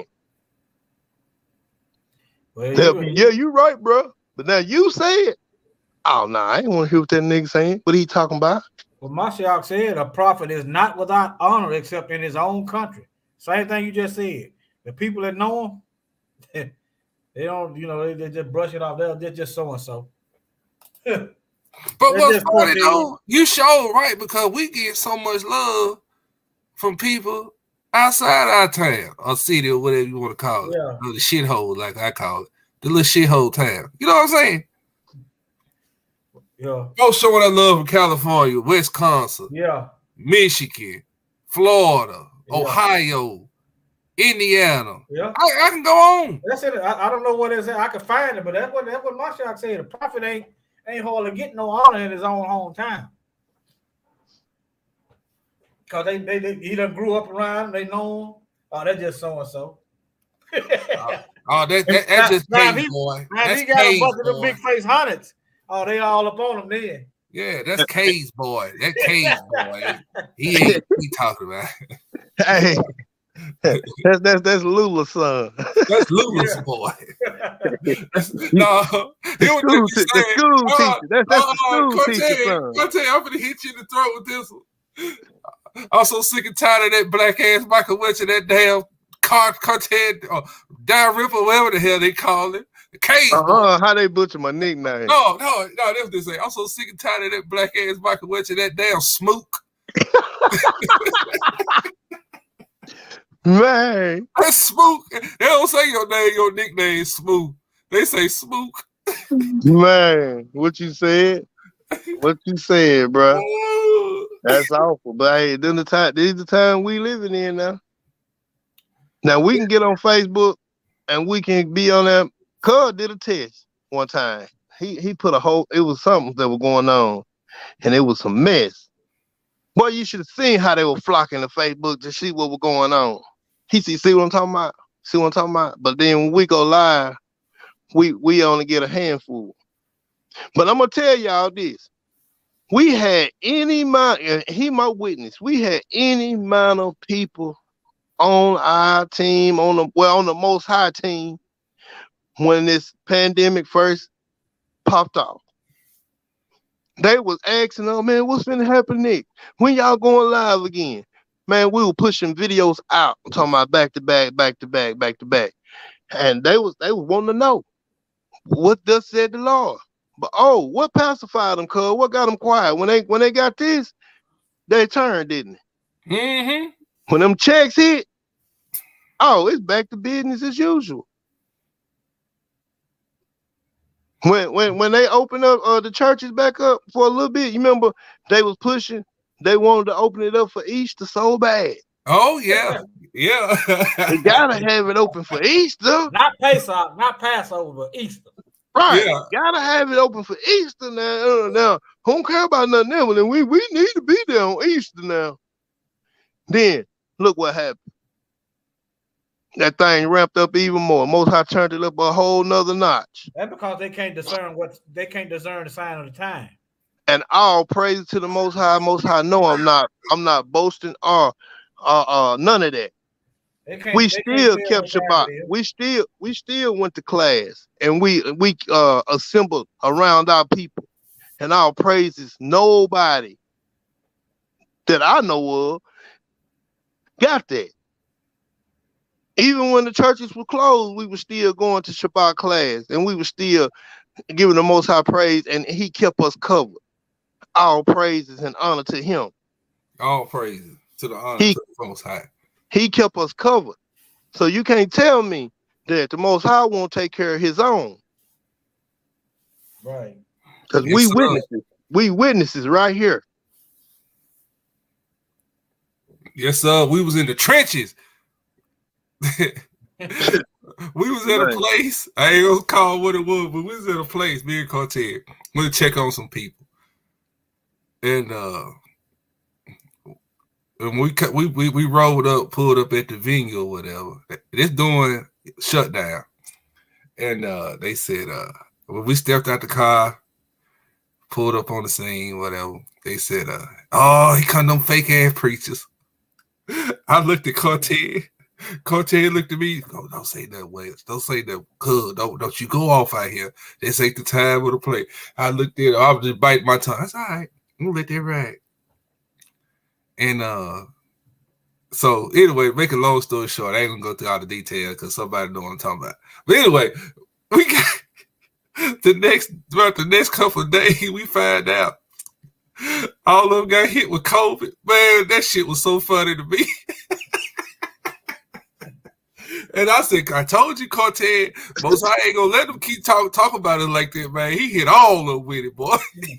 [SPEAKER 4] Well,
[SPEAKER 6] They'll
[SPEAKER 4] you,
[SPEAKER 6] be, yeah, you right, bro. But now you say it. Oh, no, nah, I ain't want to hear what that nigga saying. What he talking about?
[SPEAKER 4] Well, Mashiach said a prophet is not without honor except in his own country. Same thing you just said. The people that know him, they don't, you know, they, they just brush it off. They're, they're just so and so.
[SPEAKER 14] But what's funny though, you show right because we get so much love from people outside our town or city or whatever you want to call it.
[SPEAKER 4] Yeah.
[SPEAKER 14] Or the shithole, like I call it. The little shithole town. You know what I'm saying?
[SPEAKER 4] Yeah.
[SPEAKER 14] Folks showing that love from California, Wisconsin,
[SPEAKER 4] Yeah.
[SPEAKER 14] Michigan, Florida,
[SPEAKER 4] Yeah.
[SPEAKER 14] Ohio, Indiana.
[SPEAKER 4] Yeah.
[SPEAKER 14] I, I can go on.
[SPEAKER 4] That's it. I, I don't know what it is. I can find it, but that's what that's what Mashiach said. The prophet ain't ain't hardly getting no honor in his own hometown. Cause they, they, they he done grew up around, they know him. Oh, that's just so and so.
[SPEAKER 14] Oh, that, that that's just
[SPEAKER 4] now,
[SPEAKER 14] cage
[SPEAKER 4] he,
[SPEAKER 14] boy.
[SPEAKER 4] now
[SPEAKER 14] That's
[SPEAKER 4] he got a
[SPEAKER 14] cage
[SPEAKER 4] bunch of the
[SPEAKER 14] boy.
[SPEAKER 4] big face hundreds. Oh, they all up on him then.
[SPEAKER 14] Yeah, that's Cage boy. That Cage boy. He ain't he talking about.
[SPEAKER 6] Hey, that's that's that's Lula's son.
[SPEAKER 14] That's Lula's yeah. boy. That's, no,
[SPEAKER 6] the school, te- the school
[SPEAKER 14] uh,
[SPEAKER 6] teacher. That's, that's
[SPEAKER 14] uh,
[SPEAKER 6] the school
[SPEAKER 14] uh,
[SPEAKER 6] teacher son.
[SPEAKER 14] I tell you, I'm gonna hit you in the throat with this one. I'm so sick and tired of that black ass Michael Welch and that damn car content or down ripper, whatever the hell they call it. The Cage
[SPEAKER 6] uh
[SPEAKER 14] boy.
[SPEAKER 6] uh, how they butcher my nickname?
[SPEAKER 14] No, no, no, that's what they say. I'm so sick and tired of that black ass Michael Welch and that damn Smook.
[SPEAKER 6] Man,
[SPEAKER 14] that's Smook. They don't say your name, your nickname Smook. They say Smook.
[SPEAKER 6] Man, what you said? What you said, bro? That's awful. But hey, then the time, this is the time we living in now. Now we can get on Facebook and we can be on that. Cuz did a test one time. He he put a whole. It was something that was going on, and it was some mess. Boy, you should have seen how they were flocking to Facebook to see what was going on. He see, see what I'm talking about? See what I'm talking about? But then when we go live, we we only get a handful. But I'm gonna tell y'all this. We had any amount, and he my witness, we had any amount of people on our team, on the well, on the Most High team, when this pandemic first popped off. They was asking, oh man, what's gonna happen next? When y'all going live again? Man, we were pushing videos out. I'm talking about back to back, back to back, back to back. And they was they was wanting to know what thus said the Lord. But oh, what pacified them, cuz? What got them quiet? When they when they got this, they turned, didn't it?
[SPEAKER 14] Mm-hmm.
[SPEAKER 6] When them checks hit, oh, it's back to business as usual. When when when they opened up uh, the churches back up for a little bit, you remember they was pushing, they wanted to open it up for Easter so bad.
[SPEAKER 14] Oh yeah, yeah.
[SPEAKER 6] They gotta have it open for Easter.
[SPEAKER 4] Not Pesach, not Passover, but Easter.
[SPEAKER 6] Right,
[SPEAKER 14] Yeah.
[SPEAKER 6] gotta have it open for Easter now. Uh, now, who don't care about nothing else. Then we we need to be there on Easter now. Then look what happened. That thing ramped up even more. Most High turned it up a whole nother notch.
[SPEAKER 4] That's because they can't discern what they can't discern the sign of the time.
[SPEAKER 6] And all praise to the Most High. Most High, no, I'm not. I'm not boasting or uh, uh, none of that.
[SPEAKER 4] They can't,
[SPEAKER 6] We
[SPEAKER 4] they
[SPEAKER 6] still
[SPEAKER 4] can't
[SPEAKER 6] kept
[SPEAKER 4] tell
[SPEAKER 6] Shabbat.
[SPEAKER 4] what time it is.
[SPEAKER 6] We still we still went to class and we we uh assembled around our people. And our praises, nobody that I know of got that. Even when the churches were closed, we were still going to Shabbat class and we were still giving the Most High praise, and he kept us covered. All praises and honor to him.
[SPEAKER 14] All praises to the honor
[SPEAKER 6] He-
[SPEAKER 14] to the Most High.
[SPEAKER 6] He kept us covered. So you can't tell me that the Most High won't take care of his own.
[SPEAKER 4] Right.
[SPEAKER 6] Because
[SPEAKER 14] Yes,
[SPEAKER 6] we
[SPEAKER 14] sir.
[SPEAKER 6] witnesses. We witnesses right here.
[SPEAKER 14] Yes, sir. We was in the trenches. We was at
[SPEAKER 6] Right.
[SPEAKER 14] a place. I ain't gonna call what it was, but we was at a place. Me and Cortez went to check on some people, and uh, and we cut, we we we rolled up, pulled up at the venue or whatever. It's doing shutdown, and uh, they said uh, when we stepped out the car, pulled up on the scene, whatever. They said, uh, "Oh, he come them fake ass preachers." I looked at Cortez. Cortez looked at me. Oh, don't say that, Wes. Don't say that. Good. Don't don't you go off out here. This ain't the time or the play. I looked at it. I was just biting my tongue. I said, all right, I'm gonna let that ride. And uh, so anyway, make a long story short, I ain't gonna go through all the details because somebody know what I'm talking about. But anyway, we got the next throughout the next couple of days, we find out all of them got hit with COVID. Man, that shit was so funny to me. And I said, I told you, Cortez, most I ain't gonna let them keep talk talk about it like that, man. He hit all of them with it, boy.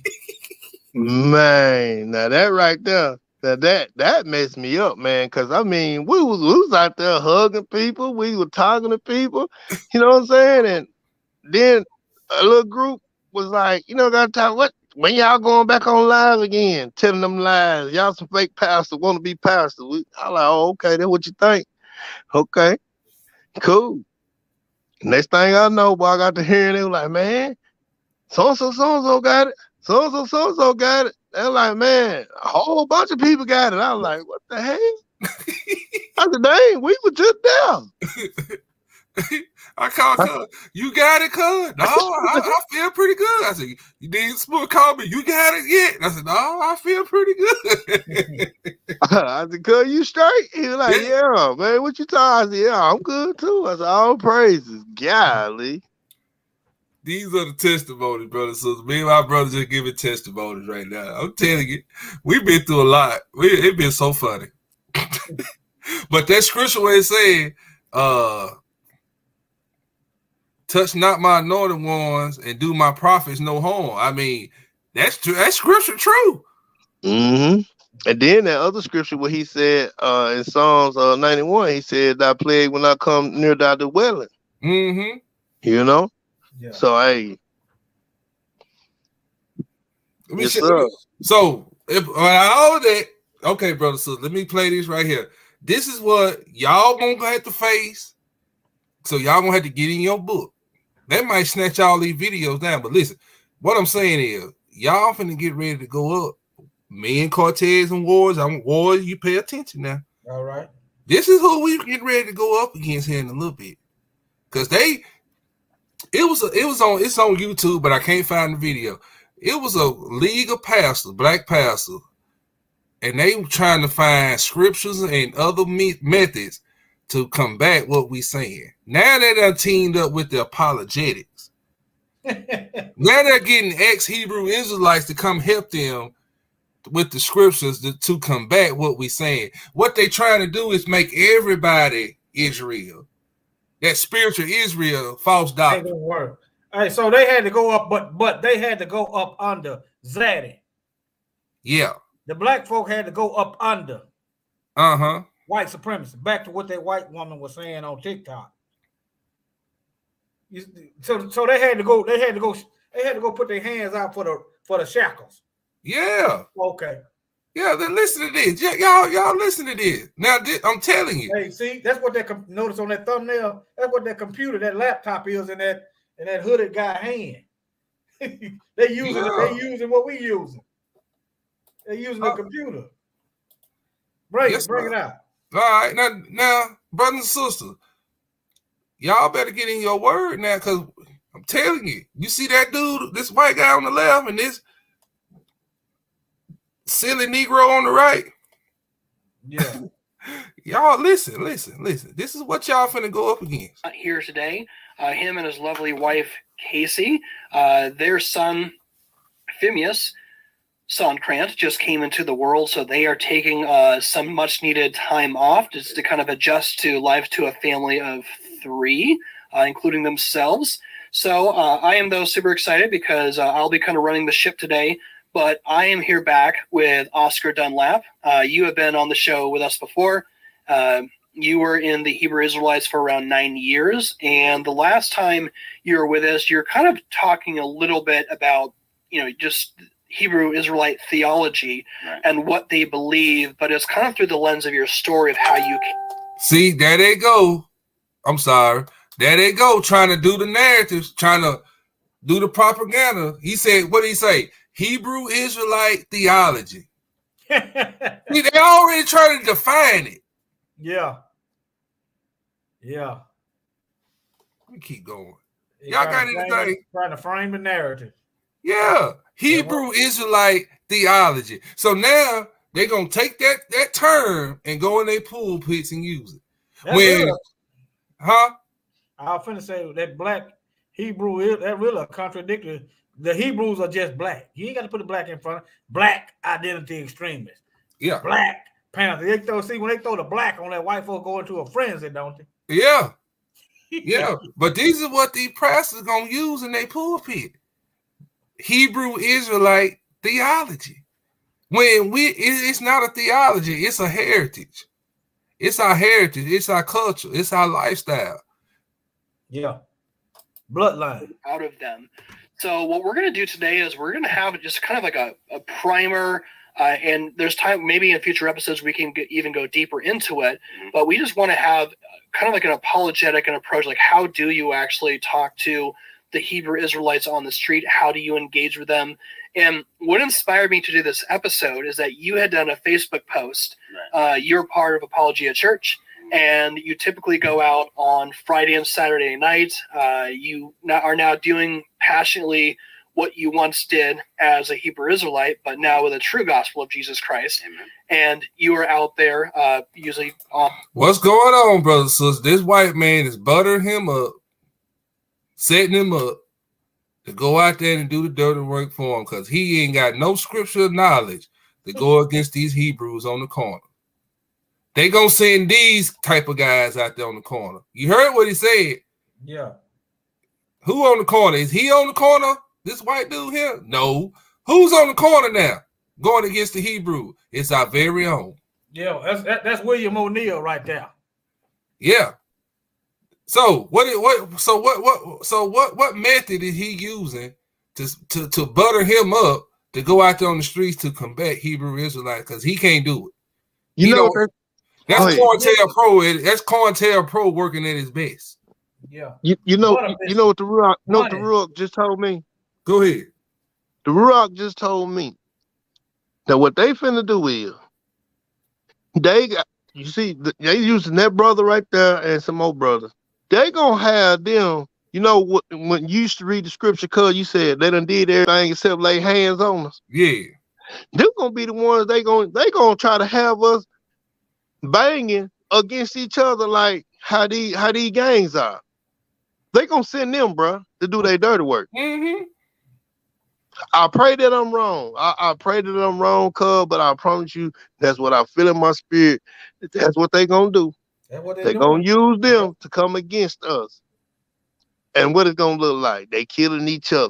[SPEAKER 6] Man, now that right there, that that that messed me up, man. Cause I mean, we was we was out there hugging people, we were talking to people, you know what I'm saying? And then a little group was like, you know, gotta talk what when y'all going back on live again, telling them lies. Y'all some fake pastors, want to be pastors. We, I like, oh, okay, that's what you think. Okay. Cool. Next thing I know, boy, I got to hearing they were like, man, so and so, so and so got it. So and so, so and so got it. They're like, man, a whole bunch of people got it. I was like, what the hell? I said, dang, we were just there.
[SPEAKER 14] I called Cuz. You got it, Cuz? No, I, I feel pretty good. I said, you did Smoot call me. You got it yet? And I said, no, I feel pretty good.
[SPEAKER 6] I said, Cuz, you straight? He was like, yeah, man, what you talking? I said, yeah, I'm good too. I said, all praises. Golly.
[SPEAKER 14] These are the testimonies, brothers. So me and my brothers just giving testimonies right now. I'm telling you, we've been through a lot. We, it's been so funny. But that scripture where it said, uh, touch not my anointed ones and do my prophets no harm. I mean, that's true. That's scripture true.
[SPEAKER 6] Mm-hmm. And then that other scripture where he said uh, in Psalms uh, ninety-one, he said, thy plague will not come near thy dwelling.
[SPEAKER 14] Mm-hmm.
[SPEAKER 6] You know?
[SPEAKER 14] Yeah.
[SPEAKER 6] So, hey.
[SPEAKER 14] Let me
[SPEAKER 6] Yes,
[SPEAKER 14] show
[SPEAKER 6] sir.
[SPEAKER 14] you. So, if uh, all that, okay, brother, so let me play this right here. This is what y'all gonna have to face. So y'all gonna have to get in your book. That might snatch all these videos down. But listen, what I'm saying is, y'all finna get ready to go up. Me and Cortez and Wars, I'm Wars. You pay attention now.
[SPEAKER 4] All right.
[SPEAKER 14] This is who we getting ready to go up against here in a little bit, cause they, it was a, it was on it's on YouTube, but I can't find the video. It was a league of pastors, black pastors, and they were trying to find scriptures and other me methods to combat what we saying. Now they done teamed up with the apologetics. Now they're getting ex-Hebrew Israelites to come help them with the scriptures to, to combat what we saying. What they trying to do is make everybody Israel. That spiritual Israel, false doctrine.
[SPEAKER 4] It didn't work. All right, so they had to go up, but but they had to go up under Zaddy.
[SPEAKER 14] Yeah.
[SPEAKER 4] The black folk had to go up under.
[SPEAKER 14] Uh-huh.
[SPEAKER 4] White supremacy. Back to what that white woman was saying on TikTok. You, so so they had to go. They had to go. They had to go put their hands out for the for the shackles.
[SPEAKER 14] Yeah.
[SPEAKER 4] Okay.
[SPEAKER 14] Yeah. Then listen to this. Y- y'all y'all listen to this. Now this, I'm telling you.
[SPEAKER 4] Hey, see, that's what that com- notice on that thumbnail. That's what that computer, that laptop is in that in that hooded guy hand. they using
[SPEAKER 14] Yeah.
[SPEAKER 4] it. They using what we using. They using the
[SPEAKER 14] Uh,
[SPEAKER 4] computer. Bring
[SPEAKER 14] yes,
[SPEAKER 4] it. Bring
[SPEAKER 14] sir.
[SPEAKER 4] it out.
[SPEAKER 14] All right, now, now, brothers and sisters, y'all better get in your word now, because I'm telling you, you see that dude, this white guy on the left, and this silly Negro on the right.
[SPEAKER 4] Yeah.
[SPEAKER 14] Y'all listen, listen, listen. This is what y'all finna go up against.
[SPEAKER 2] Here today, uh, him and his lovely wife Casey, uh, their son Phineas Sonkrant just came into the world, so they are taking uh, some much-needed time off just to kind of adjust to life to a family of three, uh, including themselves. So uh, I am, though, super excited because uh, I'll be kind of running the ship today, but I am here back with Oscar Dunlap. Uh, you have been on the show with us before. Uh, you were in the Hebrew Israelites for around nine years, and the last time you were with us, you're kind of talking a little bit about, you know, just Hebrew Israelite theology
[SPEAKER 9] Right.
[SPEAKER 2] and what they believe, but it's kind of through the lens of your story of how you can.
[SPEAKER 14] See, there they go. I'm sorry. There they go, trying to do the narratives, trying to do the propaganda. He said, what did he say? Hebrew Israelite theology. See, they already trying to define it.
[SPEAKER 4] Yeah. Yeah.
[SPEAKER 14] Let me keep going.
[SPEAKER 4] They
[SPEAKER 14] Y'all
[SPEAKER 4] trying
[SPEAKER 14] got
[SPEAKER 4] to frame
[SPEAKER 14] anything?
[SPEAKER 4] it- Trying to frame the narrative.
[SPEAKER 14] Yeah. Hebrew Israelite theology. So now they're going to take that, that term and go in their pulpits and use it.
[SPEAKER 4] That's
[SPEAKER 14] When,
[SPEAKER 4] really-
[SPEAKER 14] huh?
[SPEAKER 4] I was finna say that black Hebrew is that really contradictory. The Hebrews are just black. You ain't got to put the black in front of black identity extremists.
[SPEAKER 14] Yeah.
[SPEAKER 4] Black Panther. They throw see when they throw the black on that white folk go into a frenzy, don't they?
[SPEAKER 14] Yeah. Yeah. But these are what these pastors going to use in their pulpit. Hebrew Israelite theology. When we, it, it's not a theology, it's a heritage. It's our heritage. It's our culture. It's our lifestyle.
[SPEAKER 4] Yeah. Bloodline.
[SPEAKER 2] Out of them. So what we're going to do today is we're going to have just kind of like a, a primer, uh, and there's time maybe in future episodes we can get, even go deeper into it, but we just want to have kind of like an apologetic and approach, like how do you actually talk to the Hebrew Israelites on the street? How do you engage with them? And what inspired me to do this episode is that you had done a Facebook post. Uh, you're part of Apologia Church, and you typically go out on Friday and Saturday night. Uh, you now, are now doing passionately what you once did as a Hebrew Israelite, but now with a true gospel of Jesus Christ. Amen. And you are out there uh, usually. Um,
[SPEAKER 14] What's going on, brothers and sisters? This white man is buttering him up, setting him up to go out there and do the dirty work for him because he ain't got no scriptural knowledge to go against these Hebrews on the corner. They gonna send these type of guys out there on the corner. You heard what he said.
[SPEAKER 4] Yeah.
[SPEAKER 14] Who on the corner? Is he on the corner? This white dude here? No. Who's on the corner now? Going against the Hebrew. It's our very own.
[SPEAKER 4] Yeah, that's that, that's William O'Neill right there.
[SPEAKER 14] Yeah. So what? What? So what? What? So what? What method is he using to to to butter him up to go out there on the streets to combat Hebrew Israelites? Because he can't do it.
[SPEAKER 6] You
[SPEAKER 14] He
[SPEAKER 6] know,
[SPEAKER 14] don't-
[SPEAKER 6] that,
[SPEAKER 14] that's
[SPEAKER 6] Go ahead.
[SPEAKER 14] COINTELPRO. That's COINTELPRO working at his best.
[SPEAKER 4] Yeah.
[SPEAKER 6] you, you know,
[SPEAKER 4] What a
[SPEAKER 6] you, you know what the Ruach, you know what the
[SPEAKER 4] Money.
[SPEAKER 6] Ruach just told me?
[SPEAKER 14] Go ahead.
[SPEAKER 6] The Ruach just told me that what they finna do is they got, you see, th- they using that brother right there and some more brothers. They gonna have them, you know, what, when you used to read the scripture, cause you said they done did everything except lay hands on us.
[SPEAKER 14] Yeah.
[SPEAKER 6] They're gonna be the ones they gonna they gonna try to have us banging against each other like how these how these gangs are. They gonna send them, bruh, to do their dirty work.
[SPEAKER 14] Mm-hmm.
[SPEAKER 6] I pray that I'm wrong. I, I pray that I'm wrong, cuz, but I promise you, that's what I feel in my spirit. That's what they gonna do.
[SPEAKER 4] That's what
[SPEAKER 6] They
[SPEAKER 4] they
[SPEAKER 6] gonna
[SPEAKER 4] doing.
[SPEAKER 6] use them to come against us. And what it's gonna look like? They killing each other.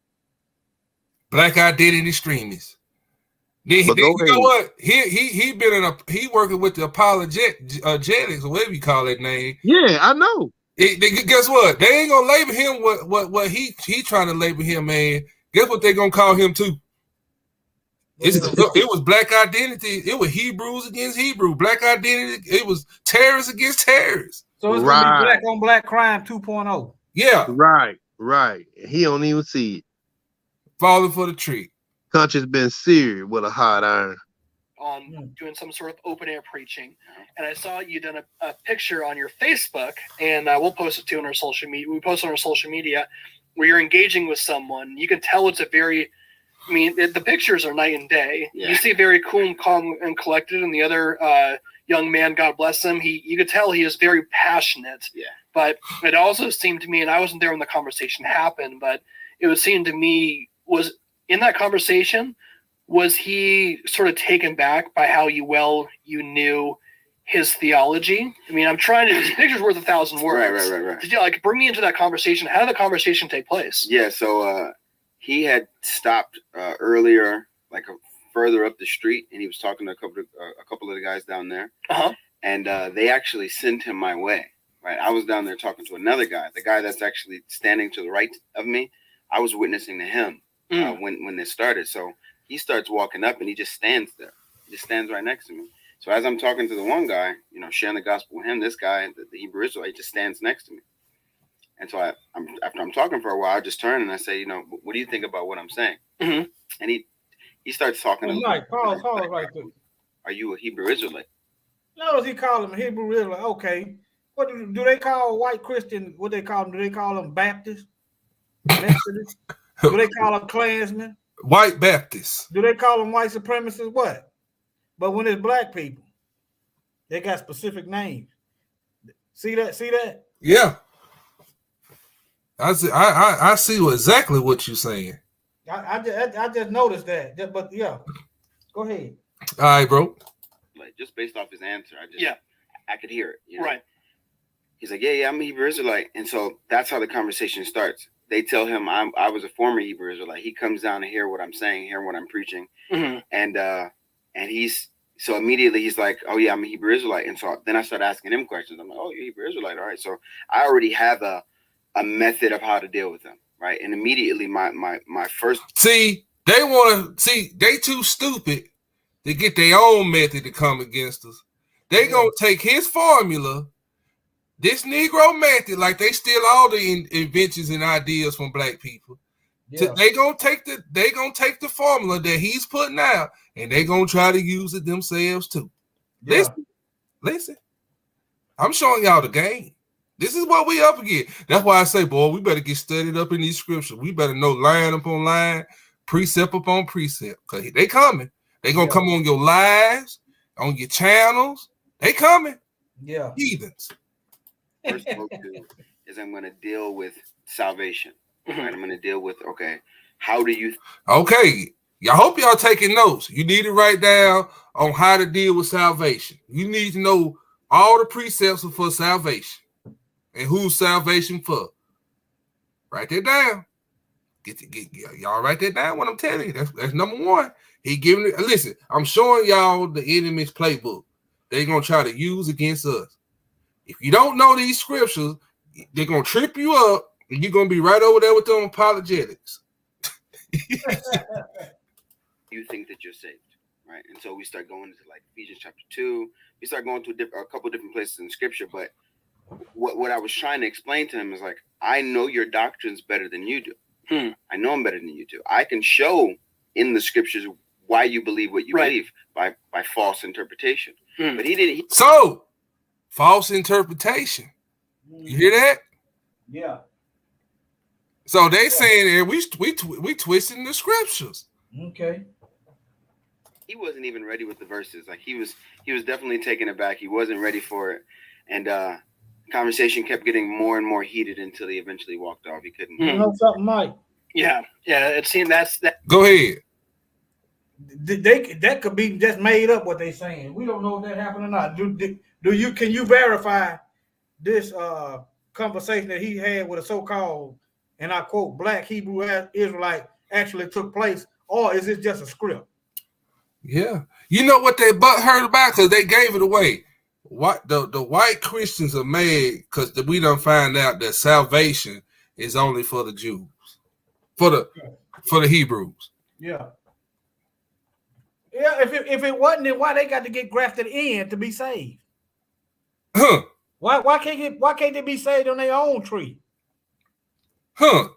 [SPEAKER 14] Black identity extremists. Then,
[SPEAKER 6] But
[SPEAKER 14] then
[SPEAKER 6] go
[SPEAKER 14] you know
[SPEAKER 6] ahead.
[SPEAKER 14] what? He he he been in a he working with the apologetics or whatever you call that name.
[SPEAKER 6] Yeah, I know.
[SPEAKER 14] It, they, guess what? They ain't gonna label him what what what he he trying to label him, man. Guess what they gonna call him too? It's, it was black identity. It was Hebrews against Hebrew. Black identity. It was terrorists against terrorists.
[SPEAKER 4] So it's gonna
[SPEAKER 6] Right.
[SPEAKER 4] be black on black crime two point oh.
[SPEAKER 14] Yeah,
[SPEAKER 6] Right, right. He don't even see it.
[SPEAKER 14] falling for the tree.
[SPEAKER 6] Conscience been seared with a hot iron.
[SPEAKER 2] on doing some sort of open air preaching, and I saw you done a, a picture on your Facebook, and uh, we'll post it too on our social media. We post on our social media where you're engaging with someone. You can tell it's a very, I mean, it, the pictures are night and day.
[SPEAKER 9] Yeah.
[SPEAKER 2] You see very cool and calm and collected, and the other uh, young man, God bless him, he you could tell he is very passionate.
[SPEAKER 9] Yeah.
[SPEAKER 2] But it also seemed to me, and I wasn't there when the conversation happened, but it would seem to me was in that conversation. Was he sort of taken back by how you well you knew his theology? I mean, I'm trying to. A picture's worth a thousand words.
[SPEAKER 9] Right, right, right, right.
[SPEAKER 2] Did you like bring me into that conversation? How did the conversation take place?
[SPEAKER 9] Yeah, so uh, he had stopped uh, earlier, like a, further up the street, and he was talking to a couple of uh, a couple of the guys down there,
[SPEAKER 2] uh-huh.
[SPEAKER 9] and uh, they actually sent him my way. Right, I was down there talking to another guy, the guy that's actually standing to the right of me. I was witnessing to him uh,
[SPEAKER 2] Mm.
[SPEAKER 9] when when this started. So he starts walking up and he just stands there. He just stands right next to me. So as I'm talking to the one guy, you know, sharing the gospel with him, this guy, the, the Hebrew Israelite, just stands next to me. And so I, I'm, after I'm talking for a while, I just turn and I say, you know, what do you think about what I'm saying?
[SPEAKER 2] Mm-hmm.
[SPEAKER 9] And he he starts talking.
[SPEAKER 4] Oh, right, pause, pause right there.
[SPEAKER 9] Are you a Hebrew Israelite?
[SPEAKER 4] Notice he called him a Hebrew Israelite. Okay. What do, do they call white Christian? What they call them? Do they call them Baptists? Methodists? Do they call them Klansmen?
[SPEAKER 14] White Baptists.
[SPEAKER 4] Do they call them white supremacists? What? But when it's black people, they got specific names. See that? See that?
[SPEAKER 14] Yeah. I see. I I, I see exactly what you're saying.
[SPEAKER 4] I I just, I just noticed that. But yeah, go ahead.
[SPEAKER 14] All right, bro.
[SPEAKER 9] Like just based off his answer, I just
[SPEAKER 2] yeah,
[SPEAKER 9] I could hear it. You know?
[SPEAKER 2] Right.
[SPEAKER 9] He's like, yeah, yeah, I'm a Hebrew Israelite, and so that's how the conversation starts. They tell him I'm I was a former Hebrew Israelite. He comes down to hear what I'm saying, hear what I'm preaching,
[SPEAKER 2] mm-hmm.
[SPEAKER 9] and uh, and he's so immediately he's like, oh yeah, I'm a Hebrew Israelite, and so then I start asking him questions. I'm like, oh, you're a Hebrew Israelite, all right. So I already have a a method of how to deal with them, right? And immediately my my my first
[SPEAKER 14] see they want to see they too stupid to get their own method to come against us. They yeah. gonna take his formula. This Negro method, like they steal all the in, inventions and ideas from black people. Yeah. They gonna take the they gonna take the formula that he's putting out, and they gonna try to use it themselves too. Yeah. Listen, listen. I'm showing y'all the game. This is what we up against. That's why I say, boy, we better get studied up in these scriptures. We better know line upon line, precept upon precept, because they coming. They gonna yeah. come on your lives, on your channels. They coming.
[SPEAKER 4] Yeah,
[SPEAKER 14] heathens.
[SPEAKER 9] First thing I'll do is I'm going to deal with salvation. Right? I'm going to deal with, okay, how do you...
[SPEAKER 14] Okay, I hope y'all taking notes. You need to write down on how to deal with salvation. You need to know all the precepts for salvation and who's salvation for. Write that down. Get, to, get y'all write that down when I'm telling you. That's, that's number one. He giving it... Listen, I'm showing y'all the enemy's playbook. They're going to try to use against us. If you don't know these scriptures, they're going to trip you up, and you're going to be right over there with them apologetics.
[SPEAKER 9] You think that you're saved, right? And so we start going into like Ephesians chapter two. We start going to a, diff- a couple different places in scripture, but what, what I was trying to explain to him is like, I know your doctrines better than you do.
[SPEAKER 2] Hmm.
[SPEAKER 9] I know them better than you do. I can show in the scriptures why you believe what you
[SPEAKER 2] right.
[SPEAKER 9] believe by, by false interpretation.
[SPEAKER 2] Hmm.
[SPEAKER 9] But he didn't. He-
[SPEAKER 14] so, false interpretation. You hear that?
[SPEAKER 4] Yeah.
[SPEAKER 14] So they saying there we we we twisting the scriptures.
[SPEAKER 4] Okay.
[SPEAKER 9] He wasn't even ready with the verses. Like he was he was definitely taken aback. He wasn't ready for it. And uh conversation kept getting more and more heated until he eventually walked off. He couldn't.
[SPEAKER 4] You know something, Mike?
[SPEAKER 2] Yeah. Yeah. It seemed that's that.
[SPEAKER 14] Go ahead.
[SPEAKER 4] They, they that could be just made up what they saying. We don't know if that happened or not. Do, do do you can you verify this uh conversation that he had with a so-called, and I quote, black Hebrew Israelite actually took place, or is it just a script?
[SPEAKER 14] Yeah, you know what they butt heard about because they gave it away. What the the white Christians are mad because we done find out that salvation is only for the Jews, for the
[SPEAKER 4] yeah.
[SPEAKER 14] for the Hebrews.
[SPEAKER 4] Yeah. Yeah, if it, if it wasn't, then why they got to get grafted in to be saved?
[SPEAKER 14] Huh?
[SPEAKER 4] Why why can't it, why can't they be saved on their own tree?
[SPEAKER 14] Huh?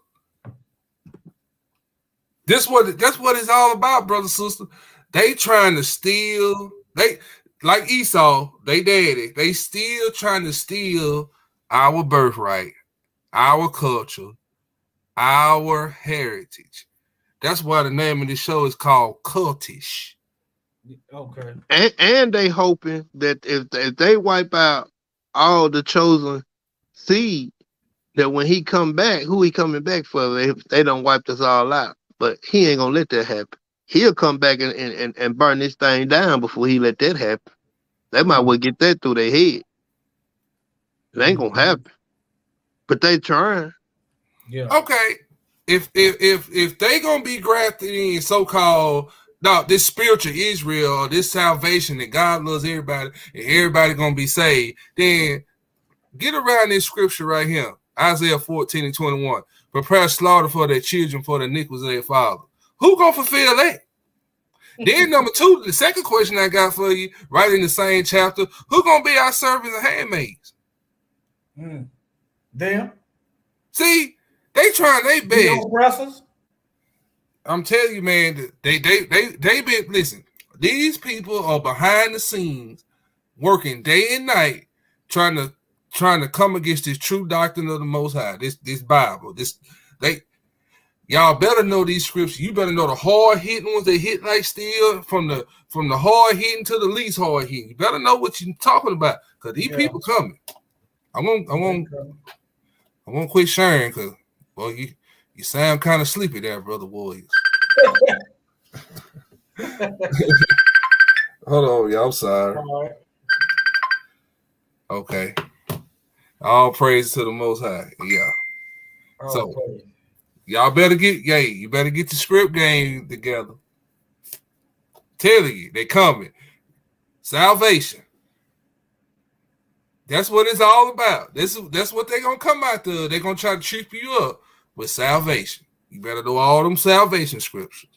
[SPEAKER 14] This what that's what it's all about, brother, sister. They trying to steal. They like Esau. They daddy. They still trying to steal our birthright, our culture, our heritage. That's why the name of the show is called Cultish.
[SPEAKER 4] Okay.
[SPEAKER 6] And, and they hoping that if, if they wipe out all the chosen seed, that when he come back, who he coming back for if they don't wipe us all out? But he ain't gonna let that happen. He'll come back and, and, and burn this thing down before he let that happen. They might well get that through their head. It ain't gonna happen. But they trying.
[SPEAKER 4] Yeah.
[SPEAKER 14] Okay. If if if if they gonna be grafted in so-called no, this spiritual Israel, this salvation that God loves everybody and everybody gonna be saved, then get around this scripture right here, Isaiah fourteen and twenty-one. Prepare slaughter for their children for the iniquities of their father. Who gonna fulfill that? Then number two, the second question I got for you, right in the same chapter, who gonna be our servants and handmaids?
[SPEAKER 4] Mm. Them.
[SPEAKER 14] See, they trying they best.
[SPEAKER 4] Oppressors.
[SPEAKER 14] I'm telling you, man, they they they they been listen. These people are behind the scenes, working day and night, trying to trying to come against this true doctrine of the Most High. This this Bible. This they y'all better know these scriptures. You better know the hard hitting ones that hit like steel, from the from the hard hitting to the least hard hitting. You better know what you're talking about, because these
[SPEAKER 4] Yeah.
[SPEAKER 14] people coming. I won't I won't I won't quit sharing, because well you you sound kind of sleepy there, brother Warriors. Hold on, y'all. I'm sorry.
[SPEAKER 4] All right.
[SPEAKER 14] Okay. All praise to the Most High. Yeah.
[SPEAKER 4] All
[SPEAKER 14] So
[SPEAKER 4] praise.
[SPEAKER 14] y'all better get, yeah, you better get the script game together. Telling you, they coming. Salvation. That's what it's all about. This is that's what they're gonna come out to. They're gonna try to trip you up with salvation. You better know all them salvation scriptures.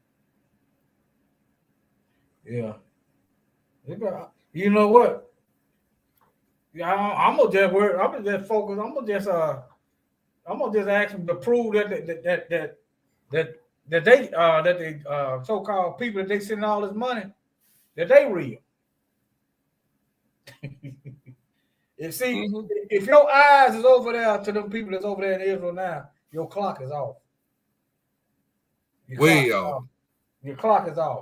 [SPEAKER 4] Yeah. They got- You know what? Yeah, I, I'm gonna just work. I'm gonna just focus. I'm gonna just uh, I'm gonna just ask them to prove that that that that that that, that they uh that the uh so-called people that they sending all this money, that they real. And see, if your eyes is over there to them people that's over there in Israel now, your clock is off. Your
[SPEAKER 14] Way
[SPEAKER 4] clock is
[SPEAKER 14] off.
[SPEAKER 4] Your clock is off.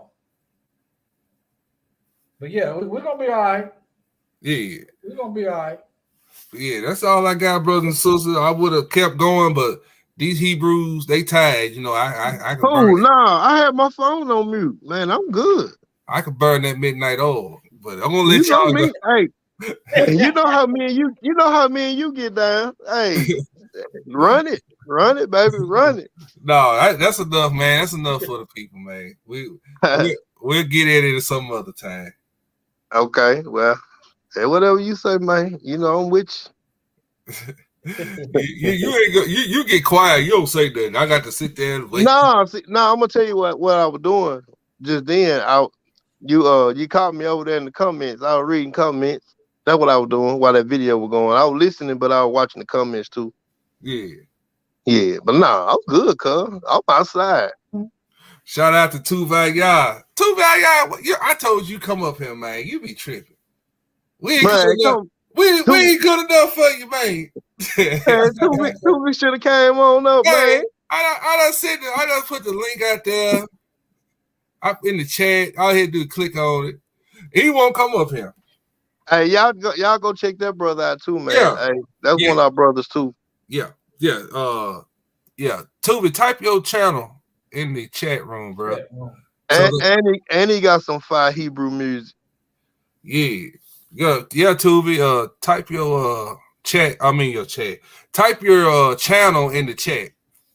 [SPEAKER 4] But yeah, we, we're gonna be all right.
[SPEAKER 14] Yeah.
[SPEAKER 4] We're gonna be all right.
[SPEAKER 14] Yeah, that's all I got, brothers and sisters. I would have kept going, but these Hebrews, they tired. You know, I I, I could
[SPEAKER 6] Oh
[SPEAKER 14] burn,
[SPEAKER 6] no, I had my phone on mute, man. I'm good.
[SPEAKER 14] I could burn that midnight oil, but I'm gonna
[SPEAKER 6] You
[SPEAKER 14] let
[SPEAKER 6] know
[SPEAKER 14] y'all
[SPEAKER 6] me,
[SPEAKER 14] go.
[SPEAKER 6] hey. You know how me and you, you know how me and you get down. Hey, run it, run it, baby, run it.
[SPEAKER 14] No, I, that's enough, man. That's enough for the people, man. We we'll, we'll get at it some other time.
[SPEAKER 6] Okay, well, say whatever you say, man. You know I'm with
[SPEAKER 14] you, you, you ain't go, you you get quiet. You don't say nothing. I got to sit there and
[SPEAKER 6] you.
[SPEAKER 14] wait.
[SPEAKER 6] No, see, no, I'm gonna tell you what what I was doing just then. I you uh you caught me over there in the comments. I was reading comments. That's what I was doing while that video was going. I was listening, but I was watching the comments too.
[SPEAKER 14] Yeah.
[SPEAKER 6] Yeah, but nah, I'm good, cuz. I'm outside.
[SPEAKER 14] Shout out to Tuval Yah. Tuval Yah, you- I told you come up here, man. You be tripping. We ain't
[SPEAKER 6] Man,
[SPEAKER 14] good enough.
[SPEAKER 6] come-
[SPEAKER 14] We, we ain't good enough for you, man.
[SPEAKER 6] Man, Tubi, Tubi should have came on up,
[SPEAKER 14] Hey,
[SPEAKER 6] man.
[SPEAKER 14] I done, I done sent the, I done put the link out there. Up in the chat. All he had to do is click on it. He won't come up here.
[SPEAKER 6] Hey, y'all go, y'all go check that brother out too, man.
[SPEAKER 14] Yeah.
[SPEAKER 6] Hey, that's
[SPEAKER 14] Yeah.
[SPEAKER 6] one of our brothers too.
[SPEAKER 14] Yeah, yeah, uh, yeah. Tubi, type your channel in the chat room, bro. So
[SPEAKER 6] And
[SPEAKER 14] the-
[SPEAKER 6] and he, and he got some fire Hebrew music.
[SPEAKER 14] Yeah, yeah, yeah, Tubi. Uh, type your uh chat. I mean your chat. Type your uh channel in the chat.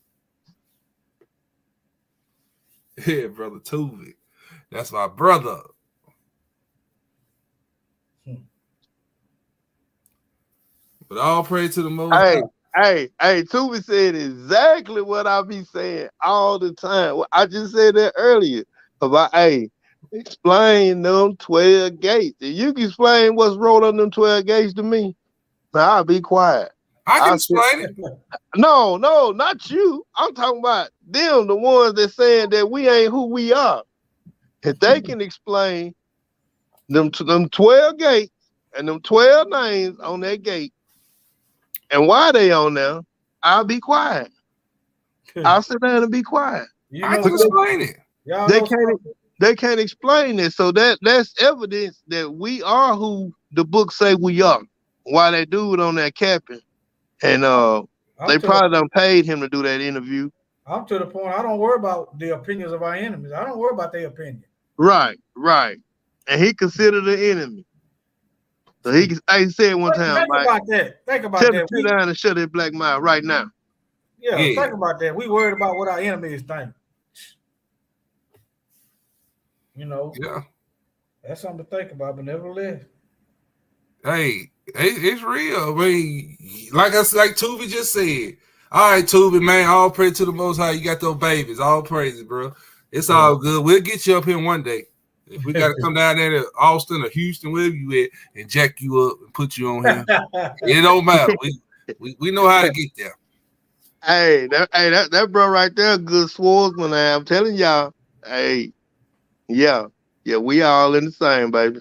[SPEAKER 14] Yeah, brother Tubi. That's my brother. But all praise to the Most
[SPEAKER 6] Hey,
[SPEAKER 14] High.
[SPEAKER 6] hey, hey, Tubi said exactly what I be saying all the time. Well, I just said that earlier about hey, explain them twelve gates. If you can explain what's wrote on them twelve gates to me, now I'll be quiet.
[SPEAKER 14] I can
[SPEAKER 6] I'll sit-
[SPEAKER 14] explain it.
[SPEAKER 6] No, no, not you. I'm talking about them, the ones that saying that we ain't who we are. If they can explain them to them twelve gates and them twelve names on that gate and why they on there, I'll be quiet. I'll sit down and be quiet.
[SPEAKER 4] You
[SPEAKER 14] I
[SPEAKER 4] know
[SPEAKER 14] can
[SPEAKER 4] something?
[SPEAKER 14] explain it.
[SPEAKER 4] Y'all
[SPEAKER 6] They
[SPEAKER 4] know
[SPEAKER 6] can't
[SPEAKER 4] something?
[SPEAKER 6] they can't explain it. So that that's evidence that we are who the book say we are. Why that dude on that capping. And uh
[SPEAKER 4] I'm
[SPEAKER 6] they
[SPEAKER 4] to
[SPEAKER 6] probably
[SPEAKER 4] the-
[SPEAKER 6] done paid him to do that interview.
[SPEAKER 4] I'm to the point. I don't worry about the opinions of our enemies. I don't worry about their opinion.
[SPEAKER 6] Right, right. And he considered the enemy. So he, he said one
[SPEAKER 4] Think,
[SPEAKER 6] time,
[SPEAKER 4] think
[SPEAKER 6] like,
[SPEAKER 4] about that. Think about
[SPEAKER 6] tell him
[SPEAKER 4] that.
[SPEAKER 6] to sit
[SPEAKER 4] We,
[SPEAKER 6] down and shut his black mouth right now.
[SPEAKER 4] yeah,
[SPEAKER 14] Yeah.
[SPEAKER 4] think about that. We worried about what our enemies think. You know,
[SPEAKER 14] Yeah.
[SPEAKER 4] that's something to think about. But nevertheless,
[SPEAKER 14] Hey, it, it's real. I mean, like I like Tubi just said. All right, Tubi, man. All praise to the Most High. You got those babies. All praise, bro. It's all good. We'll get you up here one day. If we got to come down there to Austin or Houston, wherever you at, and jack you up and put you on here, it don't matter. We, we we know how to get there.
[SPEAKER 6] Hey, that hey that, that bro right there, good swordsman. I'm telling y'all. Hey, yeah, yeah, we all in the same, baby.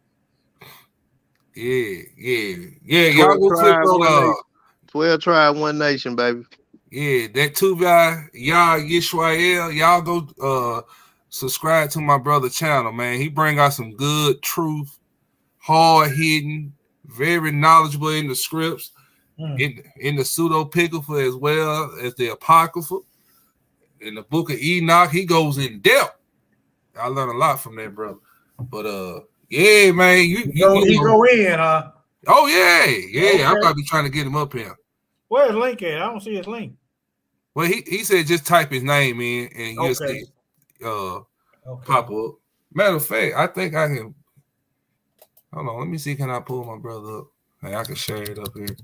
[SPEAKER 14] Yeah, yeah, yeah. Y'all go click on uh,
[SPEAKER 6] twelve tribe, one nation, baby.
[SPEAKER 14] Yeah, that two guy, y'all Yishwael, y'all go uh subscribe to my brother channel, man. He bring out some good truth, hard hitting, very knowledgeable in the scripts, mm. in in the pseudo-picapha as well as the apocrypha. In the book of Enoch, he goes in depth. I learned a lot from that brother. But uh, yeah, man, you, you,
[SPEAKER 4] go,
[SPEAKER 14] you
[SPEAKER 4] he go in, huh?
[SPEAKER 14] Oh yeah, yeah.
[SPEAKER 4] Okay.
[SPEAKER 14] I'm probably trying to get him up here.
[SPEAKER 4] Where's Link at? I don't see his link.
[SPEAKER 14] Well, he, he said just type his name in and you'll
[SPEAKER 4] Okay.
[SPEAKER 14] see uh
[SPEAKER 4] Okay.
[SPEAKER 14] pop up. Matter of fact, I think I can. Hold on, let me see. Can I pull my brother up? Hey, I can share it up here.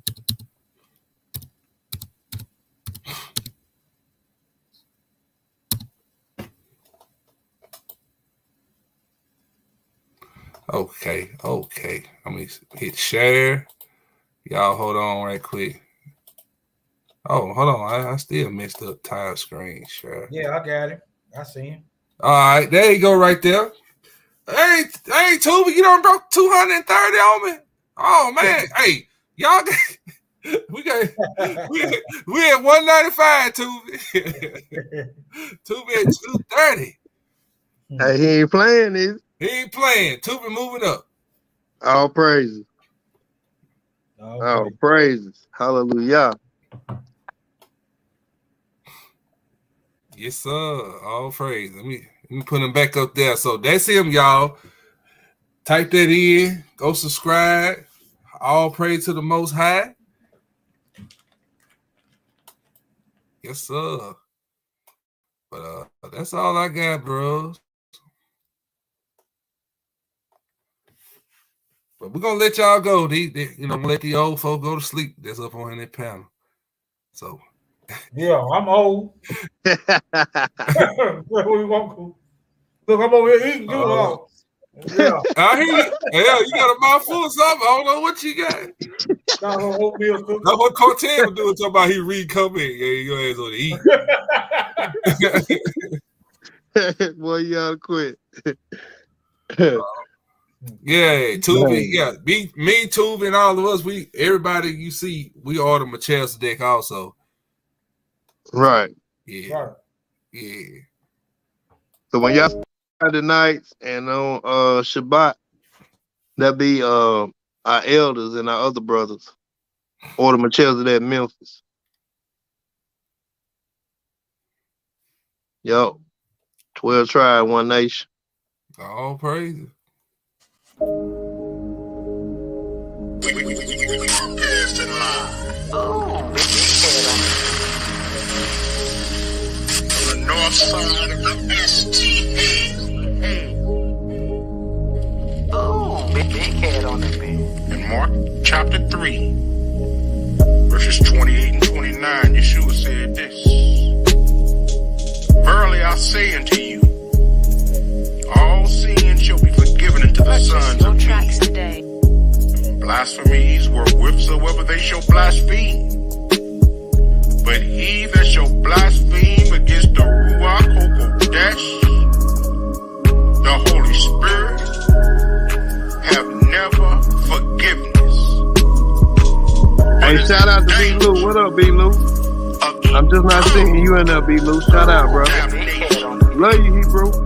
[SPEAKER 14] Okay, okay. Let me hit share. Y'all hold on right quick. Oh, hold on. I, I still messed up time screen. Share.
[SPEAKER 4] Yeah, I got him. I see him.
[SPEAKER 14] All right, there you go, right there. Hey, hey, Tuba, you done broke two hundred thirty on me. Oh man, hey, y'all, got, we got we we at one ninety-five, Tuba. Tuba at two thirty.
[SPEAKER 6] Hey, he ain't playing, is
[SPEAKER 14] he? He ain't playing. Tuba moving up.
[SPEAKER 6] All praises.
[SPEAKER 4] Oh,
[SPEAKER 6] All praises. Hallelujah.
[SPEAKER 14] Yes, sir. All praise. Let me let me put him back up there. So that's him, y'all. Type that in. Go subscribe. All praise to the Most High. Yes, sir. But uh, that's all I got, bros. But we're gonna let y'all go. They, they, you know, let the old folk go to sleep. That's up on that panel. So.
[SPEAKER 4] Yeah, I'm old. Where we want to? Look, I'm over here eating. You
[SPEAKER 14] Uh,
[SPEAKER 4] know. Yeah.
[SPEAKER 14] I hear you. Yeah, you got a mouthful of something. I don't know what you got. That's what Cortez was doing, talking about he read comment. Yeah, your ass on the eat.
[SPEAKER 6] Boy, you gotta quit.
[SPEAKER 14] Yeah, Tubi, yeah. Me, me, Tubi, and all of us, we everybody you see, we order Machel's deck also.
[SPEAKER 6] Right.
[SPEAKER 14] Yeah.
[SPEAKER 4] Right.
[SPEAKER 14] Yeah.
[SPEAKER 6] So when y'all Friday nights and on uh Shabbat, that be uh our elders and our other brothers. Order Machel's at Memphis. Yo. twelve tribe, one nation.
[SPEAKER 14] All praises.
[SPEAKER 19] On the north side of the S T A. Oh, big, big head on the bed. In Mark chapter three, verses twenty-eight and twenty-nine, Yeshua said this: Verily I say unto you, all sin shall be forgiven unto the sons of men. Blasphemies wherewithsoever they shall blaspheme. But he that shall blaspheme against the Ruach HaKodesh, the Holy Spirit, have never forgiveness.
[SPEAKER 6] Hey, shout out to B. Lou. What up, B. Lou? I'm just not seeing you in there, B. Lou. Shout out, bro. Love you, Hebrew.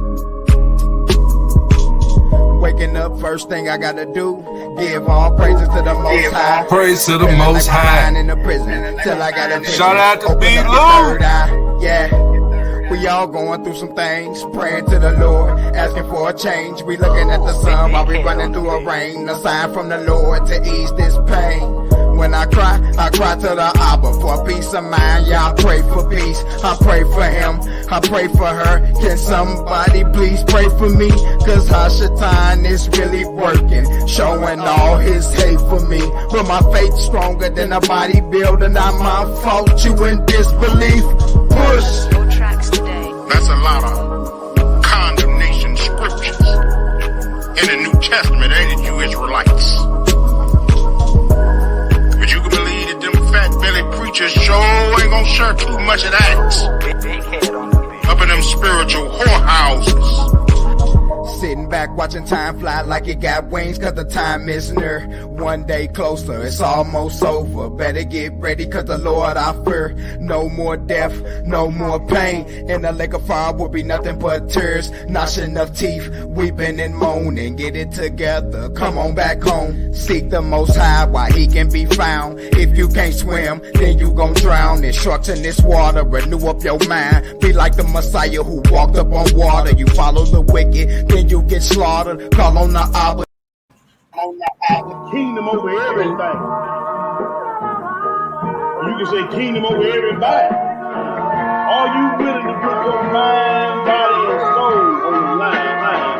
[SPEAKER 7] Waking up, first thing I gotta do, give all praises to the Most High.
[SPEAKER 14] Praise to the Most High.
[SPEAKER 7] In the prison till I got a
[SPEAKER 14] Shout out to
[SPEAKER 7] Open
[SPEAKER 14] B.
[SPEAKER 7] up the
[SPEAKER 14] Lou.
[SPEAKER 7] third eye. Yeah, we all going through some things, praying to the Lord, asking for a change. We looking at the sun while we running through a rain. A sign from the Lord to ease this pain. When I cry, I cry to the Abba for peace of mind. Y'all pray for peace. I pray for him. I pray for her. Can somebody please pray for me? Cause Hashatan is really working, showing all his hate for me. But my faith stronger than a bodybuilder. Not my fault you in disbelief. Push.
[SPEAKER 19] That's a lot of Testament, ain't it, you Israelites? But you can believe that them fat-bellied preachers sure ain't gonna share too much of that. Up in them spiritual whorehouses.
[SPEAKER 7] Sitting back watching time fly like it got wings, cause the time is near. One day closer, it's almost over. Better get ready, cause the Lord I fear. No more death, no more pain. In the lake of fire will be nothing but tears, gnashing of teeth, weeping and moaning. Get it together, come on back home. Seek the Most High while he can be found. If you can't swim, then you gon' drown. Instructs in this water, renew up your mind. Be like the Messiah who walked up on water. You follow the wicked, then you get slaughtered. Call on the Abba.
[SPEAKER 11] Kingdom over everything. Or you can say kingdom over everybody. Are you willing to put your mind, body, and soul on the line?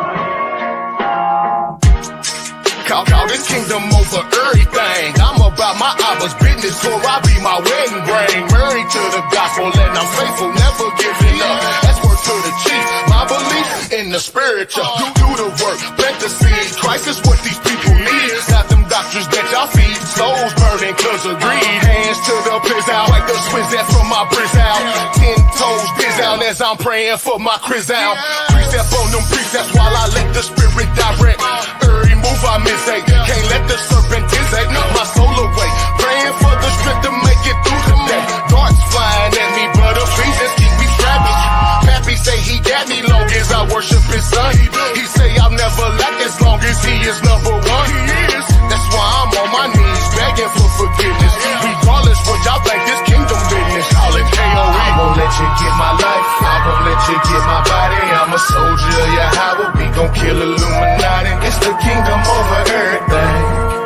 [SPEAKER 19] Call, call this kingdom over everything. I'm about my Abba's business, so I be my wedding ring. Married to the gospel and I'm faithful, never giving up. That's word to the chief. My belief in the spiritual. Do, do the work, plant the seed. Christ is what these people need. Got them doctors that y'all feed. Souls burning cause of greed. Hands to the piss out, like the swizz that from my briz out. Ten toes biz out as I'm praying for my criz out. Precept on them precepts while I let the spirit direct. Every move I miss ain't. Can't let the serpent dissect my soul away. Praying for the strength to make it through the day. Darts flying at me, but Ephesians keep me strapping. Pappy say he got me long as I worship his son. He say I'll never lack as long as he is number one. He is. That's why I'm on my knees begging for forgiveness. Regardless what y'all think, this kingdom business. Call it K O E. I won't let you get my life. I won't let you get my body. I'm a soldier of Yahweh. We gon' kill Illuminati. It's the kingdom over everything.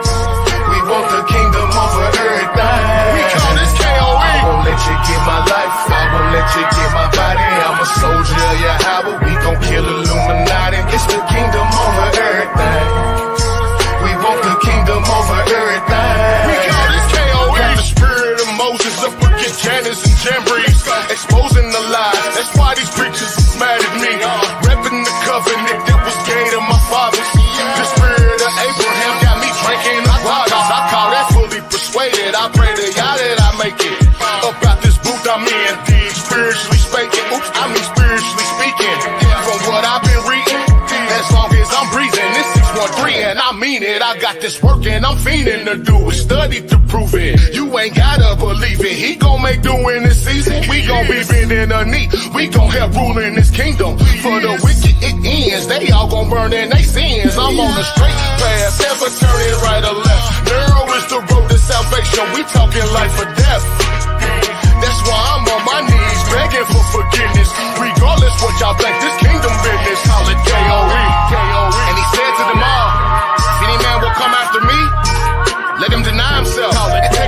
[SPEAKER 19] We want the kingdom over everything. We call this K O E. I won't let you get my life. I won't let you get my body. I'm a soldier of Yahweh. We gon' kill Illuminati. It's the kingdom over everything. We want the kingdom over everything. We call this K O E. Got the spirit of Moses up against Janus and Jambres, exposing the lies. That's why these preachers is mad at me. Repping the covenant that was gave to my fathers. The spirit of Abraham got me drinking the waters. I call that fully persuaded. I pray to y'all that I make it up out this booth I'm in. Spiritually speaking, oops, I mean spiritually speaking. From what I've been reading, as long as I'm breathing, this six one three and I mean it. I got this work and I'm fiending to do it. Study to prove it. You ain't gotta believe it. He gon' make do in this season. We gon' be bending the knee. We gon' help rule in this kingdom. For the wicked it ends. They all gon' burn in they sins. I'm on the straight path, never turning right or left. Narrow is the road to salvation. We talking life or death.